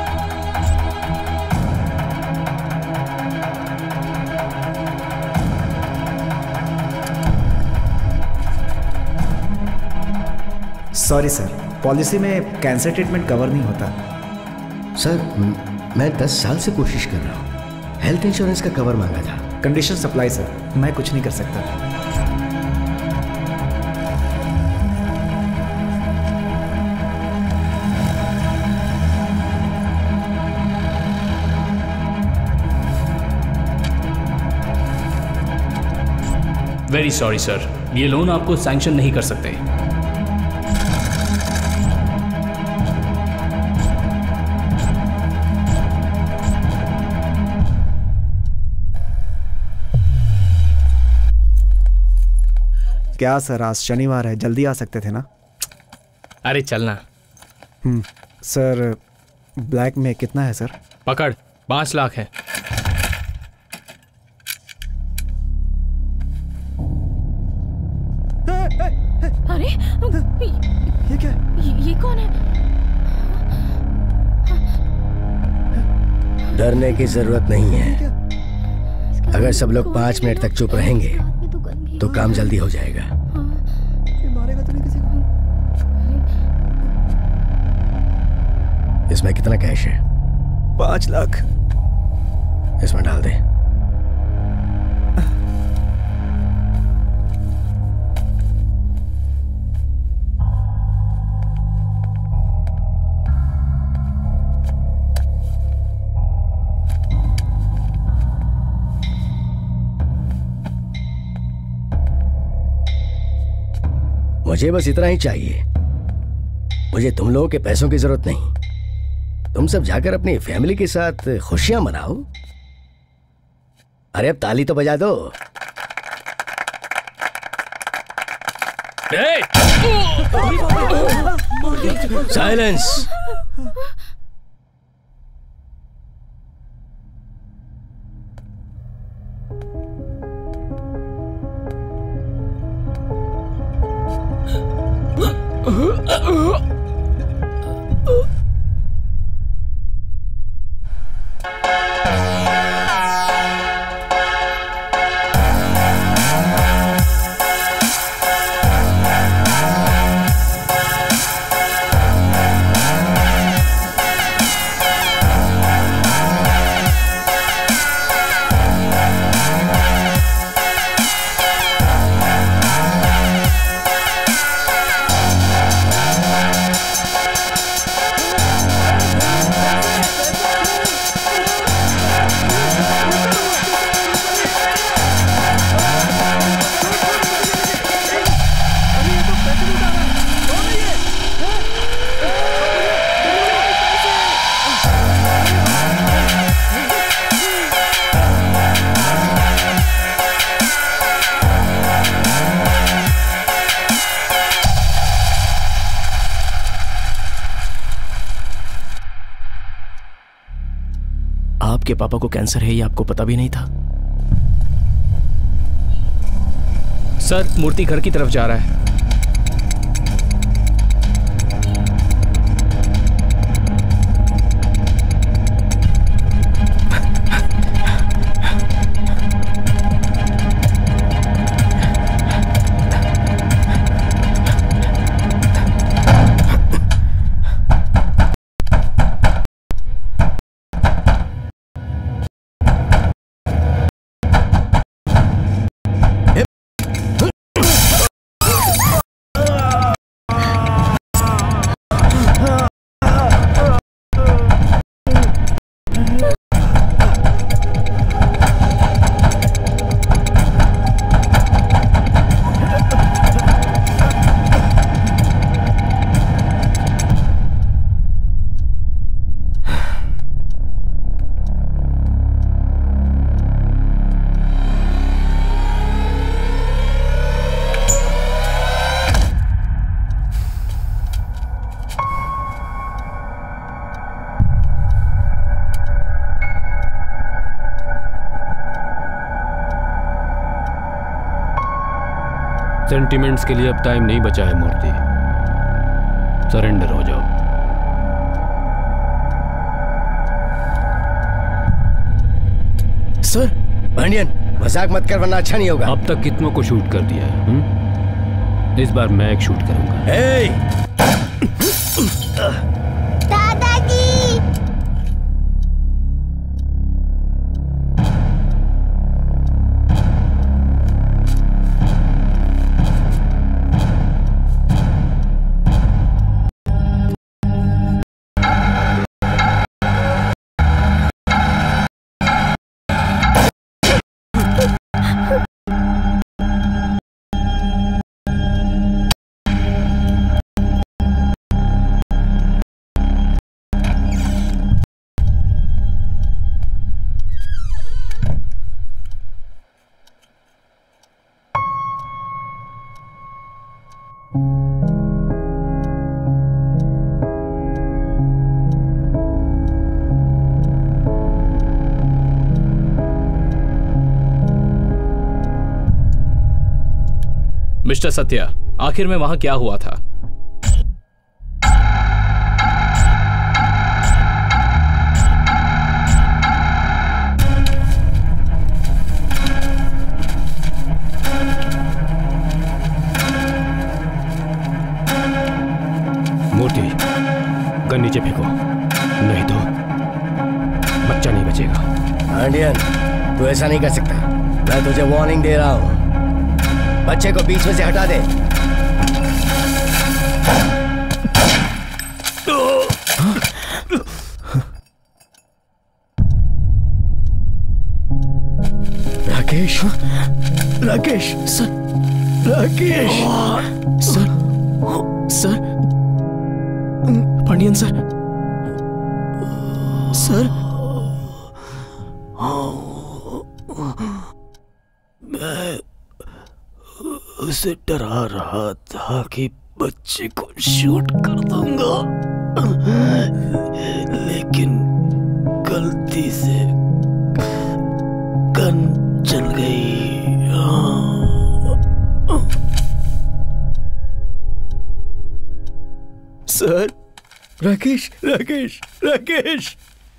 सॉरी सर, पॉलिसी में कैंसर ट्रीटमेंट कवर नहीं होता। सर मैं 10 साल से कोशिश कर रहा हूँ, हेल्थ इंश्योरेंस का कवर मांगा था। कंडीशन सप्लाई सर, मैं कुछ नहीं कर सकता। वेरी सॉरी सर, ये लोन आपको सैंक्शन नहीं कर सकते। क्या सर, आज शनिवार है, जल्दी आ सकते थे ना? अरे चलना। सर ब्लैक में कितना है सर? पकड़, 5 लाख है। अरे ये क्या? ये कौन है? डरने की जरूरत नहीं है। अगर सब लोग 5 मिनट तक चुप रहेंगे तो काम जल्दी हो जाएगा। मारेगा तो नहीं किसी को? इसमें कितना कैश है? 5 लाख। इसमें डाल दे। मुझे बस इतना ही चाहिए। मुझे तुम लोगों के पैसों की जरूरत नहीं। तुम सब जाकर अपनी फैमिली के साथ खुशियां मनाओ। अरे अब ताली तो बजा दो। साइलेंस। आपके पापा को कैंसर है, ये आपको पता भी नहीं था? सर मूर्ति घर की तरफ जा रहा है। सेंटिमेंट्स के लिए अब टाइम नहीं बचा है मूर्ति। सरेंडर हो जाओ। सर पांडियन, मजाक मत कर वरना अच्छा नहीं होगा। अब तक कितनों को शूट कर दिया है। इस बार मैं एक शूट करूंगा। दादाजी। मिस्टर सत्या, आखिर में वहां क्या हुआ था? मूर्ति, गन नीचे फेंको, नहीं तो बच्चा नहीं बचेगा। पांडियन, तू ऐसा नहीं कर सकता। मैं तुझे वार्निंग दे रहा हूं। बच्चे को बीच में से हटा दे। Rakesh, Rakesh sir, Rakesh sir, sir, Pandian sir, sir, मैं उसे डरा रहा था कि बच्चे को शूट कर दूंगा, लेकिन गलती से गन चल गई। सर, राकेश, राकेश, राकेश।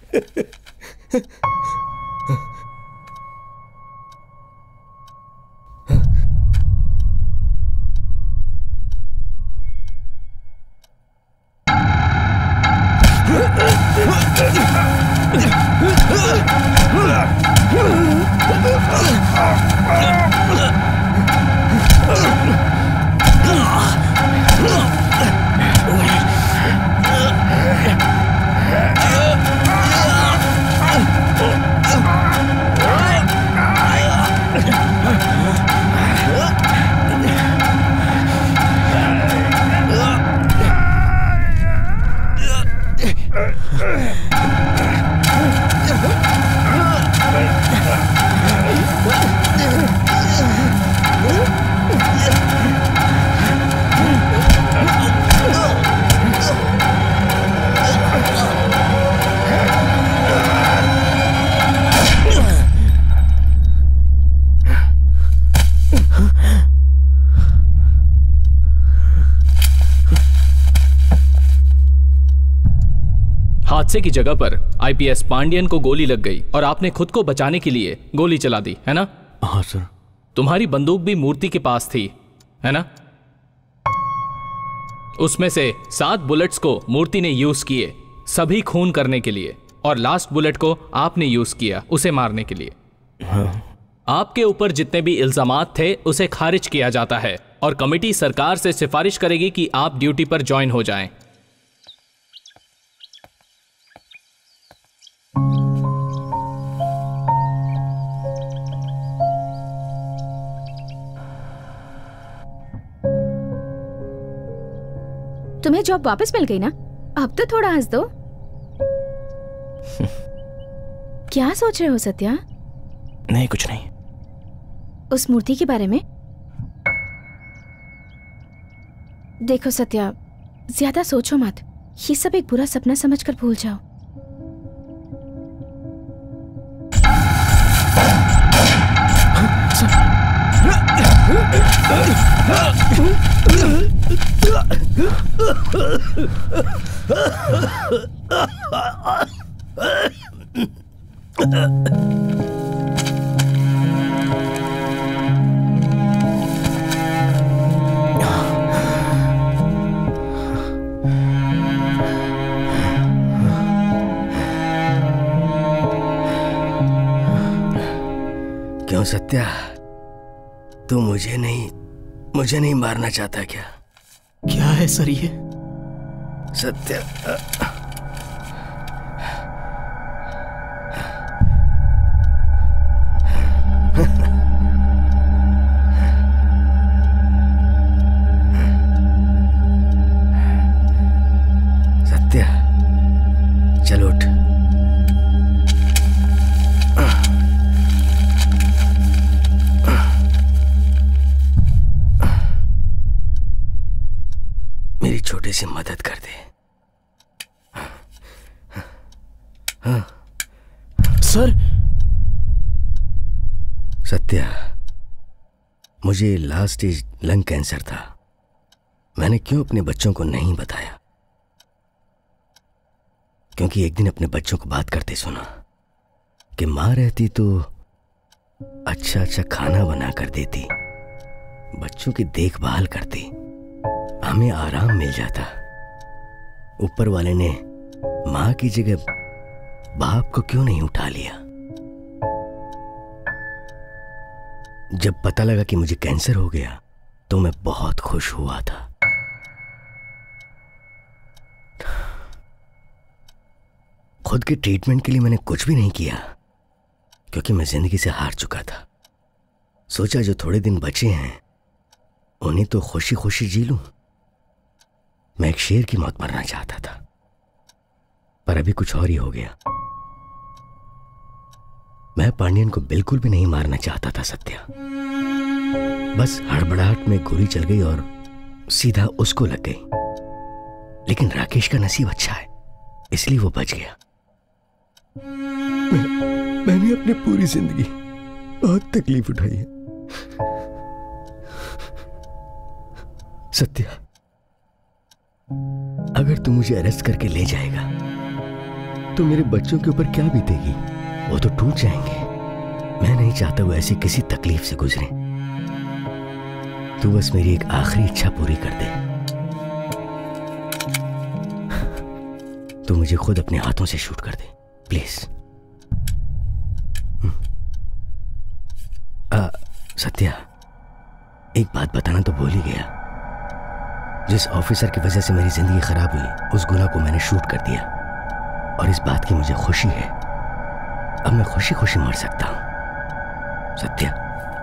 हादसे की जगह पर आईपीएस पांडियन को गोली लग गई और आपने खुद को बचाने के लिए गोली चला दी, है ना? हाँ सर। तुम्हारी बंदूक भी मूर्ति के पास थी, है ना? उसमें से 7 बुलेट्स को मूर्ति ने यूज किए सभी खून करने के लिए, और लास्ट बुलेट को आपने यूज किया उसे मारने के लिए। हाँ। आपके ऊपर जितने भी इल्जामात थे उसे खारिज किया जाता है और कमेटी सरकार से सिफारिश करेगी कि आप ड्यूटी पर ज्वाइन हो जाएं। तुम्हें जॉब वापस मिल गई ना? अब तो थोड़ा हंस दो। क्या सोच रहे हो सत्या? नहीं, कुछ नहीं। उस मूर्ति के बारे में? देखो सत्या, ज्यादा सोचो मत। ये सब एक बुरा सपना समझकर भूल जाओ। क्यों सत्या, तू मुझे नहीं मारना चाहता क्या? क्या है सर ये? सत्या, सत्या, चल उठ। मेरी छोटी सी मदद कर दे। हाँ। सर। सत्या, मुझे लास्ट स्टेज लंग कैंसर था। मैंने क्यों अपने बच्चों को नहीं बताया? क्योंकि एक दिन अपने बच्चों को बात करते सुना कि माँ रहती तो अच्छा अच्छा खाना बना कर देती, बच्चों की देखभाल करती, हमें आराम मिल जाता। ऊपर वाले ने मां की जगह बाप को क्यों नहीं उठा लिया? जब पता लगा कि मुझे कैंसर हो गया तो मैं बहुत खुश हुआ था। खुद के ट्रीटमेंट के लिए मैंने कुछ भी नहीं किया क्योंकि मैं जिंदगी से हार चुका था। सोचा जो थोड़े दिन बचे हैं उन्हें तो खुशी खुशी जी लूं। मैं एक शेर की मौत मरना चाहता था, पर अभी कुछ और ही हो गया। मैं पांडियन को बिल्कुल भी नहीं मारना चाहता था सत्या। बस हड़बड़ाहट में गोली चल गई और सीधा उसको लग गई। लेकिन राकेश का नसीब अच्छा है, इसलिए वो बच गया। मैंने अपनी पूरी जिंदगी बहुत तकलीफ उठाई है सत्या। अगर तू मुझे अरेस्ट करके ले जाएगा तो मेरे बच्चों के ऊपर क्या बीतेगी? वो तो टूट जाएंगे। मैं नहीं चाहता वो ऐसी किसी तकलीफ से गुजरे। तू बस मेरी एक आखिरी इच्छा पूरी कर दे। तू मुझे खुद अपने हाथों से शूट कर दे प्लीज। सत्या, एक बात बताना तो भूल ही गया। जिस ऑफिसर की वजह से मेरी जिंदगी खराब हुई, उस गुना को मैंने शूट कर दिया और इस बात की मुझे खुशी है। अब मैं खुशी खुशी मर सकता हूं Satya.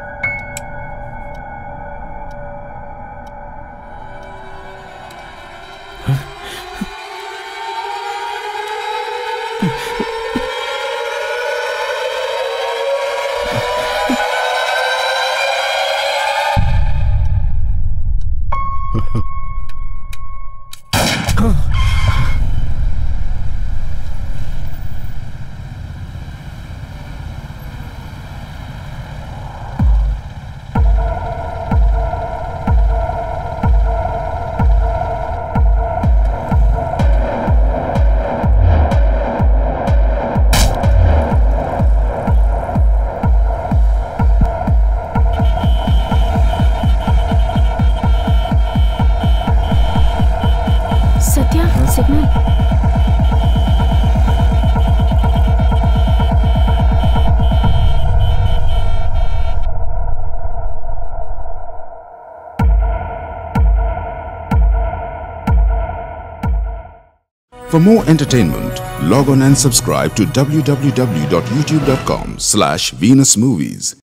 For more entertainment, log on and subscribe to www.youtube.com/VenusMovies.